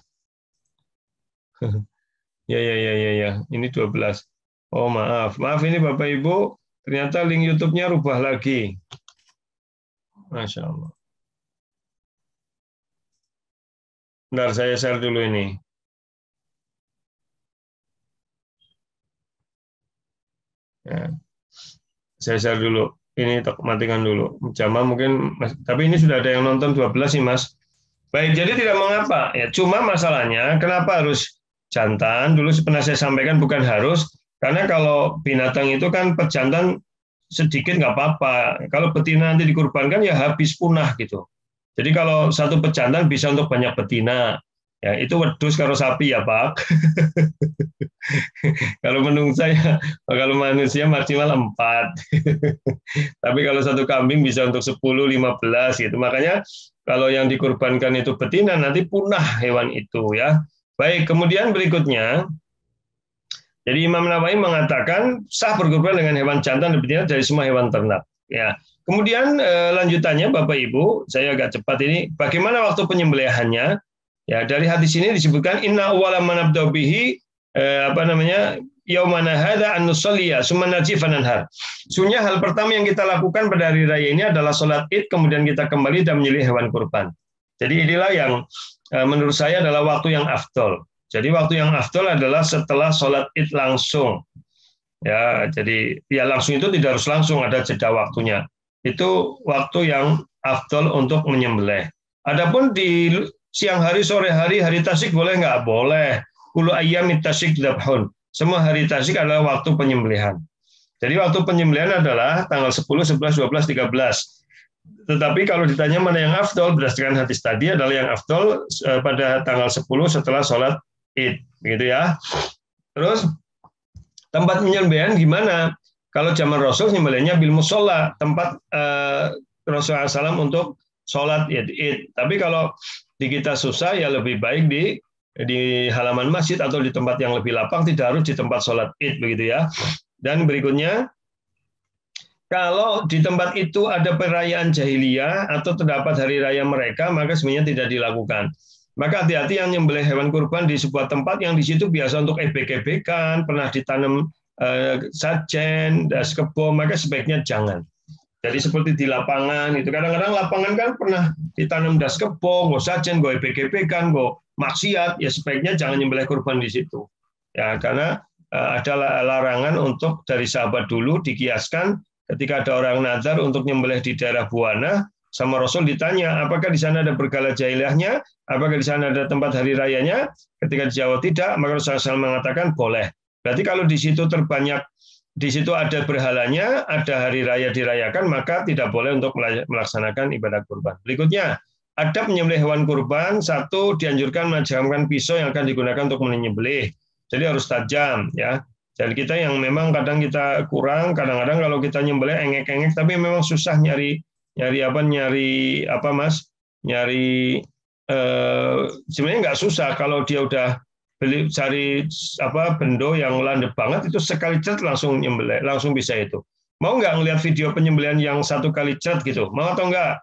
Ya ya ya ya ya. Ini dua belas. Oh maaf, maaf ini Bapak Ibu. Ternyata link YouTube-nya rubah lagi. Masya Allah. Bentar saya share dulu ini. Ya. Saya share dulu. Ini matikan dulu. Jamaah mungkin, tapi ini sudah ada yang nonton dua belas sih Mas. Baik, jadi tidak mengapa. Ya, cuma masalahnya kenapa harus jantan? Dulu pernah saya sampaikan bukan harus, karena kalau binatang itu kan pejantan sedikit nggak apa-apa. Kalau betina nanti dikurbankan ya habis punah gitu. Jadi kalau satu pejantan bisa untuk banyak betina. Ya, itu wedus karo sapi ya Pak. Kalau menurut saya, kalau manusia maksimal empat. Tapi kalau satu kambing bisa untuk sepuluh, lima belas gitu. Makanya kalau yang dikurbankan itu betina nanti punah hewan itu ya. Baik, kemudian berikutnya, jadi Imam Nawawi mengatakan sah berkurban dengan hewan jantan dan betina dari semua hewan ternak. Ya. Kemudian eh, lanjutannya Bapak Ibu, saya agak cepat ini. Bagaimana waktu penyembelihannya? Ya, dari hadis ini disebutkan inna awwala man nabda'u bihi eh, apa namanya? yaumana hadza an nusalliya summa naji fananhar. Sunnah hal pertama yang kita lakukan pada hari raya ini adalah sholat Id, kemudian kita kembali dan menyembelih hewan kurban. Jadi inilah yang eh, menurut saya adalah waktu yang afdol. Jadi waktu yang afdol adalah setelah sholat Id langsung. Ya, jadi ya langsung itu tidak harus langsung, ada jeda waktunya. Itu waktu yang afdol untuk menyembelih. Adapun di siang hari, sore hari, hari tasyrik boleh nggak? Boleh. Kullu ayyamit tasyrik dzabhun. Semua hari tasyrik adalah waktu penyembelihan. Jadi waktu penyembelihan adalah tanggal sepuluh, sebelas, dua belas, tiga belas. Tetapi kalau ditanya mana yang afdol, berdasarkan hadis tadi adalah yang afdol pada tanggal sepuluh setelah sholat Id. Begitu ya. Terus tempat penyembelihan gimana? Kalau zaman Rasul nyembelihnya bil musolla, tempat eh, Rasulullah shallallahu alaihi wasallam untuk sholat Id. Tapi kalau di kita susah ya lebih baik di di halaman masjid atau di tempat yang lebih lapang, tidak harus di tempat sholat Id begitu ya. Dan berikutnya, kalau di tempat itu ada perayaan jahiliyah atau terdapat hari raya mereka, maka sebenarnya tidak dilakukan. Maka hati-hati yang nyembelih hewan kurban di sebuah tempat yang di situ biasa untuk ebek-ebekan, pernah ditanam eh, sajen, das kebo, maka sebaiknya jangan. Jadi seperti di lapangan itu kadang-kadang lapangan kan pernah ditanam das kebo, nggak sajen, nggak ebek-ebekan, nggak maksiat, ya sebaiknya jangan nyembelih kurban di situ. Ya karena uh, ada larangan untuk dari sahabat dulu dikiaskan ketika ada orang nazar untuk nyembelih di daerah Buana, sama Rasul ditanya apakah di sana ada bergala jahiliyahnya, apakah di sana ada tempat hari rayanya. Ketika dijawab tidak, maka Rasulullah shallallahu alaihi wasallam mengatakan boleh. Berarti kalau di situ terbanyak di situ ada berhalanya, ada hari raya dirayakan, maka tidak boleh untuk melaksanakan ibadah kurban. Berikutnya, adab menyembelih hewan kurban, satu, dianjurkan menajamkan pisau yang akan digunakan untuk menyembelih. Jadi harus tajam, ya. Jadi kita yang memang kadang kita kurang, kadang-kadang kalau kita nyembelih engek-engek, tapi memang susah nyari, nyari apa, nyari apa mas, nyari eh, sebenarnya nggak susah kalau dia udah beli cari apa bendo yang landep banget itu sekali cet langsung nyembelih, langsung bisa itu. Mau nggak ngelihat video penyembelihan yang satu kali cet gitu? Mau atau enggak?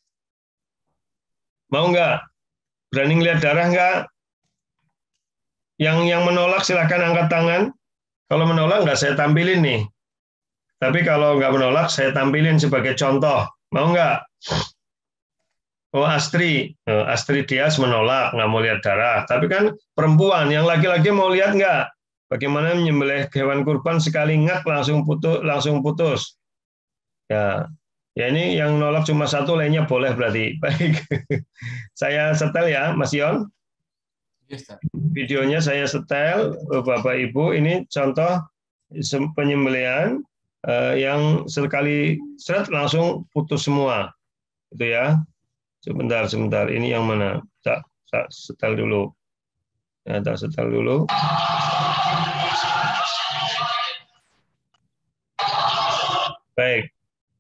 Mau nggak? Berani ngelihat darah nggak? Yang yang menolak silahkan angkat tangan. Kalau menolak nggak saya tampilin nih. Tapi kalau nggak menolak saya tampilin sebagai contoh. Mau nggak? Oh Astri, Astri Dias menolak, nggak mau lihat darah. Tapi kan perempuan, yang laki-laki mau lihat nggak? Bagaimana menyembelih hewan kurban sekali ngak langsung putus, langsung putus. Ya, ya ini yang nolak cuma satu, lainnya boleh berarti. Baik, saya setel ya, Mas Yon. Videonya saya setel, Bapak Ibu. Ini contoh penyembelihan yang sekali seret langsung putus semua, itu ya. Sebentar, sebentar. Ini yang mana? Tak, tak setel dulu. Ya, tak setel dulu. Baik.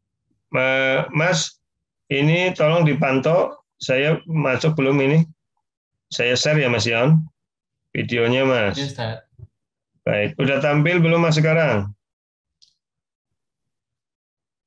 Mas, ini tolong dipantau. Saya masuk belum ini? Saya share ya, Mas Yon. Videonya, Mas. Yes, Baik. Udah tampil belum, Mas, sekarang?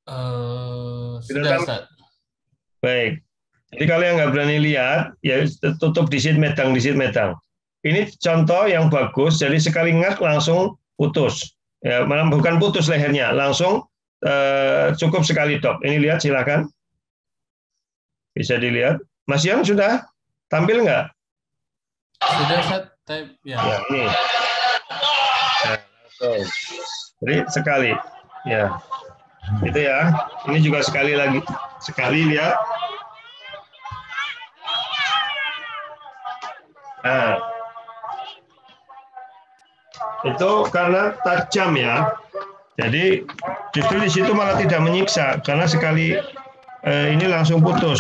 Uh, sudah, Ustaz. Baik. Jadi kalau yang nggak berani lihat, ya tutup di sit medang, di sit medang. Ini contoh yang bagus. Jadi sekali ngak langsung putus. Ya, malah bukan putus lehernya, langsung eh, cukup sekali dok. Ini lihat silakan. Bisa dilihat. Mas Yon sudah tampil nggak? Sudah, Ustaz. Type, ya. Ya, ini. Nah, jadi sekali, ya. Itu ya. Ini juga sekali lagi. Sekali lihat. Nah, itu karena tajam ya. Jadi justru di situ malah tidak menyiksa karena sekali eh, ini langsung putus.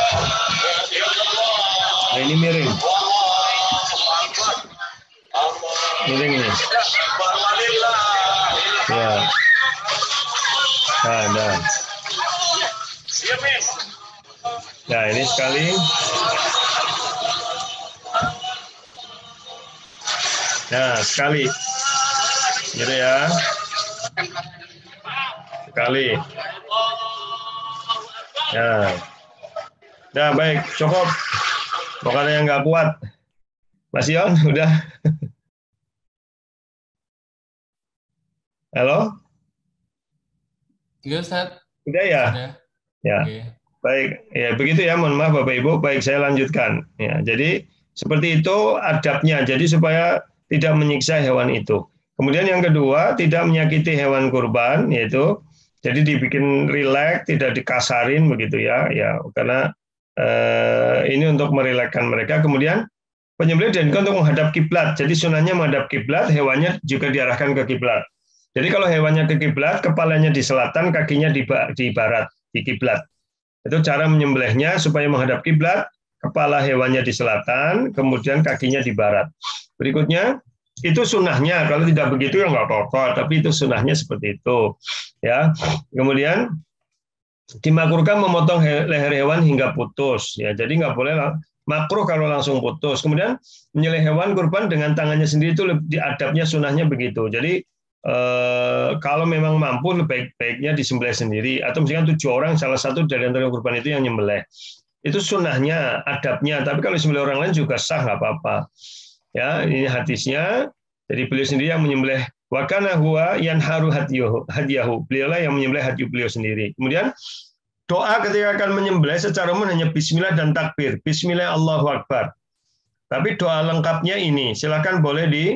Nah, ini miring. Miring ini. Ya. Nah, nah. Nah, ini sekali. Nah, sekali. Gitu ya. Sekali. Nah. Nah, baik, cukup. Pokoknya yang nggak kuat. Mas Yon, udah. Halo? Enggak, Ustaz. Udah ya? Sudah. Ya. Oke. Baik, ya begitu ya. Mohon maaf Bapak Ibu. Baik, saya lanjutkan. Ya, jadi seperti itu adabnya. Jadi supaya tidak menyiksa hewan itu. Kemudian yang kedua, tidak menyakiti hewan kurban, yaitu jadi dibikin rileks, tidak dikasarin begitu ya. Ya, karena eh, ini untuk merilekskan mereka. Kemudian penyembelih dianjurkan untuk menghadap kiblat. Jadi sunahnya menghadap kiblat, hewannya juga diarahkan ke kiblat. Jadi kalau hewannya ke kiblat, kepalanya di selatan, kakinya di, di barat, di kiblat. Itu cara menyembelihnya supaya menghadap kiblat, kepala hewannya di selatan, kemudian kakinya di barat. Berikutnya, itu sunahnya. Kalau tidak begitu ya nggak apa-apa, tapi itu sunahnya seperti itu. Ya. Kemudian dimakruhkan memotong leher hewan hingga putus. Ya, jadi nggak boleh makruh kalau langsung putus. Kemudian menyembelih hewan kurban dengan tangannya sendiri itu lebih adabnya sunahnya begitu. Jadi Eh, kalau memang mampu baik-baiknya disembelih sendiri atau misalkan tujuh orang salah satu dari antara kurban itu yang nyembelih itu sunahnya adabnya, tapi kalau disembelih orang lain juga sah nggak apa-apa ya. Ini hadisnya, jadi beliau sendiri yang menyembelih, wa kana huwa yanharu hadiyahu, beliaulah yang menyembelih hadiah beliau sendiri. Kemudian doa ketika akan menyembelih secara umum hanya bismillah dan takbir, bismillah Allahu Akbar, tapi doa lengkapnya ini silakan boleh di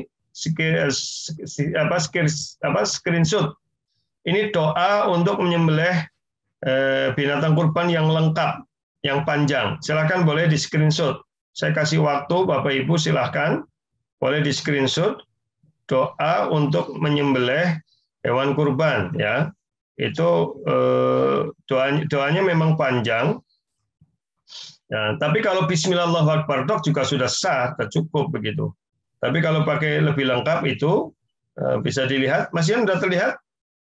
apa screenshot. Ini doa untuk menyembelih binatang kurban yang lengkap, yang panjang. Silakan boleh di screenshot. Saya kasih waktu Bapak Ibu, silakan boleh di screenshot doa untuk menyembelih hewan kurban ya. Itu doanya, doanya memang panjang. Ya, tapi kalau bismillah Allahu Akbar dok juga sudah sah, cukup begitu. Tapi kalau pakai lebih lengkap itu bisa dilihat. Mas Yon sudah terlihat?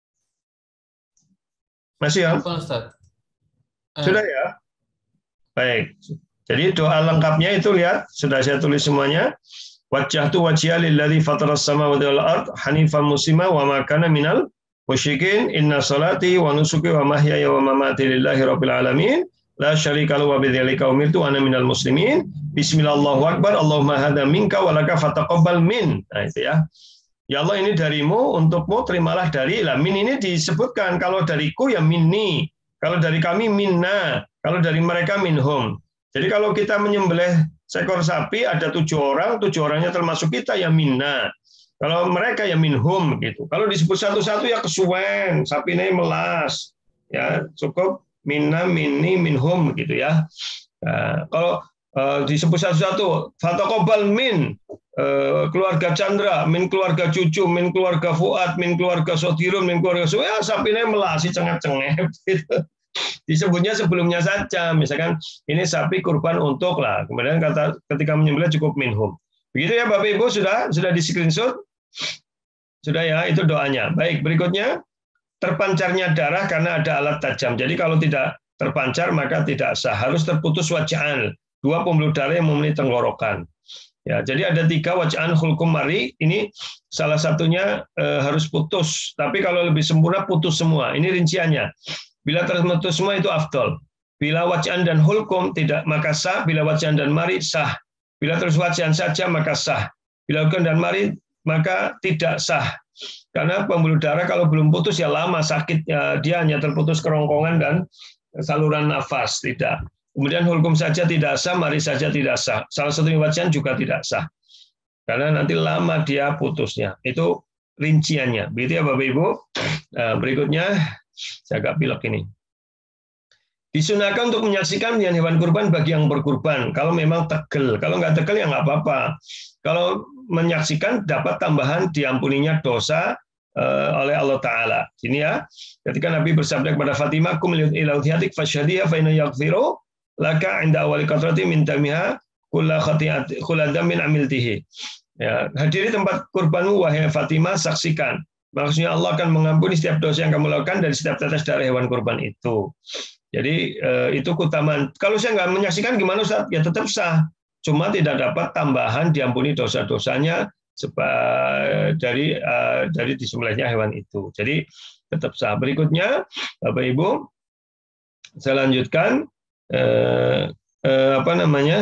Mas Yon? Sudah ya? Baik. Jadi doa lengkapnya itu lihat, sudah saya tulis semuanya. Wajjahtu wajhiya lilladzi fataras samawati wal ard hanifan muslima wa ma kana minal musyrikin. Inna salati wa nusuki wa mahyaya wa mamati lillahi rabbil alamin. La syarika lahu wa bidzalika umirtu ana minal muslimin. Bismillahirrahmanirrahim. Akbar. Allahumma hadza minka wa laka fataqabbal min. Nah itu ya. Ya Allah ini darimu, untukmu terimalah dari. Lah min ini disebutkan, kalau dariku ya minni. Kalau dari kami minna. Kalau dari mereka minhum. Jadi kalau kita menyembelih seekor sapi ada tujuh orang, tujuh orangnya termasuk kita ya minna. Kalau mereka ya minhum gitu. Kalau disebut satu-satu ya kesuwen, sapinya melas. Ya, cukup minna, minni, minhum gitu ya. Nah, kalau uh, disebut satu-satu, fataqabbal min uh, keluarga Chandra, min keluarga Cucu, min keluarga Fuad, min keluarga Sodirun, min keluarga Su, ya sapinya melasi cengep-cengep gitu. Disebutnya sebelumnya saja, misalkan ini sapi kurban untuk lah, kemudian kata ketika menyembelih cukup minhum. Begitu ya Bapak Ibu, sudah sudah di screenshot? Sudah ya, itu doanya. Baik, berikutnya terpancarnya darah karena ada alat tajam. Jadi kalau tidak terpancar maka tidak sah. Harus terputus waj'an, dua pembuluh darah yang memenuhi tenggorokan. Ya, jadi ada tiga waj'an hulkum mari. Ini salah satunya eh, harus putus. Tapi kalau lebih sempurna putus semua. Ini rinciannya. Bila terputus semua itu afdol. Bila waj'an dan hulkum tidak maka sah, bila waj'an dan mari sah. Bila terus waj'an saja maka sah. Bila hulkum dan mari maka tidak sah. Karena pembuluh darah kalau belum putus ya lama sakit, ya, dia hanya terputus kerongkongan dan saluran nafas, tidak. Kemudian hulkum saja tidak sah, mari saja tidak sah. Salah satu waj'an juga tidak sah. Karena nanti lama dia putusnya. Itu rinciannya. Begitu ya Bapak Ibu. Nah, berikutnya saya agak pilek ini. Disunahkan untuk menyaksikan pembelian hewan kurban bagi yang berkurban. Kalau memang tegel, kalau nggak tegel ya nggak apa-apa. Kalau menyaksikan dapat tambahan diampuninya dosa uh, oleh Allah Taala. Sini ya, ketika Nabi bersabda kepada Fatimah, "Kum ilauhiyatik fasyhadiha fa inna yaghfiru laka 'inda awwali qatrati min damiha kulla khati'at kulla damin amiltihi." Ya, hadiri tempat kurbanmu wahai Fatimah, saksikan. Maksudnya Allah akan mengampuni setiap dosa yang kamu lakukan dari setiap tetes darah hewan kurban itu. Jadi eh, itu keutamaan. Kalau saya nggak menyaksikan gimana Ustaz? Ya tetap sah. Cuma tidak dapat tambahan diampuni dosa-dosanya dari eh, dari disembelihnya hewan itu. Jadi tetap sah. Berikutnya Bapak Ibu, saya lanjutkan eh, eh, apa namanya?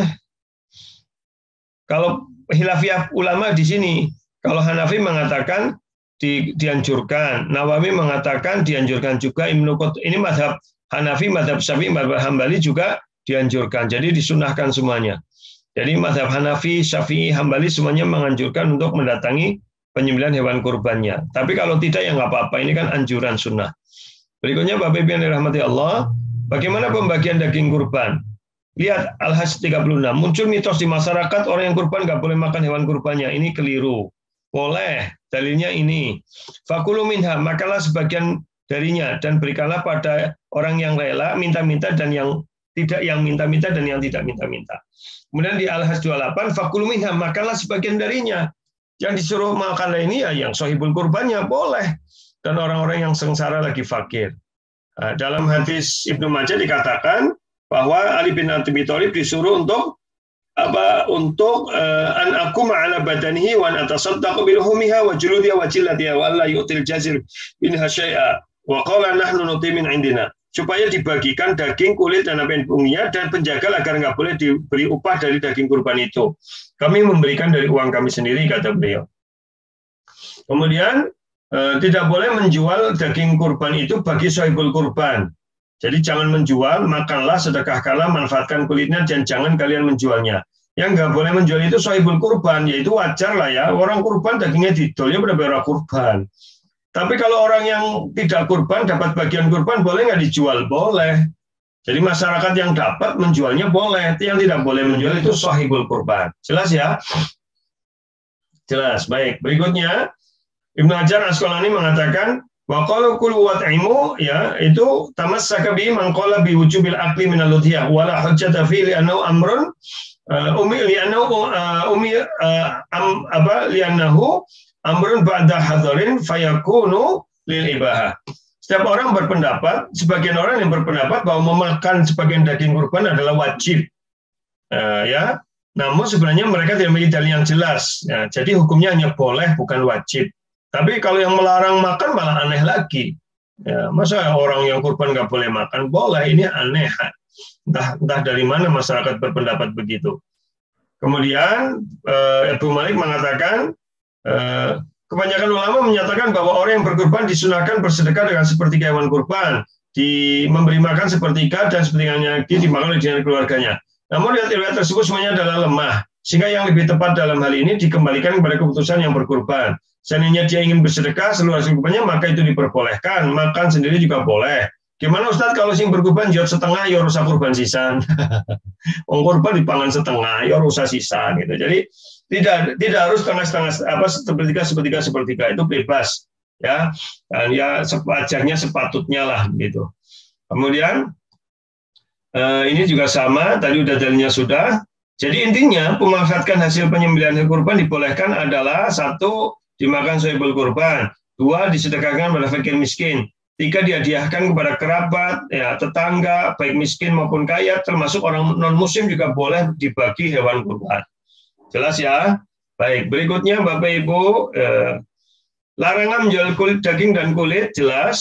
Kalau khilafiyah ulama di sini, kalau Hanafi mengatakan di, dianjurkan, Nawawi mengatakan dianjurkan juga, Ibnu Qut ini mazhab Hanafi, mazhab Syafi'i, mazhab Hambali juga dianjurkan. Jadi disunahkan semuanya. Jadi mazhab Hanafi, Syafi'i, Hambali semuanya menganjurkan untuk mendatangi penyembelihan hewan kurbannya. Tapi kalau tidak ya nggak apa-apa. Ini kan anjuran sunnah. Berikutnya Bapak Ibu yang dirahmati Allah, bagaimana pembagian daging kurban? Lihat Al-Hajj tiga puluh enam. Muncul mitos di masyarakat orang yang kurban nggak boleh makan hewan kurbannya. Ini keliru. Boleh. Dalilnya ini. Fakulu minha, makalah sebagian darinya dan berikanlah pada orang yang rela minta-minta dan yang tidak yang minta-minta dan yang tidak minta-minta. Kemudian di Al-Hajj dua puluh delapan fakulu minha, makanlah sebagian darinya. Yang disuruh makan ini ya yang sahibul kurbannya boleh dan orang-orang yang sengsara lagi fakir. Nah, dalam hadis Ibnu Majah dikatakan bahwa Ali bin Abi Thalib disuruh untuk apa untuk uh, an aquma ala badanihi wa an atasaddaqu bil humiha wa juludiha wa jillatiha wa la yu'til jazir minha syai'a. Wa qala nahnu nuti min indina, supaya dibagikan daging, kulit dan apa yang punggungnya dan penjaga agar nggak boleh diberi upah dari daging kurban itu. Kami memberikan dari uang kami sendiri, kata beliau. Kemudian eh, tidak boleh menjual daging kurban itu bagi sahibul kurban. Jadi jangan menjual, makanlah, sedekahkanlah, manfaatkan kulitnya dan jangan kalian menjualnya. Yang nggak boleh menjual itu sahibul kurban, yaitu wajar lah ya. Orang kurban dagingnya didol, ya benar-benar kurban. Tapi kalau orang yang tidak kurban dapat bagian kurban boleh nggak dijual? Boleh. Jadi masyarakat yang dapat menjualnya boleh. Yang tidak boleh menjual itu sahibul kurban. Jelas ya? Jelas. Baik. Berikutnya Ibnu Hajar Asqalani mengatakan wa qalu kulu wat'imu, ya itu tamassaka bi man qala bi wujubil aqli min al-udhiyah wala hujjata fi li annahu amrun umi li annahu umi apa li annahu amrun ba'da hadarin fayakunu lil ibahah. Setiap orang berpendapat, sebagian orang yang berpendapat bahwa memakan sebagian daging kurban adalah wajib. Uh, ya, namun sebenarnya mereka tidak memiliki dalil yang jelas. Ya, jadi hukumnya hanya boleh bukan wajib. Tapi kalau yang melarang makan malah aneh lagi. Ya, masa orang yang kurban nggak boleh makan? Boleh, ini aneh. Entah entah dari mana masyarakat berpendapat begitu. Kemudian uh, Abu Malik mengatakan uh, kebanyakan ulama menyatakan bahwa orang yang berkurban disunahkan bersedekah dengan sepertiga hewan kurban, di memberi makan sepertiga dan sepertiganya lagi dimakan oleh dengan keluarganya. Namun riwayat tersebut semuanya adalah lemah, sehingga yang lebih tepat dalam hal ini dikembalikan kepada keputusan yang berkurban. Seandainya dia ingin bersedekah seluruh hasil kurbannya, maka itu diperbolehkan. Makan sendiri juga boleh. Gimana Ustadz kalau sing berkurban jauh setengah, ya rusak kurban sisan. Orang kurban dipangan setengah, ya rusak sisan gitu. Jadi tidak tidak harus setengah-setengah apa sepertiga sepertiga sepertiga itu bebas ya, dan ya sewajarnya sepatutnya lah gitu. Kemudian eh, ini juga sama, tadi udah dalilnya sudah. Jadi intinya memanfaatkan hasil penyembelihan kurban dibolehkan adalah satu dimakan sahibul kurban, dua disedekahkan pada fakir miskin, tiga dihadiahkan kepada kerabat ya tetangga baik miskin maupun kaya, termasuk orang non muslim juga boleh dibagi hewan kurban. Jelas ya? Baik, berikutnya Bapak Ibu, eh, larangan menjual kulit, daging dan kulit, jelas.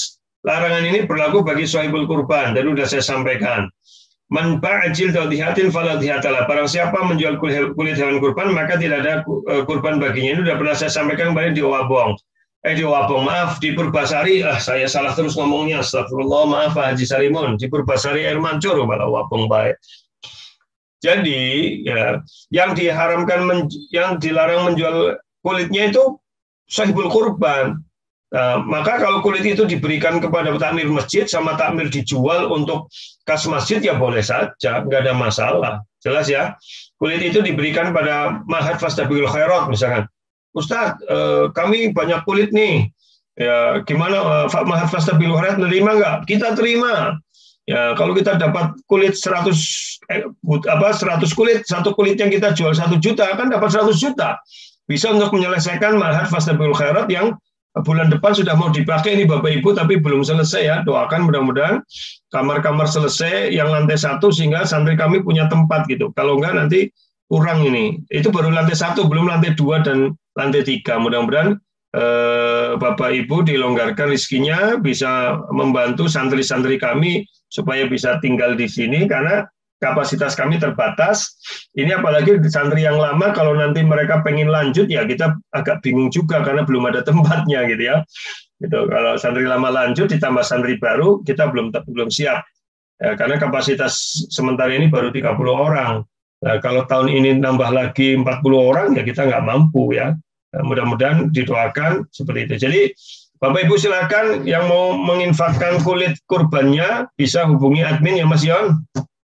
larangan ini berlaku bagi sahibul kurban. Tadi sudah saya sampaikan. Man ba'ajil tadhihatin fala dhihatalah. Barang siapa menjual kulit hewan kurban, maka tidak ada kurban baginya. Ini sudah pernah saya sampaikan kemarin di Owabong. Eh di Owabong, maaf, di Purbasari. Ah, saya salah terus ngomongnya. Astagfirullah, maaf Pak Haji Sarimun. Di Purbasari Air Mancur, malah Owabong baik. Jadi, ya, yang diharamkan, men, yang dilarang menjual kulitnya itu sahibul kurban. Nah, maka kalau kulit itu diberikan kepada takmir masjid sama takmir dijual untuk kas masjid ya boleh saja, nggak ada masalah. Jelas ya. Kulit itu diberikan pada Ma'had Fastabiqul Khairat misalkan. Ustaz, eh, kami banyak kulit nih. Ya, gimana eh, Ma'had Fastabiqul Khairat nerima nggak? Kita terima. Ya, kalau kita dapat kulit seratus eh, apa seratus kulit, satu kulit yang kita jual satu juta kan dapat seratus juta. Bisa untuk menyelesaikan Ma'had Fastabiqul Khairat yang bulan depan sudah mau dipakai ini Bapak Ibu, tapi belum selesai ya. Doakan mudah-mudahan kamar-kamar selesai yang lantai satu sehingga santri kami punya tempat gitu. Kalau enggak nanti kurang ini. Itu baru lantai satu, belum lantai dua dan lantai tiga. Mudah-mudahan eh, Bapak Ibu dilonggarkan rezekinya, bisa membantu santri-santri kami supaya bisa tinggal di sini karena kapasitas kami terbatas. Ini apalagi di santri yang lama, kalau nanti mereka pengen lanjut ya kita agak bingung juga karena belum ada tempatnya gitu ya. Gitu. Kalau santri lama lanjut ditambah santri baru kita belum belum siap. Ya, karena kapasitas sementara ini baru tiga puluh orang. Nah, kalau tahun ini nambah lagi empat puluh orang ya kita nggak mampu ya. Nah, mudah-mudahan didoakan seperti itu. Jadi Bapak Ibu silakan yang mau menginfakkan kulit kurbannya bisa hubungi admin ya Mas Yon.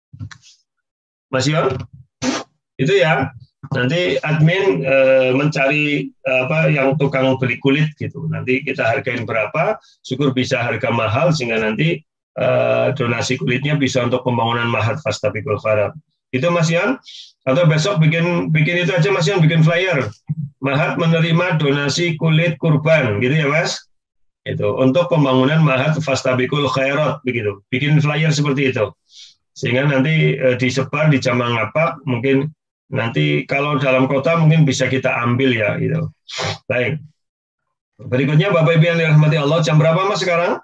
Mas Yon, itu ya. Nanti admin e, mencari e, apa yang tukang beli kulit gitu. Nanti kita hargain berapa, syukur bisa harga mahal sehingga nanti e, donasi kulitnya bisa untuk pembangunan Ma'had Fastabiqul Khairat. Itu Mas Yon. Atau besok bikin bikin itu aja Mas Yon, bikin flyer. Ma'had menerima donasi kulit kurban, gitu ya Mas. Itu untuk pembangunan Ma'had Fastabiqul Khairat begitu. Bikin flyer seperti itu. Sehingga nanti e, disebar di Jamaah Ngapak, mungkin nanti kalau dalam kota mungkin bisa kita ambil ya gitu. Baik. Berikutnya Bapak Ibu yang dirahmati Allah, jam berapa Mas sekarang?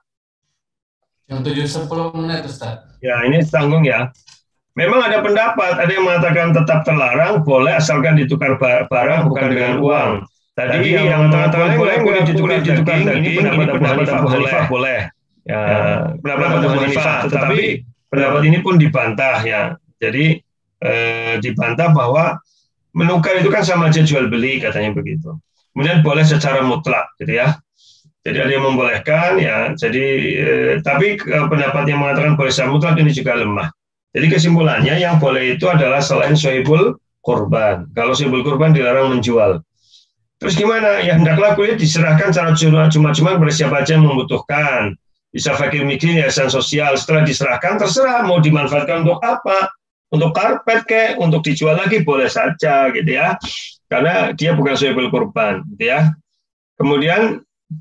Jam tujuh sepuluh menit Ustaz. Ya, ini tanggung ya. Memang ada pendapat, ada yang mengatakan tetap terlarang, boleh asalkan ditukar barang bukan dengan uang. Tadi, Tadi yang, yang mengatakan boleh boleh ditukar ditukar daging, ini pendapat Abu Hanifah boleh. Ya, pendapat Abu Hanifah, tetapi pendapat ini pun dibantah ya. Jadi eh, dibantah bahwa menukar itu kan sama aja jual beli katanya begitu. Kemudian boleh secara mutlak gitu ya. Jadi ada yang membolehkan ya. Jadi eh, tapi eh, pendapat yang mengatakan boleh secara mutlak ini juga lemah. Jadi kesimpulannya yang boleh itu adalah selain sahibul kurban. Kalau sahibul kurban dilarang menjual. Terus gimana? Ya hendaklah kulit diserahkan secara cuma-cuma kepada siapa aja yang membutuhkan. Bisa fakir miskin, yayasan sosial. Setelah diserahkan terserah mau dimanfaatkan untuk apa, untuk karpet kek, untuk dijual lagi boleh saja gitu ya, karena dia bukan sahibul kurban gitu ya. Kemudian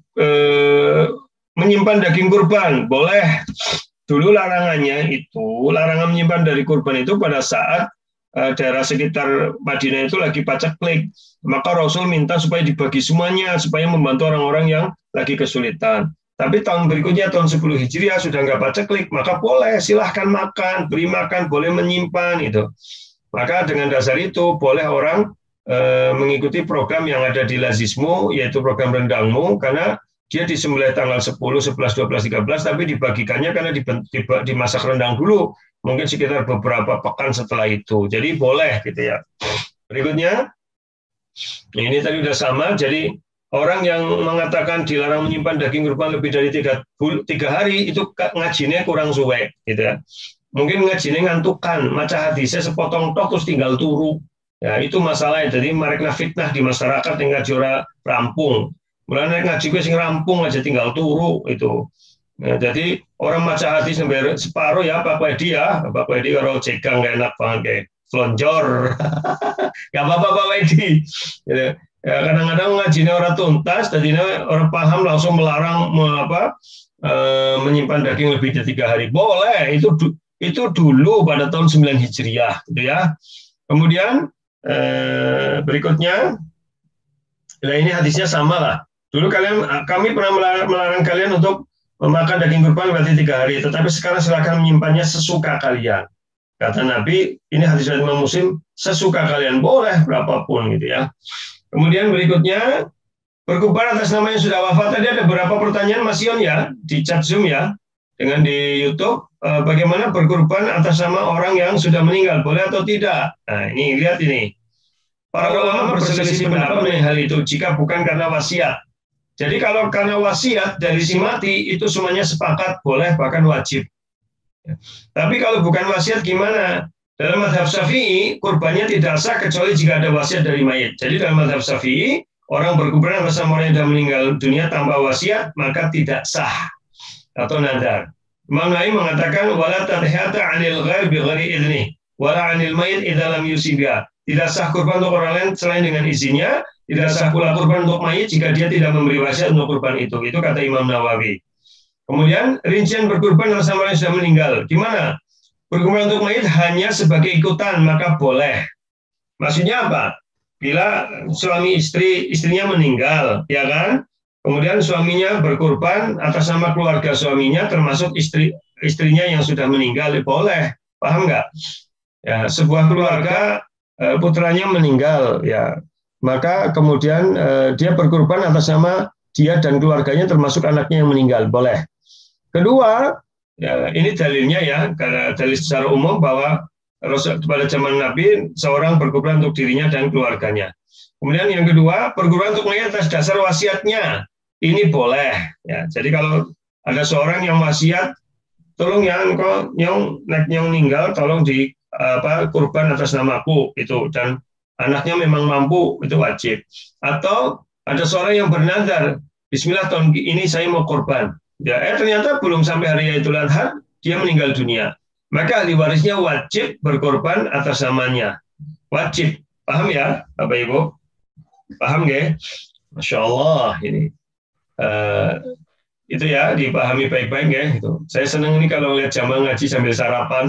eh, menyimpan daging kurban boleh. Dulu larangannya itu larangan menyimpan dari kurban itu pada saat eh, daerah sekitar Madinah itu lagi paceklik, maka Rasul minta supaya dibagi semuanya supaya membantu orang-orang yang lagi kesulitan. Tapi tahun berikutnya, tahun sepuluh Hijriah, sudah nggak paceklik, maka boleh, silahkan makan, beri makan, boleh menyimpan, itu. Maka dengan dasar itu, boleh orang e, mengikuti program yang ada di Lazismu, yaitu program rendangmu, karena dia disembelih tanggal sepuluh, sebelas, dua belas, tiga belas, tapi dibagikannya karena dimasak rendang dulu, mungkin sekitar beberapa pekan setelah itu. Jadi boleh, gitu ya. Berikutnya, ini tadi udah sama, jadi orang yang mengatakan dilarang menyimpan daging kurban lebih dari tiga, tiga hari itu ngajinya kurang suwe, gitu ya. Mungkin ngajinya ngantukan, maca hadisnya sepotong tok terus tinggal turu. Ya itu masalahnya. Jadi mereka fitnah di masyarakat yang ngaji ora rampung. Mulane ngaji gue sing rampung aja tinggal turu itu. Ya, jadi orang maca hadis sampai separuh ya Pak Edi ya, Pak Edi kalau cegang gak enak banget kayak selonjor. Gak apa-apa Pak Edi. Gitu. Ya, kadang-kadang ngajinya orang tuntas, tadinya orang paham langsung melarang apa, e, menyimpan daging lebih dari tiga hari. Boleh, itu itu dulu pada tahun sembilan Hijriah, gitu ya. Kemudian e, berikutnya, nah ini hadisnya sama lah. Dulu kalian, kami pernah melarang, melarang kalian untuk memakan daging kurban berarti tiga hari, tetapi sekarang silakan menyimpannya sesuka kalian. Kata Nabi, ini hadis dari Imam Muslim, sesuka kalian, boleh berapapun gitu ya. Kemudian berikutnya, berkurban atas nama yang sudah wafat. Tadi ada beberapa pertanyaan Mas Yon ya, di chat Zoom ya, dengan di YouTube, eh, bagaimana berkurban atas nama orang yang sudah meninggal, boleh atau tidak? Nah ini, lihat ini. Para ulama berselisih pendapat mengenai hal itu, jika bukan karena wasiat. Jadi kalau karena wasiat dari si mati, itu semuanya sepakat, boleh, bahkan wajib. Ya. Tapi kalau bukan wasiat gimana? Dalam mazhab Syafi'i, kurbannya tidak sah kecuali jika ada wasiat dari mayit. Jadi dalam mazhab Syafi'i, orang berkurban atas nama orang yang sudah meninggal dunia tanpa wasiat, maka tidak sah atau nadar. Imam Nawawi mengatakan, wala tadhiyata 'anil ghair bi ghairi idzni, wala 'anil mayit idza lam yusiba. Tidak sah kurban untuk orang lain selain dengan izinnya. Tidak sah pula kurban untuk mayit jika dia tidak memberi wasiat untuk kurban itu. Itu kata Imam Nawawi. Kemudian rincian berkurban atas nama orang yang sudah meninggal. Gimana? Berkurban untuk mayit hanya sebagai ikutan, maka boleh. Maksudnya apa? Bila suami istri, istrinya meninggal, ya kan? Kemudian suaminya berkurban atas nama keluarga suaminya, termasuk istri istrinya yang sudah meninggal, boleh. Paham nggak? Ya, sebuah keluarga putranya meninggal, ya. Maka kemudian eh, dia berkurban atas nama dia dan keluarganya termasuk anaknya yang meninggal, boleh. Kedua, ya, ini dalilnya ya, karena dalil secara umum bahwa Rasul pada zaman Nabi seorang berkurban untuk dirinya dan keluarganya. Kemudian yang kedua, berkurban untuk mayit atas dasar wasiatnya, ini boleh. Ya, jadi kalau ada seorang yang wasiat, tolong yang kok nyong nyong meninggal, tolong di apa kurban atas namaku itu, dan anaknya memang mampu, itu wajib. Atau ada seorang yang bernazar, Bismillah tahun ini saya mau kurban. Ya, eh ternyata belum sampai hari Idul Adha dia meninggal dunia. Maka ahli warisnya wajib berkorban atas namanya. Wajib. Paham ya, Bapak Ibu? Paham nggak? Masya Allah ini. Uh, itu ya dipahami baik-baik ya. Gitu. Saya senang ini kalau lihat jamaah ngaji sambil sarapan.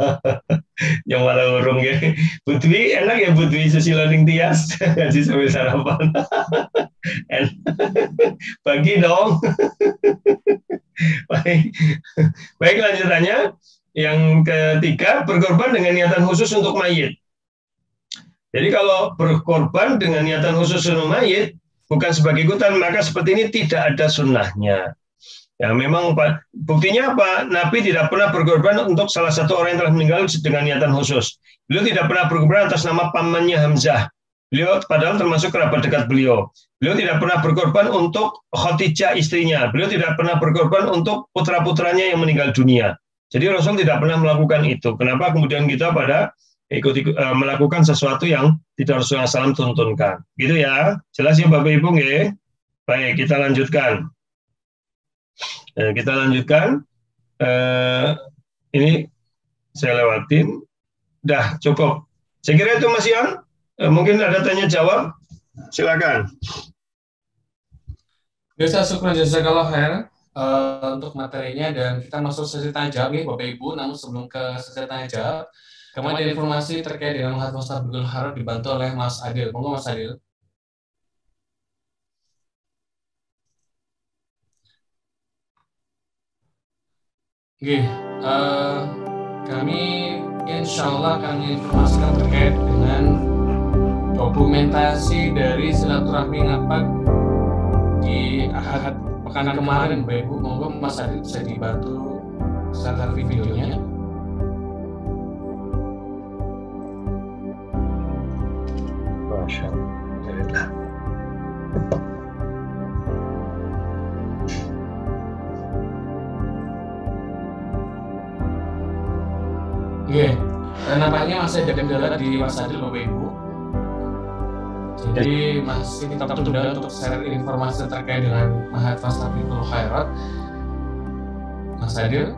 Yang malah urung ya. Putri enak ya Putri Susilo Ning Tias ngaji sambil sarapan. Pagi dong. Baik. Baik, lanjutannya yang ketiga, berkorban dengan niatan khusus untuk mayit. Jadi kalau berkorban dengan niatan khusus untuk mayit bukan sebagai ikutan, maka seperti ini tidak ada sunnahnya. Ya memang buktinya apa? Nabi tidak pernah berkorban untuk salah satu orang yang telah meninggal dengan niatan khusus. Beliau tidak pernah berkorban atas nama pamannya Hamzah. Beliau padahal termasuk kerabat dekat beliau. Beliau tidak pernah berkorban untuk Khadijah istrinya. Beliau tidak pernah berkorban untuk putra-putranya yang meninggal dunia. Jadi Rasul tidak pernah melakukan itu. Kenapa kemudian kita pada ikut, ikut uh, melakukan sesuatu yang tidak Rasulullah shallallahu alaihi wasallam tuntunkan? Gitu ya. Jelas ya Bapak Ibu nggih? Baik, kita lanjutkan. Nah, kita lanjutkan. Uh, ini saya lewatin. Dah cukup. Saya kira itu Mas Ian. Uh, mungkin ada tanya jawab. Silakan. Biasa syukur jazakallah khair uh, untuk materinya, dan kita masuk sesi tanya jawab nih Bapak Ibu. Namun sebelum ke sesi tanya jawab, kemarin ada informasi terkait dengan Mahat Fastabikul Khairat dibantu oleh Mas Adil. Monggo Mas Adil. Oke, uh, kami insya Allah akan informasikan terkait dengan dokumentasi dari silaturahmi ngapak di Ahad pekan kemarin, Bapak Ibu. Monggo Mas Adil bisa dibantu share videonya. Masya Allah. Oke, dan nampaknya masih ada kendala di Mas Adil, Bapak Ibu. Jadi masih tetap tunda untuk share informasi terkait dengan Mahat Fastabikul Khairat. Mas Adil?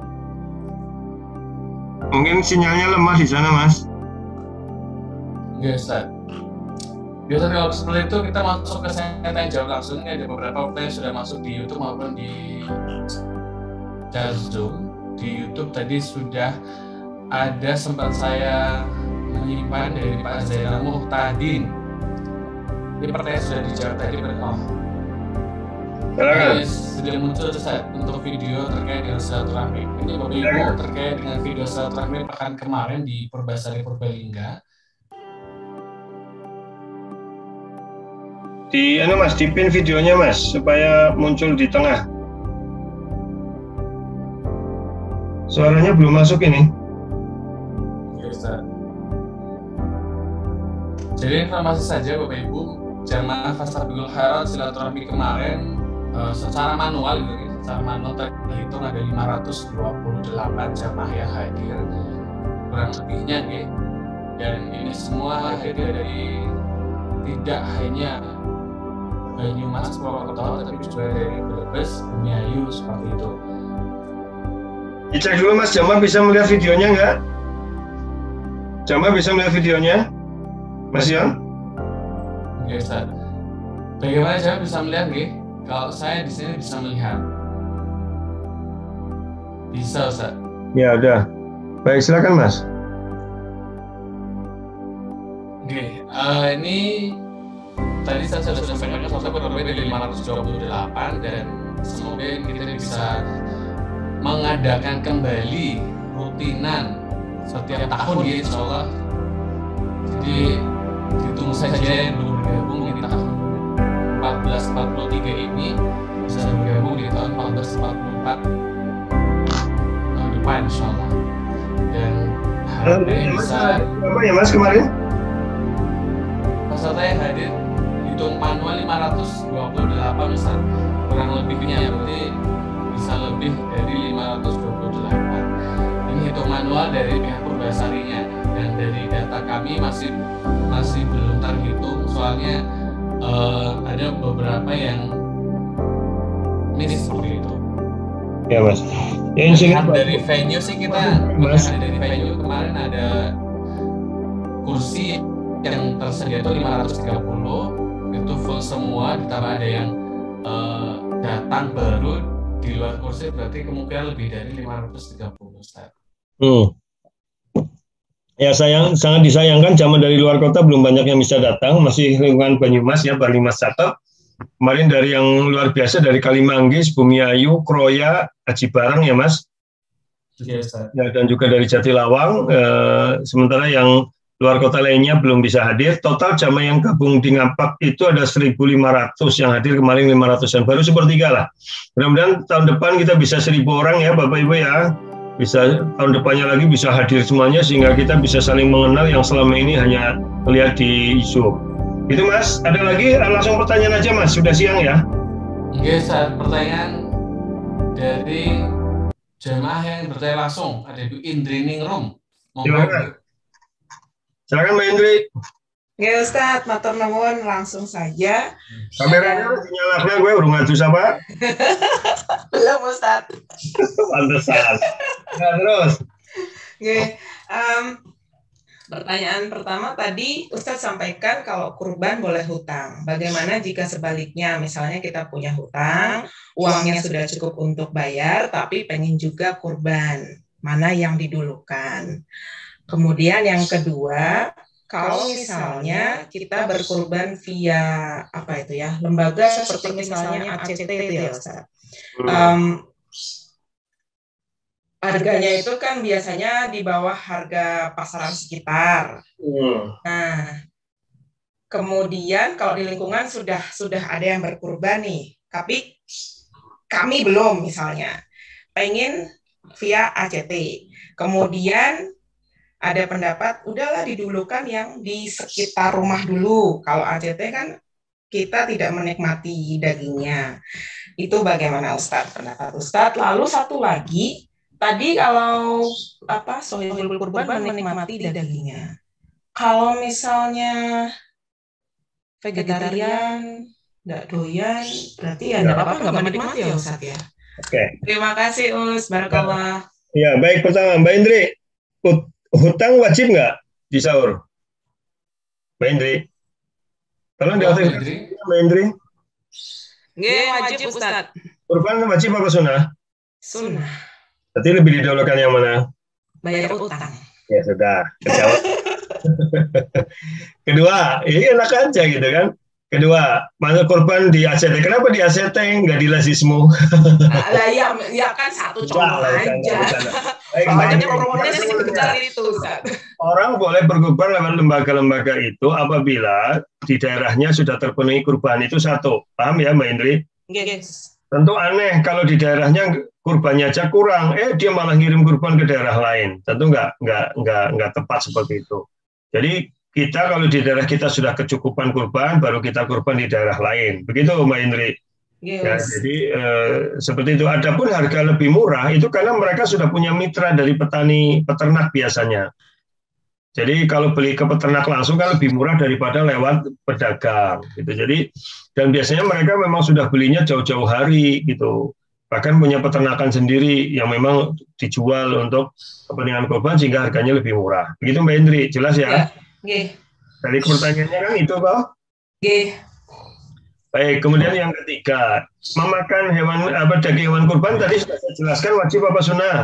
Mungkin sinyalnya lemah di sana, Mas. Oke, Ustaz. Biasa kalau seperti itu kita masuk ke tanya jawab langsung. Ini ada beberapa pertanyaan sudah masuk di YouTube maupun di chat Zoom. Di YouTube tadi sudah ada sempat saya menyimpan dari Pak Zainal Muhtadin. Ini pertanyaan sudah dijawab tadi. Oh. Silakan. Sudah muncul Ustaz untuk video terkait dengan silaturahmi. Ini Bapak Ibu terkait dengan video silaturahmi pekan kemarin di Purbasari Purbalingga. Di anu Mas, dipin videonya Mas supaya muncul di tengah. Suaranya belum masuk ini. Oke, Ustaz. Jadi informasi saja Bapak Ibu, jamaah Fastabiqul Khairat silaturahmi kemarin uh, secara manual gitu, secara manual terhitung ada lima ratus dua puluh delapan jamaah yang hadir, kurang lebihnya gitu. Dan ini semua hadir dari tidak hanya Banyumas, Purwokerto, tapi juga dari Brebes, Bumiayu, seperti itu. Dicek dulu Mas, jamaah bisa melihat videonya nggak? Jamaah bisa melihat videonya? Mas Yon? Oke, Ustaz. Bagaimana saya bisa melihat, Nggih? Kalau saya di sini bisa melihat. Bisa, Ustaz. Ya, udah. Baik, silakan, Mas. Oke, uh, ini tadi saya sudah sampaikan soalnya berbeda dari lima ratus dua puluh delapan dan semoga kita bisa mengadakan kembali rutinan setiap tahun ya, insya Allah. Jadi ditunggu saja yang belum bergabung di tahun seribu empat ratus empat puluh tiga ini bisa bergabung di tahun seribu empat ratus empat puluh empat tahun depan insya Allah. Dan harapnya bisa apa ya Mas kemarin? peserta yang hadir hitung manual lima ratus dua puluh delapan besar, kurang lebihnya berarti bisa lebih dari lima ratus dua puluh delapan. Ini hitung manual dari pihak Purbasarinya, dan dari data kami masih masih belum terhitung soalnya uh, ada beberapa yang miss seperti itu. Ya Mas. Ya, Lihat dari venue sih kita Mas. Dari venue kemarin ada kursi yang tersedia itu lima ratus tiga puluh, itu full semua, ditambah ada yang uh, datang baru di luar kursi, berarti kemungkinan lebih dari lima ratus tiga puluh Ustaz. Hmm. Ya sayang, sangat disayangkan jamaah dari luar kota belum banyak yang bisa datang, masih lingkungan Banyumas ya, Banyumas catat. Kemarin dari yang luar biasa dari Kalimanggis, Bumiayu, Kroya, Aji Barang ya Mas. Yes, ya, dan juga dari Jatilawang. Eh, sementara yang luar kota lainnya belum bisa hadir. Total jamaah yang gabung di Ngapak itu ada seribu lima ratus, yang hadir kemarin lima ratusan, baru sepertiga lah. Mudah-mudahan tahun depan kita bisa seribu orang ya Bapak Ibu ya. Bisa tahun depannya lagi bisa hadir semuanya sehingga kita bisa saling mengenal yang selama ini hanya melihat di isu. Itu Mas, ada lagi langsung pertanyaan aja Mas, sudah siang ya. Oke, saat pertanyaan dari jemaah yang bertanya langsung ada Ibu Indri Ningrum. Silakan. Silakan Mbak Indri. Ya Ustadz, matur nuwun, langsung saja. Kameranya harus dinyalakan, gue urung ngadu sama. Belum Ustadz. Pantesan. Nah, terus. Oke, um, pertanyaan pertama tadi Ustadz sampaikan kalau kurban boleh hutang. Bagaimana jika sebaliknya, misalnya kita punya hutang, uangnya sudah cukup untuk bayar, tapi pengen juga kurban, mana yang didulukan? Kemudian yang kedua, kalau misalnya kita berkurban via apa itu ya, lembaga seperti misalnya A C T ya Ustaz. Um, harganya itu kan biasanya di bawah harga pasaran sekitar. Nah, kemudian kalau di lingkungan sudah sudah ada yang berkurban nih, tapi kami belum misalnya, pengen via A C T. Kemudian ada pendapat, udahlah didulukan yang di sekitar rumah dulu. Kalau A C T kan kita tidak menikmati dagingnya. Itu bagaimana Ustadz? Pendapat Ustadz. Lalu satu lagi, tadi kalau apa sohibul kurban menikmati dagingnya. Kalau misalnya vegetarian, nggak doyan, berarti ya nggak apa-apa, nggak menikmati ya Ustadz ya. Oke. Terima kasih Us, barakallah. Ya, baik, pertama Mbak Indri. Hutang wajib nggak di sahur? Mbak Indri. Tolong di atas Mbak Indri. Nggih, wajib Ustaz. Kurban wajib apa sunnah? Sunnah. Berarti lebih didahulukan yang mana? Bayar utang. Ya sudah, kejawab. Kedua, ini enak aja gitu kan. Kedua, mana korban di A C T. Kenapa di A C T nggak di Lazismu? Lah ya, ya kan satu contoh aja. Soalnya promonya sebesar itu, Ustaz. Orang boleh berkorban lewat lembaga-lembaga itu apabila di daerahnya sudah terpenuhi kurban, itu satu. Paham ya Mbak Indri? Yes. Tentu aneh kalau di daerahnya kurbannya aja kurang, eh dia malah ngirim kurban ke daerah lain. Tentu nggak nggak nggak nggak tepat seperti itu. Jadi kita kalau di daerah kita sudah kecukupan kurban, baru kita kurban di daerah lain. Begitu Mbak Indri. Yes. Ya, jadi eh, seperti itu. Adapun harga lebih murah itu karena mereka sudah punya mitra dari petani peternak biasanya. Jadi kalau beli ke peternak langsung kan lebih murah daripada lewat pedagang. Gitu. Jadi dan biasanya mereka memang sudah belinya jauh-jauh hari gitu. Bahkan punya peternakan sendiri yang memang dijual untuk kepentingan kurban sehingga harganya lebih murah. Begitu Mbak Indri, jelas ya? Ya. Oke. Tadi pertanyaannya kan itu, Pak? Oke. Baik, kemudian yang ketiga, memakan hewan apa daging hewan kurban tadi sudah saya jelaskan wajib apa sunnah?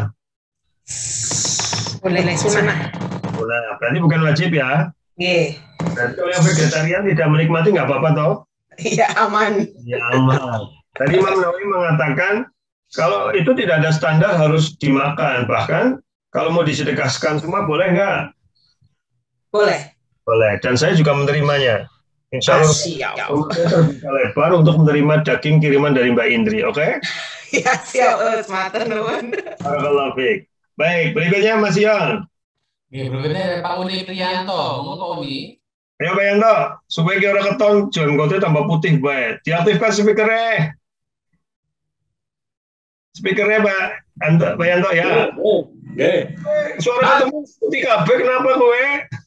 Boleh sunnah. Sunnah, berarti bukan wajib ya? Oke. Dan kalau yang vegetarian tidak menikmati nggak apa-apa toh? Iya, aman. Ya aman. Tadi Imam Nawawi mengatakan kalau itu tidak ada standar harus dimakan, bahkan kalau mau disedekahkan semua boleh nggak? Boleh. Boleh. Dan saya juga menerimanya. Insya Allah terbuka lebar untuk menerima daging kiriman dari Mbak Indri. Oke? Okay? Ya siap. Semater nuwun. Barakallahu fiik. Baik, berikutnya Mas Yon. Ya, berikutnya Pak Uni Priyanto. Ngomong Pak Uni. Ayo Pak Yanto, supaya kira keton jenggote tambah putih baik. Diaktifkan speakernya. Speakernya Pak Yanto, Pak Yanto ya. Oke. Suara ketemu putih kabeh kenapa kowe?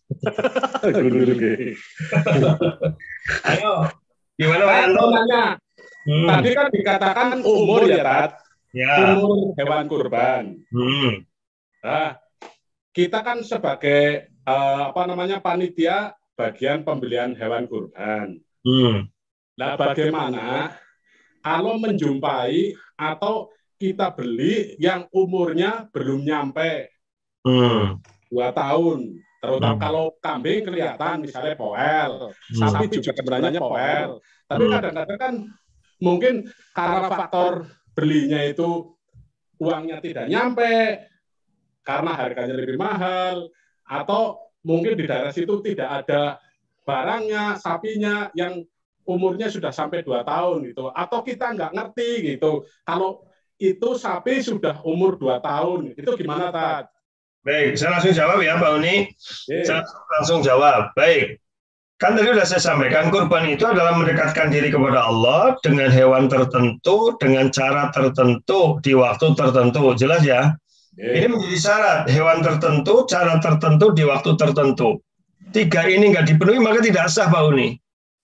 Ayo, gimana Pak Yanto? Hmm. Tadi kan dikatakan umur ya, Tat. Ya. Umur hewan kurban. Hmm. Nah, kita kan sebagai uh, apa namanya panitia bagian pembelian hewan kurban. Hmm. Nah, bagaimana kalau menjumpai atau kita beli yang umurnya belum nyampe hmm. dua tahun, terutama hmm. kalau kambing kelihatan misalnya poel, hmm. sapi juga sebenarnya poel, tapi kadang-kadang kan mungkin karena faktor belinya itu uangnya tidak nyampe, karena harganya lebih mahal, atau mungkin di daerah situ tidak ada barangnya, sapinya yang umurnya sudah sampai dua tahun gitu, atau kita nggak ngerti gitu. Kalau itu sapi sudah umur dua tahun, itu gimana, Tat? Baik, saya langsung jawab ya, Pak Uni. Yeah. Saya langsung jawab. Baik. Kan tadi sudah saya sampaikan, kurban itu adalah mendekatkan diri kepada Allah dengan hewan tertentu, dengan cara tertentu, di waktu tertentu. Jelas ya? Yeah. Ini menjadi syarat. Hewan tertentu, cara tertentu, di waktu tertentu. Tiga ini nggak dipenuhi, maka tidak sah, Pak Uni.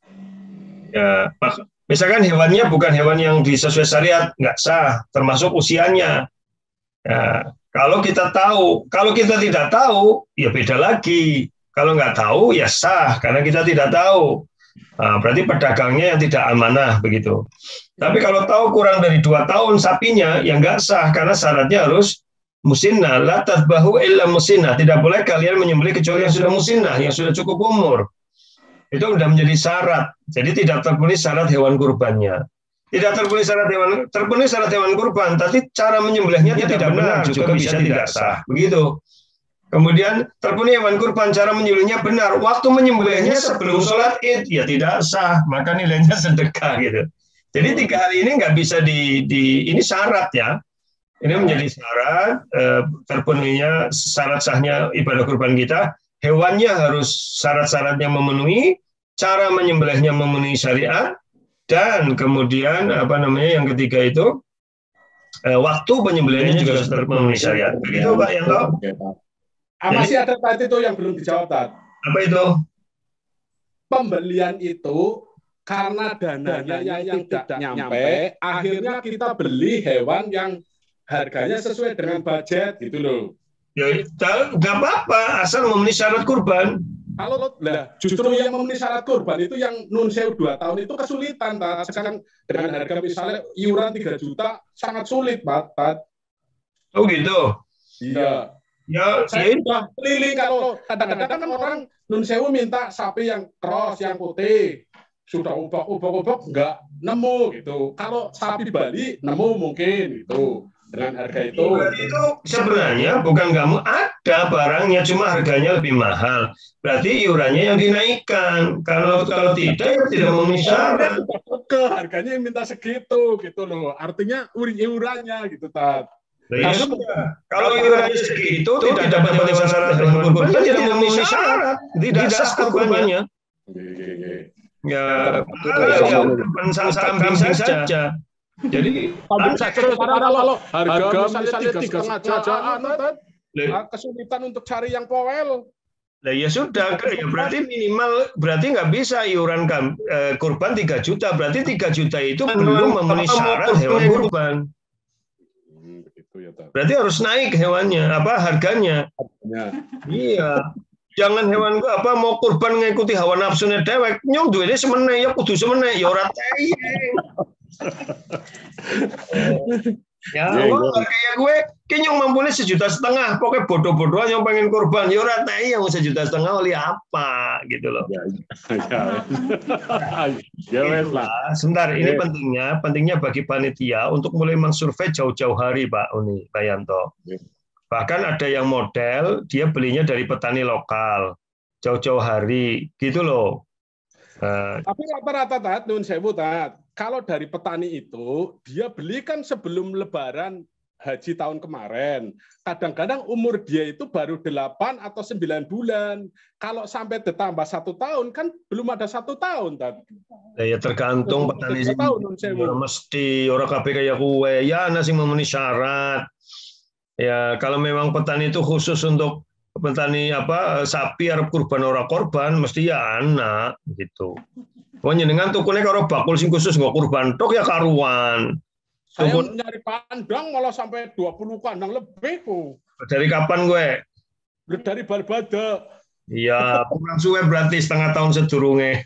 Ya, misalkan hewannya bukan hewan yang sesuai syariat, nggak sah, termasuk usianya. Ya, kalau kita tahu, kalau kita tidak tahu, ya beda lagi. Kalau nggak tahu, ya sah, karena kita tidak tahu. Nah, berarti pedagangnya yang tidak amanah, begitu. Tapi kalau tahu kurang dari dua tahun sapinya, ya nggak sah, karena syaratnya harus musinnah. La tadbahu illa musinnah. Tidak boleh kalian menyembelih kecuali yang sudah musinnah, yang sudah cukup umur. Itu sudah menjadi syarat. Jadi tidak terpenuhi syarat hewan kurbannya. Tidak terpenuhi syarat hewan, terpenuhi syarat hewan kurban, tapi cara menyembelihnya tidak, tidak benar, juga bisa tidak sah. Begitu. Kemudian terpenuhi hewan kurban, cara menyembelihnya benar. Waktu menyembelihnya sebelum sholat id, ya tidak sah, maka nilainya sedekah gitu. Jadi tiga hal ini nggak bisa di, di ini syarat ya. Ini menjadi syarat eh, terpenuhinya syarat sahnya ibadah kurban kita. Hewannya harus syarat-syaratnya memenuhi, cara menyembelihnya memenuhi syariat, dan kemudian apa namanya yang ketiga itu eh, waktu penyembelihannya juga harus memenuhi syariat. Begitu Pak Yanto? Ah, masih ada Pak itu yang belum dijawab, Tat. Apa itu? Pembelian itu karena dananya yang, yang tidak nyampe, akhirnya kita beli hewan yang harganya sesuai dengan budget gitu loh. Ya, nggak apa-apa, asal memenuhi syarat kurban. Kalau lah, justru yang memenuhi syarat kurban itu yang nun sewu dua tahun itu kesulitan, Tat. Sekarang dengan harga misalnya iuran tiga juta sangat sulit, Pak, Tat. Oh gitu? Iya. Ya, saya sudah keliling kalau kadang-kadang kan orang nun sewu minta sapi yang cross, yang putih. sudah ubah-ubah nggak nemu gitu. Kalau sapi Bali nemu mungkin gitu dengan harga itu. Itu sebenarnya bukan kamu ada barangnya, cuma harganya lebih mahal. Berarti iurannya yang dinaikkan. Kalau kalau tidak ya tidak memenuhi syarat. Ke harganya yang minta segitu gitu loh. Artinya iurannya gitu Tat. Ya, kalau iurannya segitu tidak dapat hewan syarat hewan kurban kan tidak memenuhi syarat, tidak sah kurbannya. Ya, ya kurban kambing saja. Jadi kalau harga misalnya tiga setengah jutaan, kesulitan untuk cari yang powel. Nah, ya sudah, ya berarti minimal berarti nggak bisa iuran eh, kurban tiga juta, berarti tiga juta itu belum memenuhi syarat hewan kurban. Berarti harus naik hewannya, apa harganya? Iya. Jangan hewan apa mau kurban ngikuti hawa nafsunya dewek, nyong duitnya semene ya kudu semene ya ora tei. Ya, kayak gue, kayaknya mampunya sejuta setengah, pokoknya bodoh-bodohan yang pengen kurban, ya ora tei yang sejuta setengah oleh apa gitu loh. Ya, ya, ya, ya. Sebentar, ini pentingnya, pentingnya bagi panitia untuk mulai mensurvei jauh-jauh hari, Pak Uni, Pak Yanto. Bahkan ada yang model, dia belinya dari petani lokal, jauh-jauh hari, gitu loh. Nah, tapi rata-rata, Tat, Nun Sewu, Tat, kalau dari petani itu, dia beli kan sebelum lebaran haji tahun kemarin. Kadang-kadang umur dia itu baru delapan atau sembilan bulan. Kalau sampai ditambah satu tahun, kan belum ada satu tahun, Tat. Ya, ya tergantung petani. Ya, mesti, orang K P K ya kue, ya nasi memenuhi syarat. Ya, kalau memang petani itu khusus untuk petani apa sapi arep kurban ora korban mesti ya anak gitu. Pokoknya dengan tukunya karo bakul sing khusus nggak kurban tok ya karuan. Saya Tukun... nyari pandang malah sampai dua puluh kandang lebih kok. Dari kapan gue? Dari Barbada. Iya, kurang suwe berarti setengah tahun sedurunge.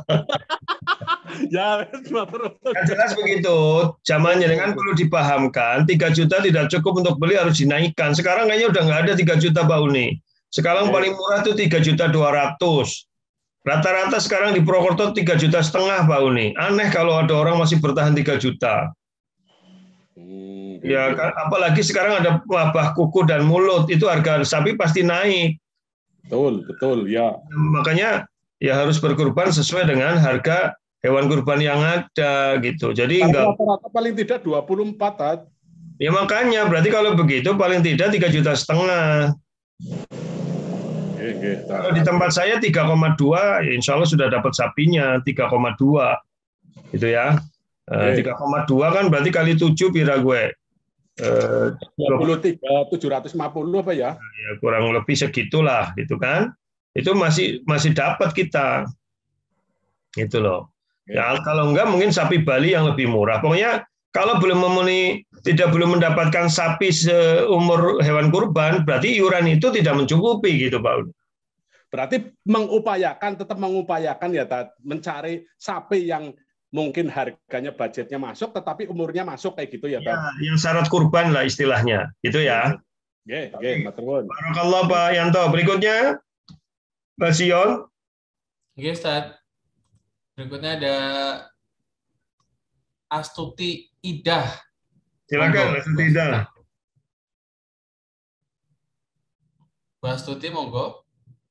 Ya, terus. Yang jelas begitu. Zamannya dengan perlu dipahamkan, tiga juta tidak cukup untuk beli harus dinaikkan. Sekarang kayaknya udah nggak ada tiga juta, Pak Uni. Sekarang ya. Paling murah itu tiga juta dua ratus. Rata-rata sekarang di Purwokerto tiga juta setengah, Pak Uni. Aneh kalau ada orang masih bertahan tiga juta. Hmm, ya, kan? Apalagi sekarang ada wabah kuku dan mulut, itu harga sapi pasti naik. Betul, betul, ya. Makanya ya harus berkurban sesuai dengan harga hewan kurban yang ada gitu. Jadi enggak rata-rata paling tidak dua puluh empat, Tat. Ya makanya berarti kalau begitu paling tidak tiga juta setengah. Oke, oke, kalau di tempat saya tiga koma dua, ya insya Allah sudah dapat sapinya tiga koma dua. Gitu ya. Oke. tiga koma dua kan berarti kali tujuh pira gue? dua puluh tiga tujuh ratus lima puluh apa ya? Ya kurang lebih segitulah gitu kan. Itu masih masih dapat kita. Gitu loh. Ya kalau enggak mungkin sapi Bali yang lebih murah. Pokoknya kalau belum memenuhi tidak belum mendapatkan sapi seumur hewan kurban, berarti iuran itu tidak mencukupi gitu, Pak. Berarti mengupayakan tetap mengupayakan ya, Tat, mencari sapi yang mungkin harganya budgetnya masuk tetapi umurnya masuk kayak gitu ya, Tat. Ya, yang syarat kurban lah istilahnya, gitu ya. Oke, oke, matur nuwun. Barakallah Pak Yanto. Berikutnya Pak Sion. Oke, Ustaz. Berikutnya ada Astuti Idah. Silakan Astuti Idah. Bu Astuti, monggo.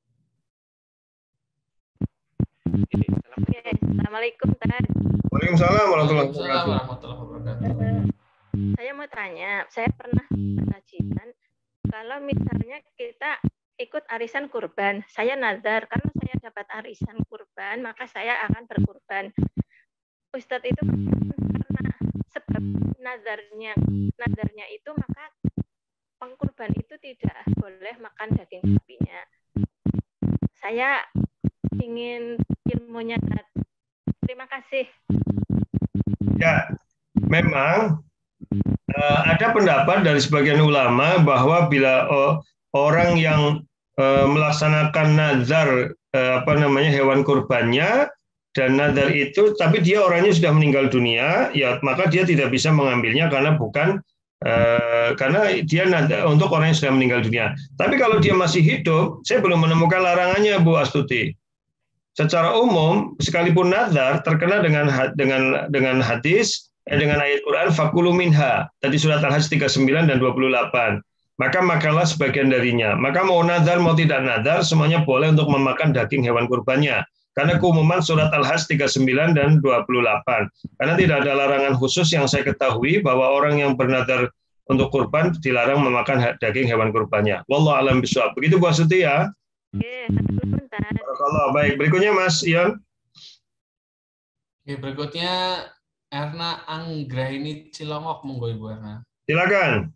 Assalamualaikum, Tad. Waalaikumsalam warahmatullahi wabarakatuh. Saya mau tanya, saya pernah kajian kalau misalnya kita ikut arisan kurban, saya nazar karena saya dapat arisan kurban, maka saya akan berkurban. Ustadz itu karena sebab nazarnya, nazarnya itu maka pengkurban itu tidak boleh makan daging sapinya. Saya ingin ilmunya. Terima kasih. Ya, memang uh, ada pendapat dari sebagian ulama bahwa bila uh, orang yang uh, melaksanakan nazar uh, apa namanya hewan kurbannya dan nazar itu, tapi dia orangnya sudah meninggal dunia, ya maka dia tidak bisa mengambilnya karena bukan uh, karena dia nazar untuk orang yang sudah meninggal dunia. Tapi kalau dia masih hidup, saya belum menemukan larangannya, Bu Astuti. secara umum sekalipun nazar terkena dengan dengan dengan hadis eh, dengan ayat Quran fakulu minha tadi surat Al-Hajj tiga puluh sembilan dan dua puluh delapan. Maka makanlah sebagian darinya. Maka mau nazar mau tidak nazar semuanya boleh untuk memakan daging hewan kurbannya. Karena keumuman surat Al-Hajj tiga puluh sembilan dan dua puluh delapan. Karena tidak ada larangan khusus yang saya ketahui bahwa orang yang bernazar untuk kurban dilarang memakan daging hewan kurbannya. Wallahu a'lam bishawab. Begitu Bu Astuti ya. Oke, Kalau baik, berikutnya Mas Ion. Oke, berikutnya Erna Anggraini Cilongok, monggo Ibu Erna. Silakan.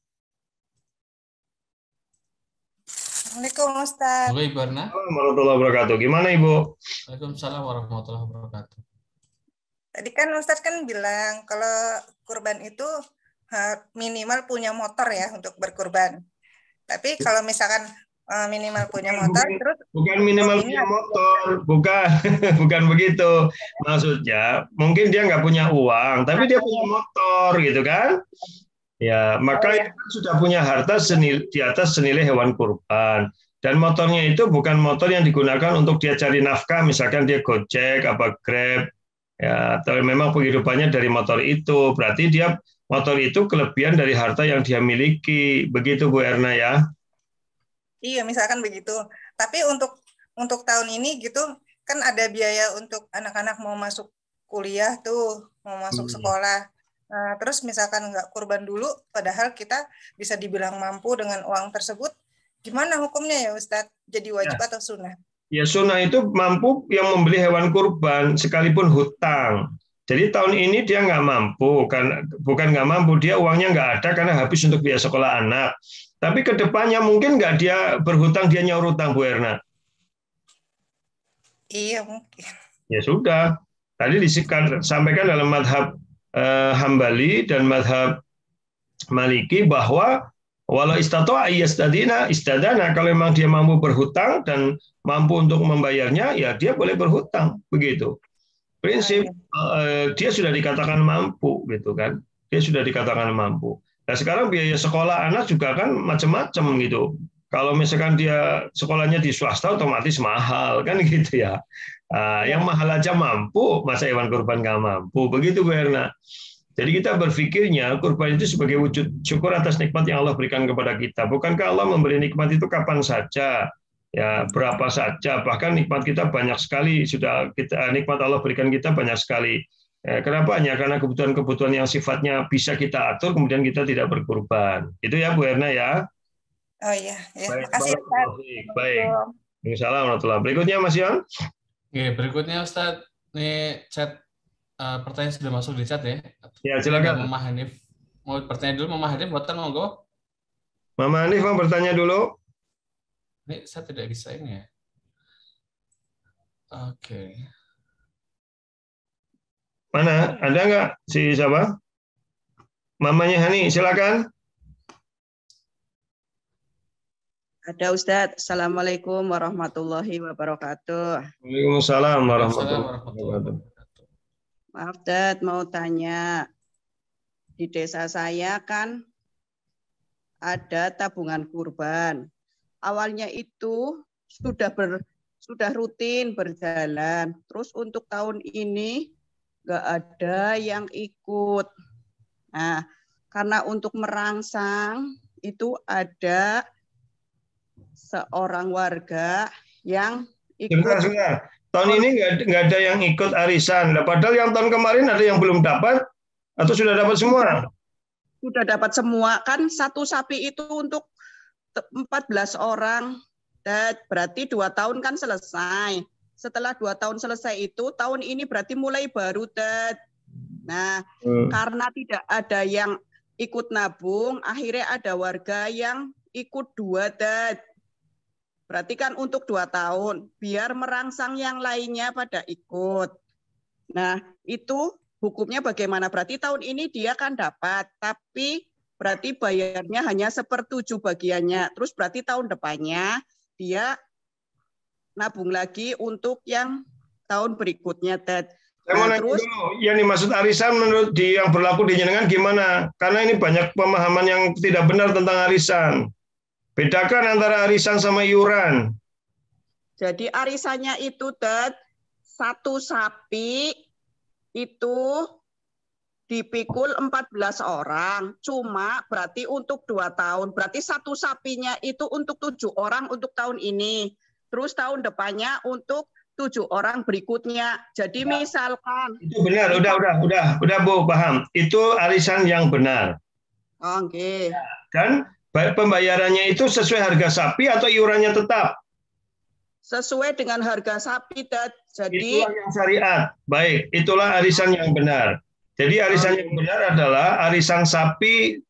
Assalamualaikum Ustaz. Monggo Ibu Erna. Assalamualaikum warahmatullahi wabarakatuh. Gimana Ibu? Waalaikumsalam warahmatullahi wabarakatuh. Tadi kan Ustaz kan bilang kalau kurban itu minimal punya motor ya untuk berkurban. Tapi kalau misalkan minimal punya motor, bukan, terus bukan minimal punya motor, bukan, bukan begitu. Maksudnya mungkin dia nggak punya uang, tapi dia punya motor, gitu kan? Ya, maka oh, ya. Itu sudah punya harta senil, di atas senilai hewan kurban. Dan motornya itu bukan motor yang digunakan untuk dia cari nafkah, misalkan dia Gojek, apa Grab, ya, atau memang penghidupannya dari motor itu. Berarti dia motor itu kelebihan dari harta yang dia miliki, begitu Bu Erna ya? Iya, misalkan begitu. Tapi untuk untuk tahun ini gitu kan ada biaya untuk anak-anak mau masuk kuliah tuh, mau masuk hmm. sekolah. Nah, terus misalkan nggak kurban dulu, padahal kita bisa dibilang mampu dengan uang tersebut, gimana hukumnya ya Ustadz? Jadi wajib ya. Atau sunnah? Ya sunnah itu mampu yang membeli hewan kurban sekalipun hutang. Jadi tahun ini dia nggak mampu, kan? Bukan nggak mampu, dia uangnya nggak ada karena habis untuk biaya sekolah anak. Tapi ke depannya mungkin nggak dia berhutang, dia nyaur hutang, Bu Erna? Iya, mungkin. Ya sudah. Tadi disampaikan dalam madhab eh, Hambali dan madhab Maliki bahwa walau istato'a iyastadina istadana, kalau memang dia mampu berhutang dan mampu untuk membayarnya, ya dia boleh berhutang. Begitu. Prinsip eh, dia sudah dikatakan mampu, gitu kan? Dia sudah dikatakan mampu. Nah sekarang biaya sekolah anak juga kan macam-macam gitu. Kalau misalkan dia sekolahnya di swasta otomatis mahal kan gitu ya. Nah, yang mahal aja mampu, masa hewan kurban nggak mampu. Begitu Bu Erna. Jadi kita berpikirnya kurban itu sebagai wujud syukur atas nikmat yang Allah berikan kepada kita. Bukankah Allah memberi nikmat itu kapan saja? Ya berapa saja. Bahkan nikmat kita banyak sekali. Sudah kita nikmat Allah berikan kita banyak sekali. Kenapa? Hanya karena kebutuhan-kebutuhan yang sifatnya bisa kita atur, kemudian kita tidak berkurban. Itu ya Bu Erna ya. Oh iya. Ya. Baik, makasih Ustaz. Baik. Waalaikumsalam warahmatullahi. Berikutnya Mas Yon. Oke, berikutnya Ustaz. Ini chat uh, pertanyaan sudah masuk di chat ya. Ya silakan. Mama Hanif. Mau bertanya dulu Mama Hanif, buatan monggo. Mama Hanif mau bertanya dulu. Ini saya tidak bisa ini ya. Oke. Okay. Mana? Ada nggak si siapa? Mamanya Hani, silakan. Ada Ustadz. Assalamualaikum warahmatullahi wabarakatuh. Waalaikumsalam warahmatullahi wabarakatuh. Maaf Ustadz, mau tanya. Di desa saya kan ada tabungan kurban. Awalnya itu sudah ber, sudah rutin berjalan. Terus untuk tahun ini nggak ada yang ikut. Nah, karena untuk merangsang itu ada seorang warga yang ikut. Sebentar, sebentar. Tahun ini nggak, nggak ada yang ikut arisan. Nah, padahal yang tahun kemarin ada yang belum dapat atau sudah dapat semua? Sudah dapat semua. Kan satu sapi itu untuk empat belas orang. Dan berarti dua tahun kan selesai. Setelah dua tahun selesai itu, tahun ini berarti mulai baru, Dad. Nah, hmm. karena tidak ada yang ikut nabung, akhirnya ada warga yang ikut dua, Dad. Berarti kan untuk dua tahun, biar merangsang yang lainnya pada ikut. Nah, itu hukumnya bagaimana? Berarti tahun ini dia kan dapat, tapi berarti bayarnya hanya sepertujuh bagiannya. Terus berarti tahun depannya dia nabung lagi untuk yang tahun berikutnya, Dad. Saya mau nah, nanya terus, dulu, yang dimaksud arisan menurut di yang berlaku di jenengan gimana? Karena ini banyak pemahaman yang tidak benar tentang arisan. Bedakan antara arisan sama iuran. Jadi arisannya itu, Dad, satu sapi itu dipikul empat belas orang, cuma berarti untuk dua tahun. Berarti satu sapinya itu untuk tujuh orang untuk tahun ini. Terus tahun depannya untuk tujuh orang berikutnya. Jadi ya, misalkan itu benar, udah udah udah udah Bu, paham. Itu arisan yang benar. Oke. Okay. Dan pembayarannya itu sesuai harga sapi atau iurannya tetap? Sesuai dengan harga sapi, Dad. Jadi itulah yang syariat. Baik, itulah arisan yang benar. Jadi arisan yang benar adalah arisan sapi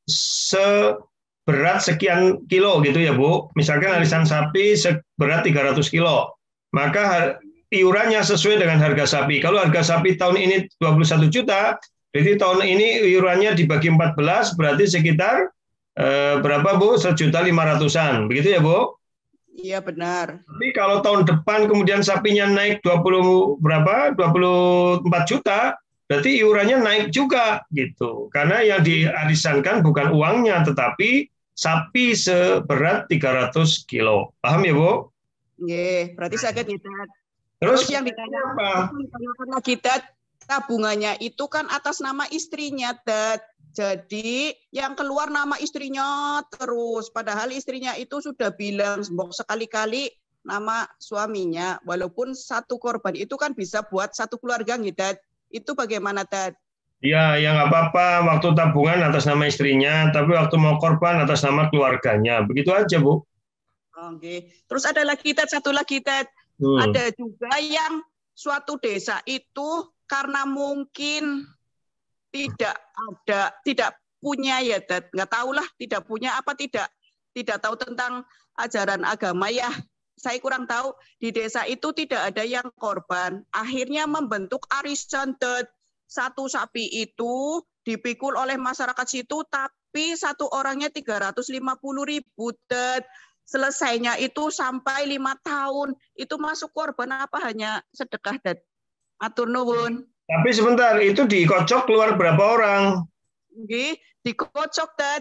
seberat sekian kilo gitu ya, Bu. Misalkan arisan sapi seberat tiga ratus kilo. Maka iurannya sesuai dengan harga sapi. Kalau harga sapi tahun ini dua puluh satu juta, berarti tahun ini iurannya dibagi empat belas, berarti sekitar eh, berapa, Bu? sejuta lima ratusan. Begitu ya, Bu? Iya, benar. Tapi kalau tahun depan kemudian sapinya naik dua puluh berapa? dua puluh empat juta, berarti iurannya naik juga gitu. Karena yang diarisankan bukan uangnya tetapi sapi seberat tiga ratus kilo. Paham ya, Bu? Iya, berarti saya kita. Terus, Terus yang ditanyakan lagi, Dad, tabungannya itu kan atas nama istrinya, Dad. Jadi yang keluar nama istrinya terus, padahal istrinya itu sudah bilang sekali-kali nama suaminya, walaupun satu korban itu kan bisa buat satu keluarga, gitu. Itu bagaimana, Dad? Ya, ya nggak apa-apa. Waktu tabungan atas nama istrinya, tapi waktu mau korban atas nama keluarganya. Begitu aja, Bu. Oke. Terus ada lagi, Dad, satu lagi, Dad. Hmm. Ada juga yang suatu desa itu karena mungkin tidak ada, tidak punya ya, Dad. Nggak tahulah, tidak punya apa tidak, tidak tahu tentang ajaran agama ya. Saya kurang tahu. Di desa itu tidak ada yang korban. Akhirnya membentuk arisan, Dad. Satu sapi itu dipikul oleh masyarakat situ, tapi satu orangnya tiga ratus lima puluh ribu, Dad. Selesainya itu sampai lima tahun. Itu masuk korban apa hanya sedekah, Dad? Matur nuwun. Tapi sebentar, itu dikocok keluar berapa orang? Nggih, dikocok, Dad.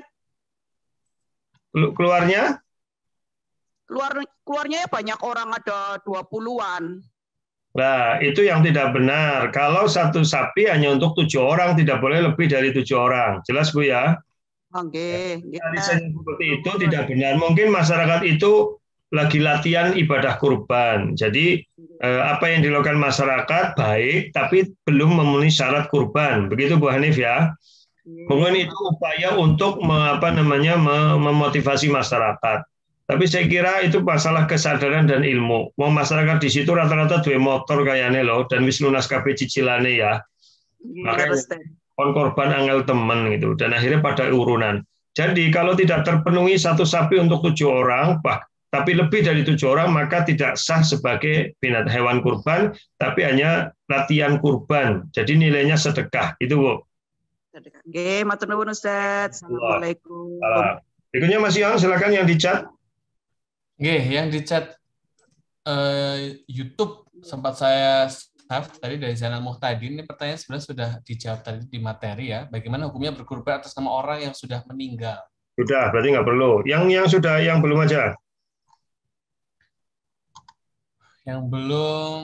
Keluarnya? Keluar keluarnya banyak orang, ada dua puluhan. Nah, itu yang tidak benar. Kalau satu sapi hanya untuk tujuh orang, tidak boleh lebih dari tujuh orang. Jelas, Bu ya? Oke. Arisan seperti itu tidak benar. Mungkin masyarakat itu lagi latihan ibadah kurban. Jadi eh, apa yang dilakukan masyarakat baik, tapi belum memenuhi syarat kurban. Begitu, Bu Hanif ya? Mungkin itu upaya untuk me, apa namanya memotivasi masyarakat. Tapi saya kira itu masalah kesadaran dan ilmu. Mau masyarakat di situ rata-rata dua motor kayaknya loh, dan wis lunas kabeh cicilane ya. Makanya kon korban angel temen gitu, dan akhirnya pada urunan. Jadi kalau tidak terpenuhi satu sapi untuk tujuh orang, bah, tapi lebih dari tujuh orang, maka tidak sah sebagai binat hewan kurban, tapi hanya latihan kurban. Jadi nilainya sedekah, itu, Bu. Oke, matur nuwun, Ustaz. Assalamualaikum. Berikutnya Mas Yon, silakan yang di chat. Oke, yang di chat uh, YouTube sempat saya save tadi dari Zainal Muhtadi. Ini pertanyaan sebenarnya sudah dijawab tadi di materi ya. Bagaimana hukumnya berkurban atas nama orang yang sudah meninggal? Sudah, berarti nggak perlu. Yang yang sudah, yang belum aja. Yang belum,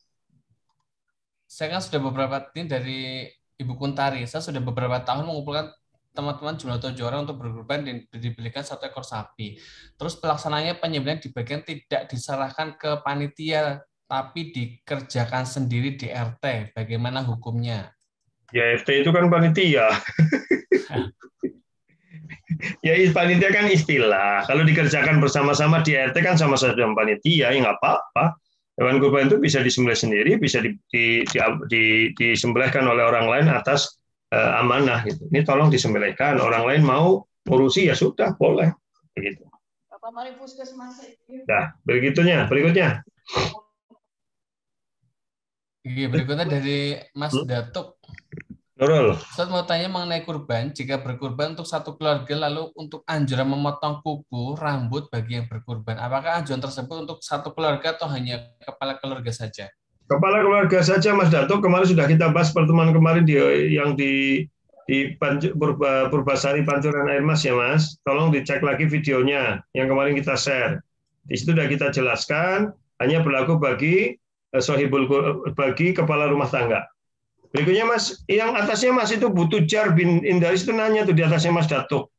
saya kan sudah beberapa ini dari Ibu Kuntari. Saya sudah beberapa tahun mengumpulkan teman-teman jumlah tujuh orang untuk berkurban dan dibelikan satu ekor sapi. Terus pelaksananya penyembelihan di bagian tidak diserahkan ke panitia, tapi dikerjakan sendiri di R T. Bagaimana hukumnya? Ya R T itu kan panitia. Ya panitia kan istilah. Kalau dikerjakan bersama-sama di R T kan sama-sama dengan panitia, ya nggak apa-apa. Hewan kurban itu bisa disembelih sendiri, bisa di, di, di, di, disembelihkan oleh orang lain atas uh, amanah. Gitu. Ini tolong disembelihkan. Orang lain mau urusi ya sudah boleh. Begitu. Nah, berikutnya, berikutnya. Berikutnya dari Mas hmm? Datuk. Nurul. Ustaz mau tanya mengenai kurban. Jika berkurban untuk satu keluarga, lalu untuk anjuran memotong kuku, rambut bagi yang berkurban, apakah anjuran tersebut untuk satu keluarga atau hanya kepala keluarga saja? Kepala keluarga saja, Mas Datuk. Kemarin sudah kita bahas pertemuan kemarin di, yang di di Purba, Purbasari Pancuran Air Mas ya, Mas. Tolong dicek lagi videonya yang kemarin kita share. Di situ sudah kita jelaskan, hanya berlaku bagi sohibul bagi kepala rumah tangga. Berikutnya Mas, yang atasnya Mas itu butuh jar bin Indaris itu nanya tuh di atasnya Mas Datuk.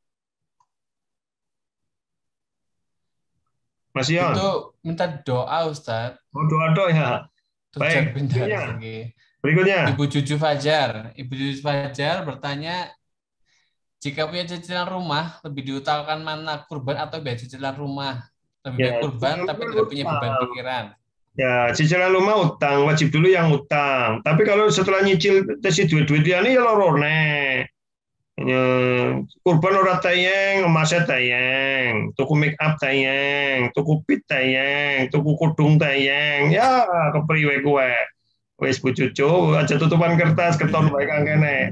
Mas Yon. Itu minta doa Ustaz. Oh, doa-doa ya. Baik. Berikutnya. Berikutnya. Ibu Cucu Fajar. Ibu Cucu Fajar bertanya, jika punya cicilan rumah, lebih diutamakan mana, kurban atau biaya cicilan rumah? Lebih baik ya, kurban, tapi tidak punya beban pikiran. Ya, cicilan rumah utang, wajib dulu yang utang. Tapi kalau setelah nyicil tesi duit-duit ini ya lorone. Kurban ora tayeng, emasnya tayeng, tuku make up tayeng, tuku pit tayeng, tuku kudung tayeng, ya kepriwe kowe. Wis Bu Cucu, aja tutupan kertas, keton bae kangkene.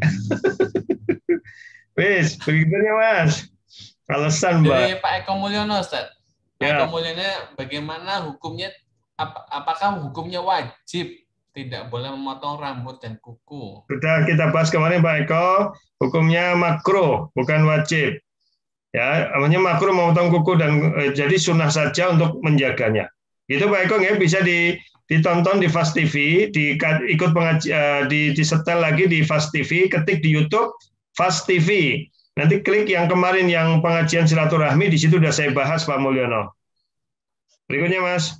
Wis, berikutnya Mas. Alasan, Mbak. Dari Pak Eko Mulyono, Ustaz. Pak Ya. Eko Mulyono, bagaimana hukumnya, ap apakah hukumnya wajib tidak boleh memotong rambut dan kuku? Sudah kita bahas kemarin Pak Eko, hukumnya makruh, bukan wajib. Ya, namanya makruh memotong kuku dan eh, jadi sunnah saja untuk menjaganya. Itu Pak Eko ya, bisa di, ditonton di Fast T V, di ikut pengaji, eh, di disetel lagi di Fast T V, ketik di YouTube Fast T V. Nanti klik yang kemarin yang pengajian silaturahmi, di situ sudah saya bahas Pak Mulyono. Berikutnya Mas.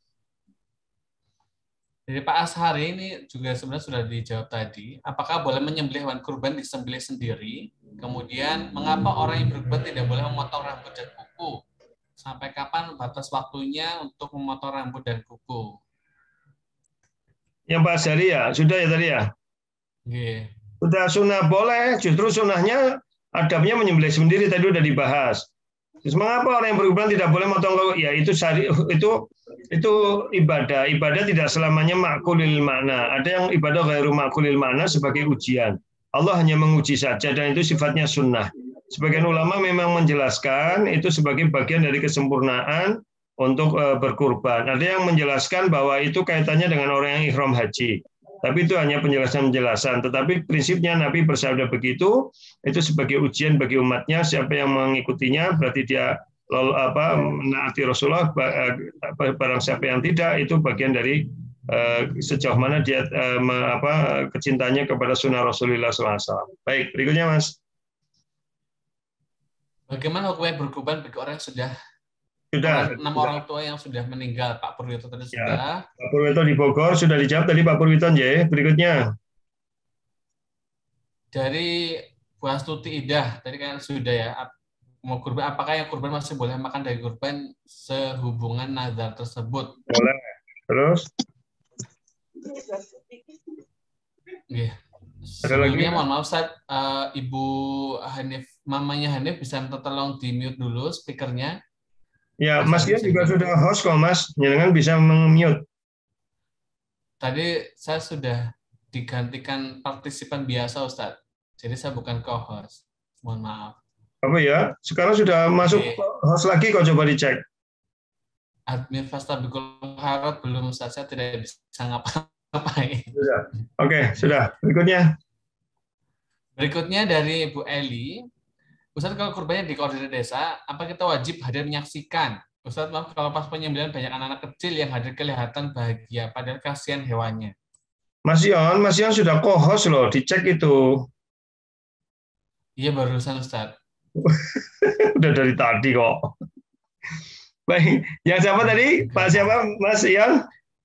Jadi Pak Ashari ini juga sebenarnya sudah dijawab tadi. Apakah boleh menyembelih hewan kurban disembelih sendiri? Kemudian, mengapa orang yang berkurban tidak boleh memotong rambut dan kuku? Sampai kapan batas waktunya untuk memotong rambut dan kuku? Yang Pak Ashari ya, sudah ya tadi ya? Yeah. Sudah sunnah boleh, justru sunnahnya adabnya menyembelih sendiri tadi udah dibahas. Terus mengapa orang yang berkurban tidak boleh motong kuku? Ya itu syari, itu itu ibadah. Ibadah tidak selamanya makulil makna. Ada yang ibadah ghairu makulil makna sebagai ujian. Allah hanya menguji saja dan itu sifatnya sunnah. Sebagian ulama memang menjelaskan itu sebagai bagian dari kesempurnaan untuk berkurban. Ada yang menjelaskan bahwa itu kaitannya dengan orang yang ihram haji. Tapi itu hanya penjelasan-penjelasan. Tetapi prinsipnya Nabi bersabda begitu, itu sebagai ujian bagi umatnya. Siapa yang mengikutinya berarti dia lalu apa menaati Rasulullah. Barang siapa yang tidak, itu bagian dari uh, sejauh mana dia uh, apa kecintanya kepada sunnah Rasulullah shallallahu alaihi wasallam. Baik, berikutnya Mas. Bagaimana hukumnya berkurban bagi orang yang sudah Sudah. enam orang tua yang sudah meninggal? Pak Purwito tadi Ya, sudah. Pak Purwito di Bogor sudah dijawab tadi Pak Purwito ya. Berikutnya. Dari Bu Astuti Idah tadi kan sudah ya. Mau kurban, apakah yang kurban masih boleh makan dari kurban sehubungan nazar tersebut? Boleh. Terus? Iya. Ada lagi? Sebelumnya mohon maaf Ustaz, uh, Ibu Hanif, mamanya Hanif bisa minta tolong di mute dulu speakernya. Ya, Mas Ian juga sudah host kok Mas, jangan bisa meng-mute. Tadi saya sudah digantikan partisipan biasa Ustaz, jadi saya bukan co-host. Mohon maaf. Apa ya? Sekarang sudah masuk Oke. host lagi kok, coba dicek. Admin Fastabikul Khairat belum Ustaz, saya tidak bisa ngapa-ngapain. Sudah. Oke, sudah. Berikutnya. Berikutnya dari Bu Eli. Ustaz, kalau kurbannya di koordinat desa, apa kita wajib hadir menyaksikan? Ustaz, maaf kalau pas penyembelihan banyak anak-anak kecil yang hadir kelihatan bahagia, padahal kasihan hewannya. Mas Yon, Mas Yon sudah co-host loh, dicek itu. Iya, barusan Ustaz. Udah dari tadi kok. Baik, yang siapa tadi? Pak siapa? Mas Yon?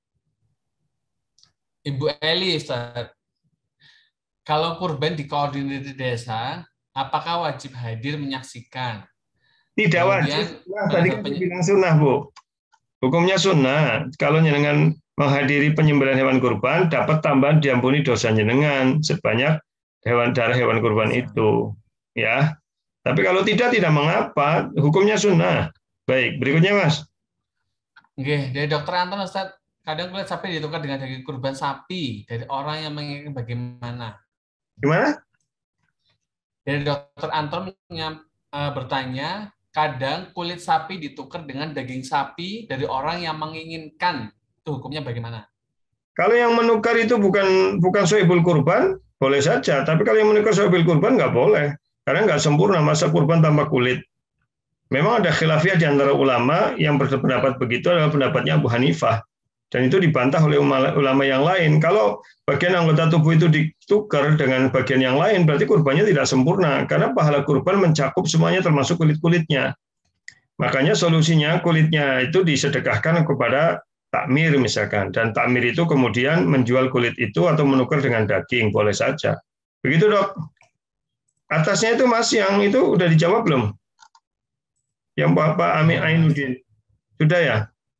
Ibu Eli, Ustaz. Kalau kurban di koordinat desa, apakah wajib hadir menyaksikan? Tidak wajib. Nah, tadi kan saya bilang sunnah, Bu. Hukumnya sunnah. Kalau jenengan menghadiri penyembelihan hewan kurban, dapat tambahan diampuni dosa jenengan sebanyak hewan darah hewan kurban itu. Ya. Tapi kalau tidak, tidak mengapa. Hukumnya sunnah. Baik, berikutnya Mas. Oke, dari Dokter Anton, Ustaz. Kadang kulit sapi ditukar dengan daging kurban sapi dari orang yang menginginkan bagaimana? Gimana? Dari Dokter Anton yang uh, bertanya, kadang kulit sapi ditukar dengan daging sapi dari orang yang menginginkan. Itu hukumnya bagaimana? Kalau yang menukar itu bukan bukan sohibul kurban, boleh saja. Tapi kalau yang menukar sohibul kurban nggak boleh. Karena nggak sempurna masa kurban tanpa kulit. Memang ada khilafiyah di antara ulama yang berpendapat begitu adalah pendapatnya Abu Hanifah. Dan itu dibantah oleh ulama yang lain. Kalau bagian anggota tubuh itu ditukar dengan bagian yang lain, berarti kurbannya tidak sempurna. Karena pahala kurban mencakup semuanya termasuk kulit-kulitnya. Makanya solusinya kulitnya itu disedekahkan kepada takmir misalkan. Dan takmir itu kemudian menjual kulit itu atau menukar dengan daging, boleh saja. Begitu dok. Atasnya itu mas, yang itu udah dijawab belum? Yang Bapak Ami Ainuddin. Sudah ya?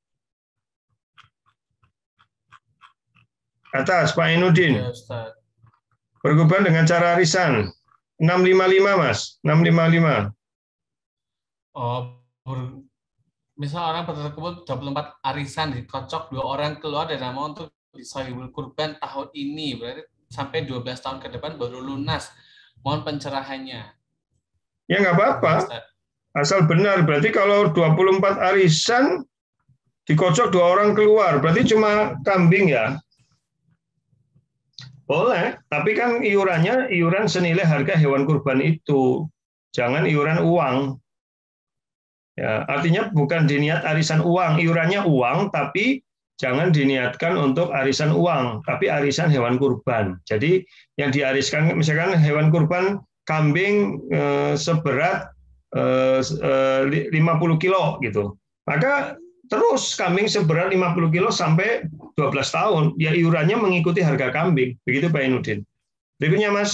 Atas, Pak Ainuddin. Ya, berkurban dengan cara arisan. enam lima lima, Mas. enam lima lima. Oh, ber... misal orang berkumpul dua puluh empat arisan, dikocok dua orang keluar dari nama untuk Shahibul Kurban tahun ini. Berarti sampai dua belas tahun ke depan baru lunas. Mohon pencerahannya. Ya, nggak apa-apa. Asal benar. Berarti kalau dua puluh empat arisan, dikocok dua orang keluar. Berarti cuma kambing ya? Boleh, tapi kan iurannya iuran senilai harga hewan kurban itu, jangan iuran uang. Ya, artinya bukan diniat arisan uang, iurannya uang, tapi jangan diniatkan untuk arisan uang, tapi arisan hewan kurban. Jadi yang diariskan, misalkan hewan kurban kambing eh, seberat eh, lima puluh kilo gitu, maka terus kambing seberat lima puluh kilo sampai dua belas tahun, ya iurannya mengikuti harga kambing. Begitu Pak Ainuddin. Berikutnya Mas.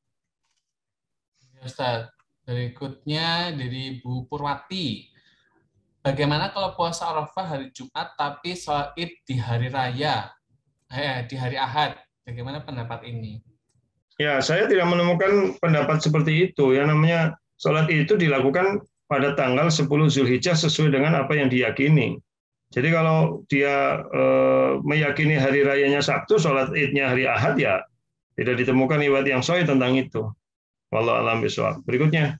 Ya, Ustaz. Berikutnya dari Bu Purwati. Bagaimana kalau puasa Arafah hari Jumat tapi sholat Id di hari raya, eh, di hari Ahad? Bagaimana pendapat ini? Ya, saya tidak menemukan pendapat seperti itu. Yang namanya sholat itu dilakukan pada tanggal sepuluh Zulhijjah sesuai dengan apa yang diyakini. Jadi kalau dia eh, meyakini hari rayanya Sabtu, sholat Idnya hari Ahad, ya tidak ditemukan riwayat yang sahih tentang itu. Wallahu a'lam bishawab. Berikutnya.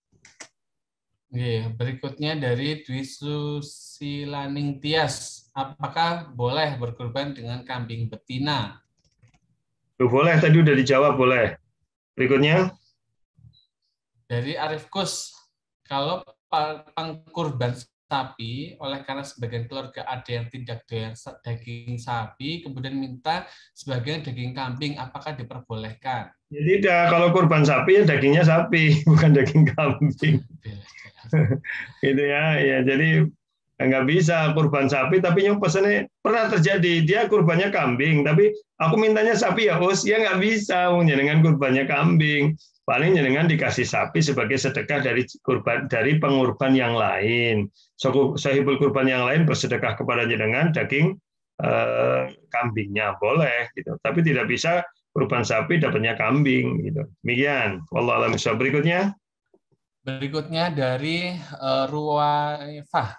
Oke, berikutnya dari Dwi Susilaning Tias. Apakah boleh berkurban dengan kambing betina? Tuh, boleh, tadi udah dijawab, boleh. Berikutnya. Dari Arif Kus. Kalau pengkurban sapi, oleh karena sebagian keluarga ada yang tidak doyan daging sapi, kemudian minta sebagian daging kambing, apakah diperbolehkan? Ya, tidak, kalau kurban sapi ya dagingnya sapi, bukan daging kambing. Gitu ya, ya jadi nggak bisa kurban sapi, tapi yang pesannya pernah terjadi, dia kurbannya kambing, tapi aku mintanya sapi ya, Us, ya nggak bisa, dengan kurbannya kambing. Paling jenengan dikasih sapi sebagai sedekah dari kurban dari pengurban yang lain. Sahibul kurban yang lain bersedekah kepada jenengan daging eh, kambingnya boleh gitu. Tapi tidak bisa kurban sapi dapatnya kambing gitu. Demikian. Wallahu a'lam bishawab. Berikutnya. Berikutnya dari uh, Ruwaifah.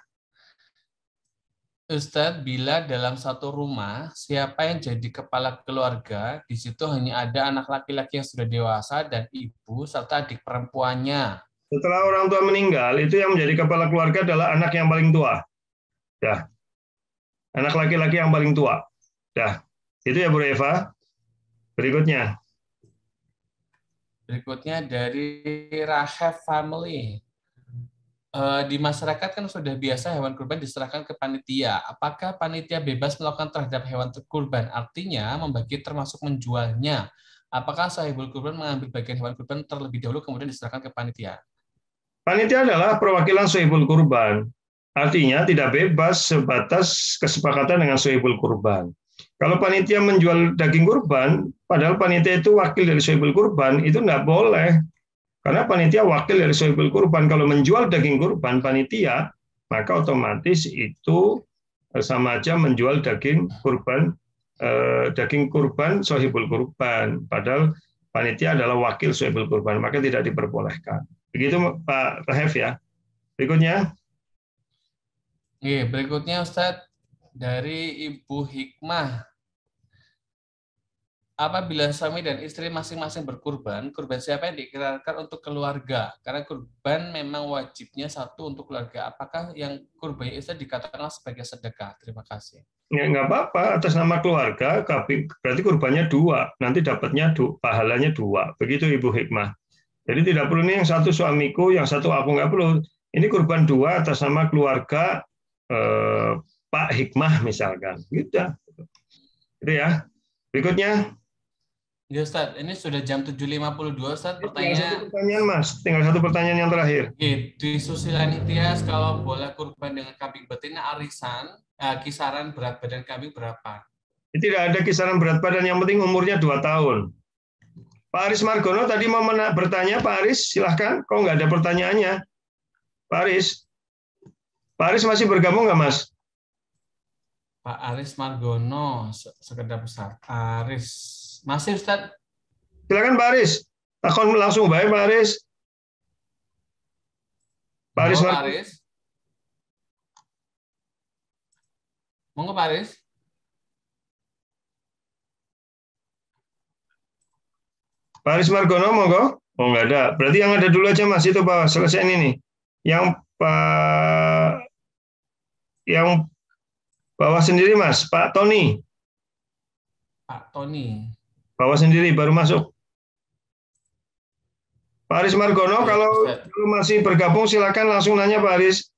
Ustadz, bila dalam satu rumah, siapa yang jadi kepala keluarga, di situ hanya ada anak laki-laki yang sudah dewasa dan ibu serta adik perempuannya. Setelah orang tua meninggal, itu yang menjadi kepala keluarga adalah anak yang paling tua. Dah. Anak laki-laki yang paling tua. Dah. Itu ya Bu Eva. Berikutnya. Berikutnya dari Rahef Family. Di masyarakat kan sudah biasa hewan kurban diserahkan ke panitia. Apakah panitia bebas melakukan terhadap hewan kurban? Artinya membagi termasuk menjualnya. Apakah sahibul kurban mengambil bagian hewan kurban terlebih dahulu kemudian diserahkan ke panitia? Panitia adalah perwakilan sahibul kurban. Artinya tidak bebas sebatas kesepakatan dengan sahibul kurban. Kalau panitia menjual daging kurban, padahal panitia itu wakil dari sahibul kurban, itu tidak boleh. Karena panitia wakil dari sahibul kurban, kalau menjual daging kurban panitia, maka otomatis itu sama aja menjual daging kurban eh, daging kurban sahibul kurban. Padahal panitia adalah wakil sahibul kurban, maka tidak diperbolehkan. Begitu Pak Rahef ya. Berikutnya. Oke, berikutnya Ustadz dari Ibu Hikmah. Apabila suami dan istri masing-masing berkurban, kurban siapa yang diikrarkan untuk keluarga? Karena kurban memang wajibnya satu untuk keluarga. Apakah yang kurban istri dikatakan sebagai sedekah? Terima kasih. Ya, nggak apa-apa, atas nama keluarga, berarti kurbannya dua. Nanti dapatnya dua, pahalanya dua. Begitu Ibu Hikmah. Jadi tidak perlu ini yang satu suamiku, yang satu aku, nggak perlu. Ini kurban dua atas nama keluarga, eh, Pak Hikmah misalkan. Gitu. Itu ya. Berikutnya. Ya Ustaz, ini sudah jam tujuh lima puluh dua Ustaz. Pertanyaan tinggal satu pertanyaan Mas, tinggal satu pertanyaan yang terakhir. Di Susilan Ikhtias, kalau boleh kurban dengan kambing betina arisan, eh, kisaran berat badan kambing berapa? Tidak ada kisaran berat badan, yang penting umurnya dua tahun. Pak Aris Margono tadi mau bertanya, Pak Aris, silahkan. Kok nggak ada pertanyaannya? Pak Aris. Pak Aris masih bergabung nggak, Mas? Pak Aris Margono, sekedar besar. Aris. Masih, Ustaz. Silakan Pak Aris. Takon langsung baik Pak Aris. Pak Aris. Monggo, Pak Aris. Monggo Pak Aris. Pak Aris Margono, monggo. Oh, nggak ada. Berarti yang ada dulu aja Mas, itu Pak. Selesai ini nih. Yang Pak yang bawah sendiri Mas, Pak Tony. Pak Tony. Bawa sendiri, baru masuk. Pak Aris Margono, ya, kalau Ustaz. Masih bergabung, silakan langsung nanya Pak Aris.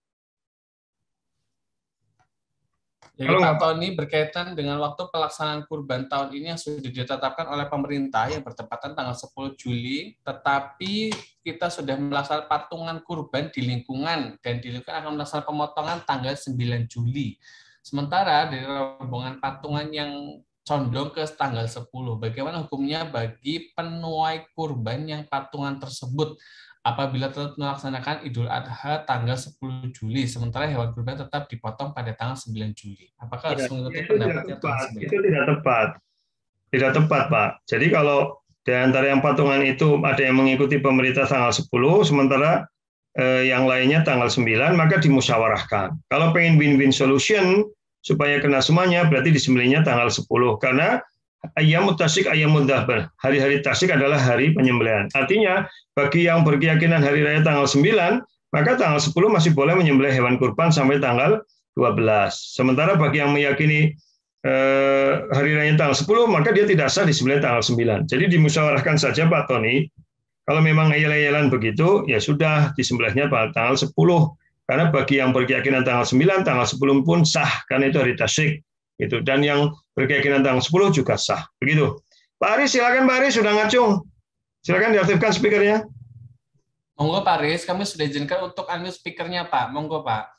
Jadi kalau Pak Tony berkaitan dengan waktu pelaksanaan kurban tahun ini yang sudah ditetapkan oleh pemerintah yang bertepatan tanggal sepuluh Juli, tetapi kita sudah melaksanakan patungan kurban di lingkungan, dan di lingkungan akan melaksanakan pemotongan tanggal sembilan Juli. Sementara dari rombongan patungan yang condong ke tanggal sepuluh. Bagaimana hukumnya bagi penuai kurban yang patungan tersebut apabila tetap melaksanakan Idul Adha tanggal sepuluh Juli, sementara hewan kurban tetap dipotong pada tanggal sembilan Juli? Apakah harus mengikuti pendapatnya? Itu tidak tepat. Tidak tepat, Pak. Jadi kalau di antara yang patungan itu ada yang mengikuti pemerintah tanggal sepuluh, sementara eh, yang lainnya tanggal sembilan, maka dimusyawarahkan. Kalau pengen win-win solution, supaya kena semuanya, berarti disembelihnya tanggal sepuluh. Karena ayyamut tasyrik ayyamud dzabh. Hari-hari tasyrik adalah hari penyembelihan. Artinya, bagi yang berkeyakinan hari raya tanggal sembilan, maka tanggal sepuluh masih boleh menyembelih hewan kurban sampai tanggal dua belas. Sementara bagi yang meyakini eh, hari raya tanggal sepuluh, maka dia tidak sah disembelih tanggal sembilan. Jadi dimusyawarahkan saja Pak Tony. Kalau memang ayel-ayelan begitu, ya sudah disembelihnya pada tanggal sepuluh. Karena bagi yang berkeyakinan tanggal sembilan, tanggal sepuluh pun sah, karena itu hari tasyrik. Gitu. Dan yang berkeyakinan tanggal sepuluh juga sah. Begitu. Pak Aris, silakan Pak Aris, sudah ngacung. Silakan diaktifkan speakernya. Monggo Pak Aris, kami sudah izinkan untuk unmute speakernya Pak. Monggo Pak.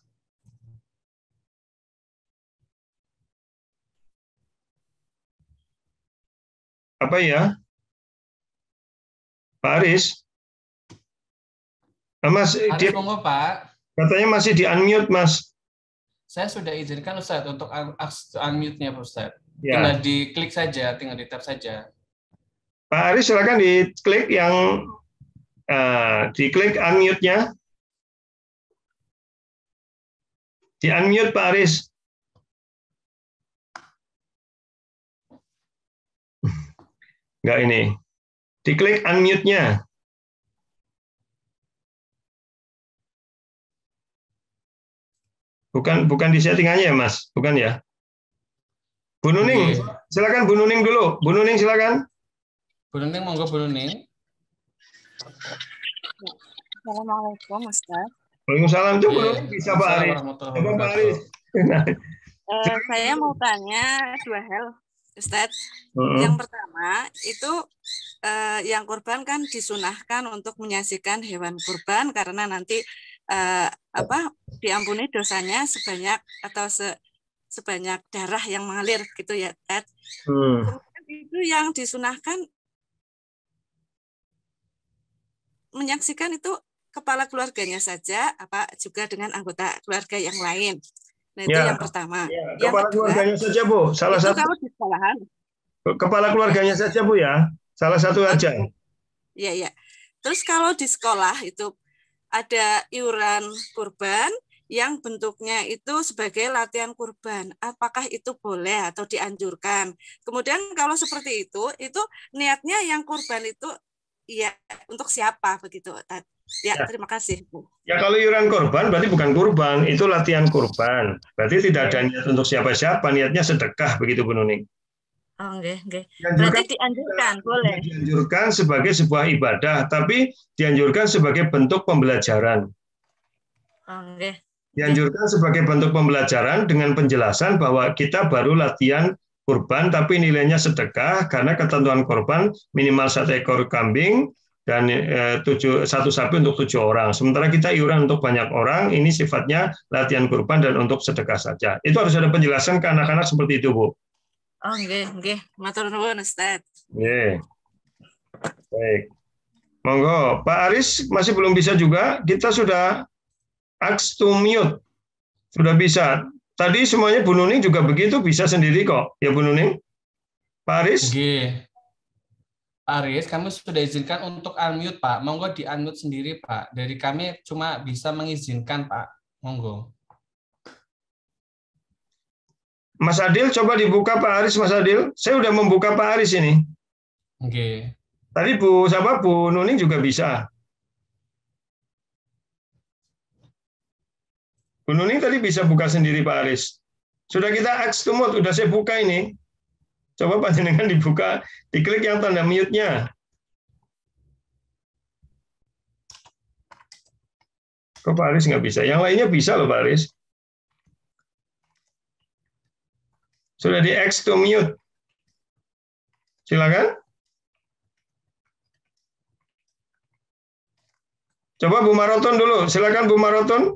Apa ya? Pak Aris? Nah, Mas, Aris, dia... monggo Pak. Katanya masih di-unmute, Mas. Saya sudah izinkan Ustaz untuk unmute-nya, Ustaz. Ya. Tinggal diklik saja, tinggal di-tap saja. Pak Aris, silakan diklik yang uh, diklik unmute-nya. Di-unmute Pak Aris. Enggak ini. Diklik unmute-nya. Bukan bukan di settingannya ya, Mas? Bukan ya? Bu Nuning, yeah. Silakan Bu Nuning dulu. Bu Nuning silakan. Bu Nuning, monggo Bu Nuning. Assalamualaikum, Ustaz. Waalaikumsalam. Itu Bu Nuning bisa Pak Aris. Coba Pak Aris. Uh, saya mau tanya dua hal, Ustaz. Uh-huh. Yang pertama, itu uh, yang kurban kan disunahkan untuk menyaksikan hewan kurban karena nanti Uh, apa diampuni dosanya sebanyak atau se, sebanyak darah yang mengalir gitu ya, Ted. Hmm. Itu yang disunahkan menyaksikan itu kepala keluarganya saja, apa juga dengan anggota keluarga yang lain. Nah itu ya, yang pertama. Ya, yang kepala kedua, keluarganya saja Bu. Salah itu satu. Kalau di sekolahan. Kepala keluarganya saja Bu ya. Salah satu aja. Iya ya. Terus kalau di sekolah itu ada iuran kurban yang bentuknya itu sebagai latihan kurban. Apakah itu boleh atau dianjurkan? Kemudian kalau seperti itu, itu niatnya yang kurban itu ya untuk siapa begitu? Ya, ya. Terima kasih. Ya kalau iuran kurban berarti bukan kurban, itu latihan kurban. Berarti tidak ada niat untuk siapa-siapa, niatnya sedekah begitu Bu Nuning. Oh, enggak, enggak. Berarti dianjurkan, boleh. Dianjurkan sebagai sebuah ibadah, tapi dianjurkan sebagai bentuk pembelajaran. Oh, enggak. Dianjurkan sebagai bentuk pembelajaran dengan penjelasan bahwa kita baru latihan kurban, tapi nilainya sedekah karena ketentuan kurban minimal satu ekor kambing dan eh, tujuh, satu sapi untuk tujuh orang. Sementara kita iuran untuk banyak orang, ini sifatnya latihan kurban dan untuk sedekah saja. Itu harus ada penjelasan ke anak-anak seperti itu, Bu. Oh, nggih, nggih. Matur nuwun, Ustaz. Nggih. Baik. Monggo, Pak Aris masih belum bisa juga. Kita sudah ask to mute. Sudah bisa. Tadi semuanya Bu Nuning juga begitu, bisa sendiri kok. Ya Bu Nuning? Pak Aris? Oke. Pak Aris, kamu sudah izinkan untuk unmute, Pak. Monggo di-unmute sendiri, Pak. Dari kami cuma bisa mengizinkan, Pak. Monggo. Mas Adil, coba dibuka Pak Aris, Mas Adil. Saya udah membuka Pak Aris ini. Oke. Tadi Bu, siapa? Bu Nuning juga bisa. Bu Nuning tadi bisa buka sendiri Pak Aris. Sudah kita ask to mute, sudah saya buka ini. Coba panjenengan dibuka, diklik yang tanda mute-nya. Kok Pak Aris nggak bisa? Yang lainnya bisa loh Pak Aris. Sudah di ask to mute. Silakan. Coba Bu Maroton dulu. Silakan Bu Maroton.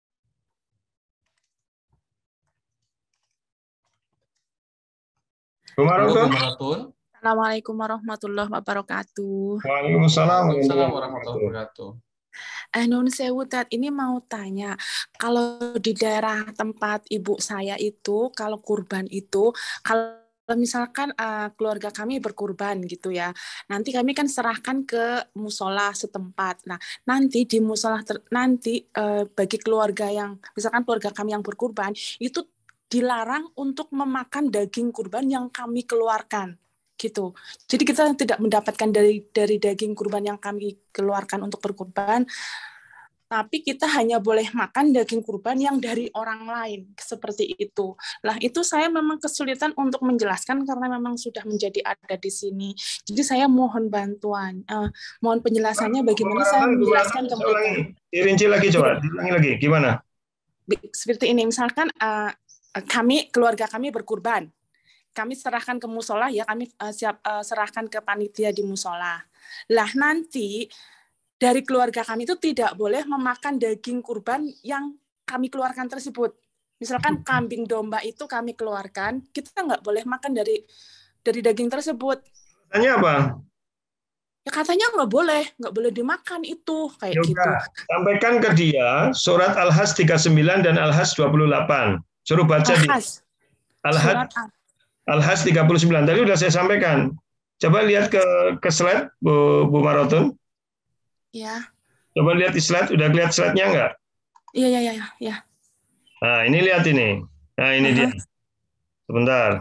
Bu Maroton. Assalamualaikum warahmatullahi wabarakatuh. Waalaikumsalam warahmatullahi wabarakatuh. Eh, Nun Sewu, Tat, ini mau tanya, kalau di daerah tempat ibu saya itu, kalau kurban itu, kalau misalkan uh, keluarga kami berkurban gitu ya, nanti kami kan serahkan ke musola setempat. Nah, nanti di musola ter- nanti uh, bagi keluarga yang, misalkan keluarga kami yang berkurban, itu dilarang untuk memakan daging kurban yang kami keluarkan. Gitu. Jadi kita tidak mendapatkan dari dari daging kurban yang kami keluarkan untuk berkurban, tapi kita hanya boleh makan daging kurban yang dari orang lain, seperti itu. Lah itu saya memang kesulitan untuk menjelaskan karena memang sudah menjadi ada di sini. Jadi saya mohon bantuan, uh, mohon penjelasannya bagaimana saya menjelaskan ke mereka. Dirinci lagi coba, diulangi lagi, gimana? Seperti ini, misalkan uh, kami keluarga kami berkurban. Kami serahkan ke musola ya, kami uh, siap uh, serahkan ke panitia di musola. Lah nanti dari keluarga kami itu tidak boleh memakan daging kurban yang kami keluarkan tersebut. Misalkan kambing domba itu kami keluarkan, kita nggak boleh makan dari dari daging tersebut. Katanya apa? Ya katanya nggak boleh, nggak boleh dimakan itu kayak Yoga, gitu. sampaikan ke dia surat Al-Has tiga puluh sembilan dan Al-Has dua puluh delapan. Suruh baca di Al-Has. Al-Has. Al-Has tiga puluh sembilan, tadi sudah saya sampaikan. Coba lihat ke ke slide, Bu, Bu Maroton. Ya. Coba lihat di slide, udah lihat slide-nya enggak? Iya, iya, iya. Ya. Nah, ini lihat ini. Nah, ini uh-huh. dia. Sebentar.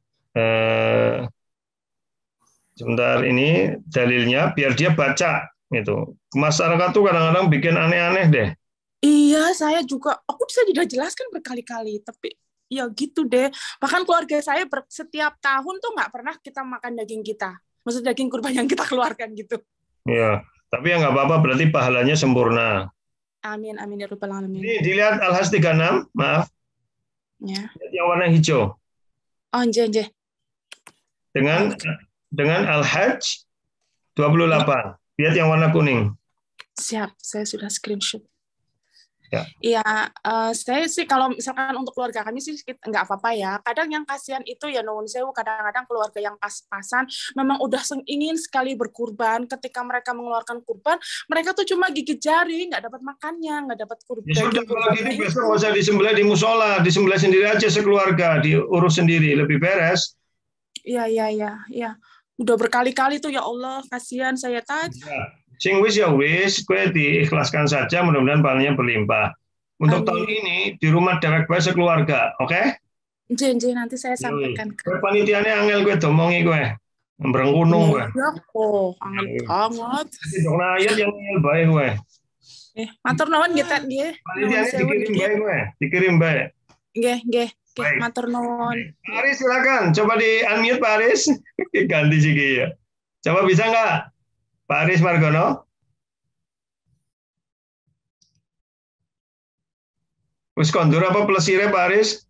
Eh, sebentar, ini dalilnya, biar dia baca. Gitu. Masyarakat tuh kadang-kadang bikin aneh-aneh deh. Iya, saya juga. Aku bisa tidak jelaskan berkali-kali, tapi ya gitu deh. Bahkan keluarga saya ber, setiap tahun tuh nggak pernah kita makan daging kita. Maksud daging kurban yang kita keluarkan gitu. Iya, tapi ya nggak apa-apa, berarti pahalanya sempurna. Amin, amin ya rabbal alamin. Ini dilihat Al-Has tiga puluh enam, maaf. Ya. Yang warna hijau. Oh, nje, nje. Dengan dengan Al-Hajj dua puluh delapan. Lihat yang warna kuning. Siap, saya sudah screenshot. Ya. Iya, uh, saya sih kalau misalkan untuk keluarga kami sih nggak apa-apa ya. Kadang yang kasihan itu ya nuwun sewu, kadang-kadang keluarga yang pas-pasan memang udah ingin sekali berkurban. Ketika mereka mengeluarkan kurban, mereka tuh cuma gigit jari, nggak dapat makannya, nggak dapat kurban. Ya sudah, kalau gitu besok nggak usah disembelih di musola, disembelih sendiri aja sekeluarga, diurus sendiri, lebih beres. Iya, iya, iya, iya. Udah berkali-kali tuh ya Allah, kasihan saya tadi. Ya. Sing wis ya wis, kue diikhlaskan saja, mudah-mudahan pahalanya berlimpah. Untuk Amin. Tahun ini di rumah dewek bae sekeluarga, oke? Okay? Janji nanti saya sampaikan. Kue panitiane angel kue domongi kue, berenggunung kue. Ya kok, angel banget. Dong ayat yang angel bae kue. Eh, matur nuwun nggih Tat nggih. Panitiane dikirim bae kue, dikirim bae. Nggih, nggih. Nggih, matur nuwun. Pak Aris silakan, coba di unmute Pak Aris. Ganti sih ya. Coba bisa nggak? Pak Aris Margono. Wis kondur apa plesire Pak Aris?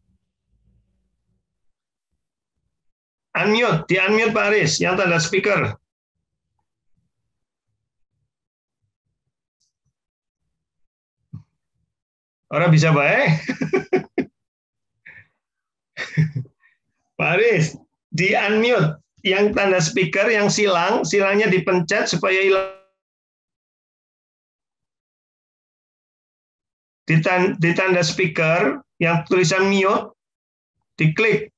Unmute, di unmute Pak Aris, yang tanda speaker. Orang bisa baik. Pak Aris, di unmute, yang tanda speaker, yang silang, silangnya dipencet supaya hilang. Di tanda speaker, yang tulisan mute, diklik.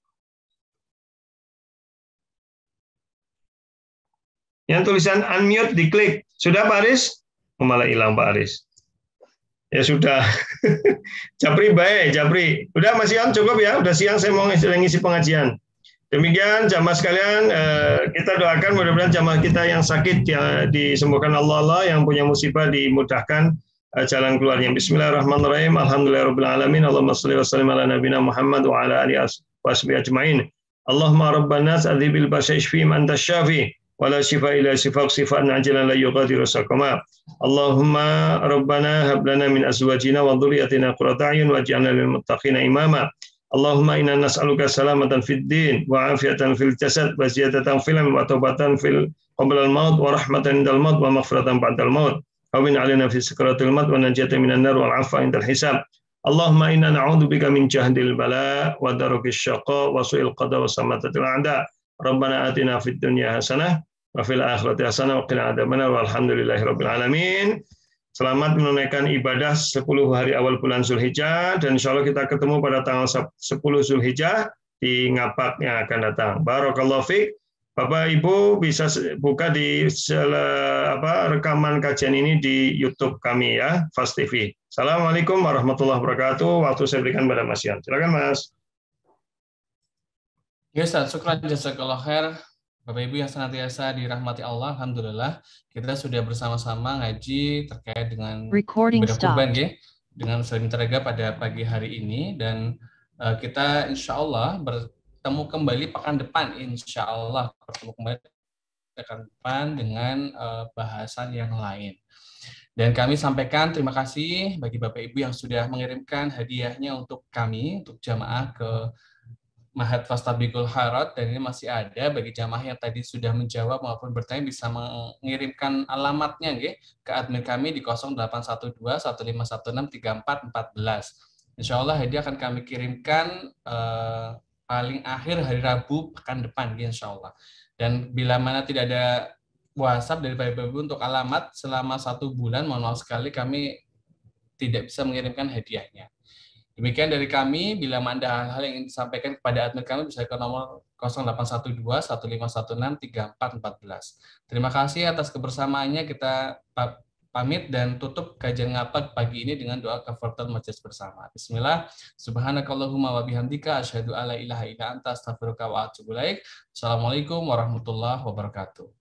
Yang tulisan unmute diklik. Sudah Pak Aris? Oh, malah hilang Pak Aris. Ya sudah. Japri baik, Japri. Udah Mas Ion cukup ya? Udah siang saya mau ngisi pengajian. Demikian jamaah sekalian, kita doakan mudah-mudahan jamaah kita yang sakit ya disembuhkan Allah, Allah, yang punya musibah dimudahkan jalan keluarnya. Bismillahirrahmanirrahim. Alhamdulillahirabbil alamin. Allahumma shalli wa sallim ala nabiyina Muhammad wa ala alihi washabihi ajmain. Allahumma rabban nas adhibil ba'sa ishfihim anta syafi. Wala shifa illa shifaq sifan ajalan la yughadiru saqama. Allahumma rabbana hab lana min azwajina wa dhurriyyatina qurrata a'yun waj'alna lil muttaqina imama. Allahumma inna nas'aluka salamatan fid din wa afiatan fil jasad wa ziyadatan fil ilmi wa taubatan fil qabla al maut wa rahmatan indal maut wa maghfiratan ba'dal maut. Hawin 'alaina fi sakratil maut wa najatan minan nar wal 'afwa indal hisab. Allahumma inna na'udzubika min jahdil bala wa darukis syaqa wa su'il qada wa samatatil a'da. Rabbana atina fid dunya hasanah wa fil akhirati hasanah wa qina adzabannar walhamdulillahirabbil alamin. Selamat menunaikan ibadah sepuluh hari awal bulan Zulhijjah dan insyaallah kita ketemu pada tanggal sepuluh Zulhijjah di Ngapak yang akan datang. Barakallahu fiik. Bapak Ibu bisa buka di apa rekaman kajian ini di YouTube kami ya, Fast T V. Assalamualaikum warahmatullahi wabarakatuh. Waktu saya berikan pada Mas Ion. Silakan Mas. Ya Ustaz, syukran jazakallahu khair. Bapak Ibu yang senantiasa dirahmati Allah, alhamdulillah kita sudah bersama-sama ngaji terkait dengan ibadah kurban ya, dengan Muslim Terega pada pagi hari ini dan uh, kita insya Allah bertemu kembali pekan depan, insya Allah bertemu kembali pekan depan dengan uh, bahasan yang lain. Dan kami sampaikan terima kasih bagi Bapak Ibu yang sudah mengirimkan hadiahnya untuk kami, untuk jamaah ke Mahat Fastabiqul Khairat, dan ini masih ada bagi jamaah yang tadi sudah menjawab maupun bertanya bisa mengirimkan alamatnya nggih ke admin kami di nol delapan satu dua satu lima satu enam tiga empat empat belas. Insya Allah hadiah akan kami kirimkan eh, paling akhir hari Rabu pekan depan nggih insya Allah. Dan bila mana tidak ada WhatsApp dari Bapak Ibu untuk alamat selama satu bulan, mohon maaf sekali kami tidak bisa mengirimkan hadiahnya. Demikian dari kami, bila Anda hal-hal yang ingin disampaikan kepada admin kami bisa ke nomor nol delapan satu dua satu lima satu enam tiga empat empat belas. Terima kasih atas kebersamaannya, kita pamit dan tutup kajian Ngapak pagi ini dengan doa kafaratul majelis bersama. Bismillah, subhanakallahumma wa bihamdika asyhadu alla ilaha illa anta astaghfiruka wa atubu ilaik. Assalamualaikum warahmatullahi wabarakatuh.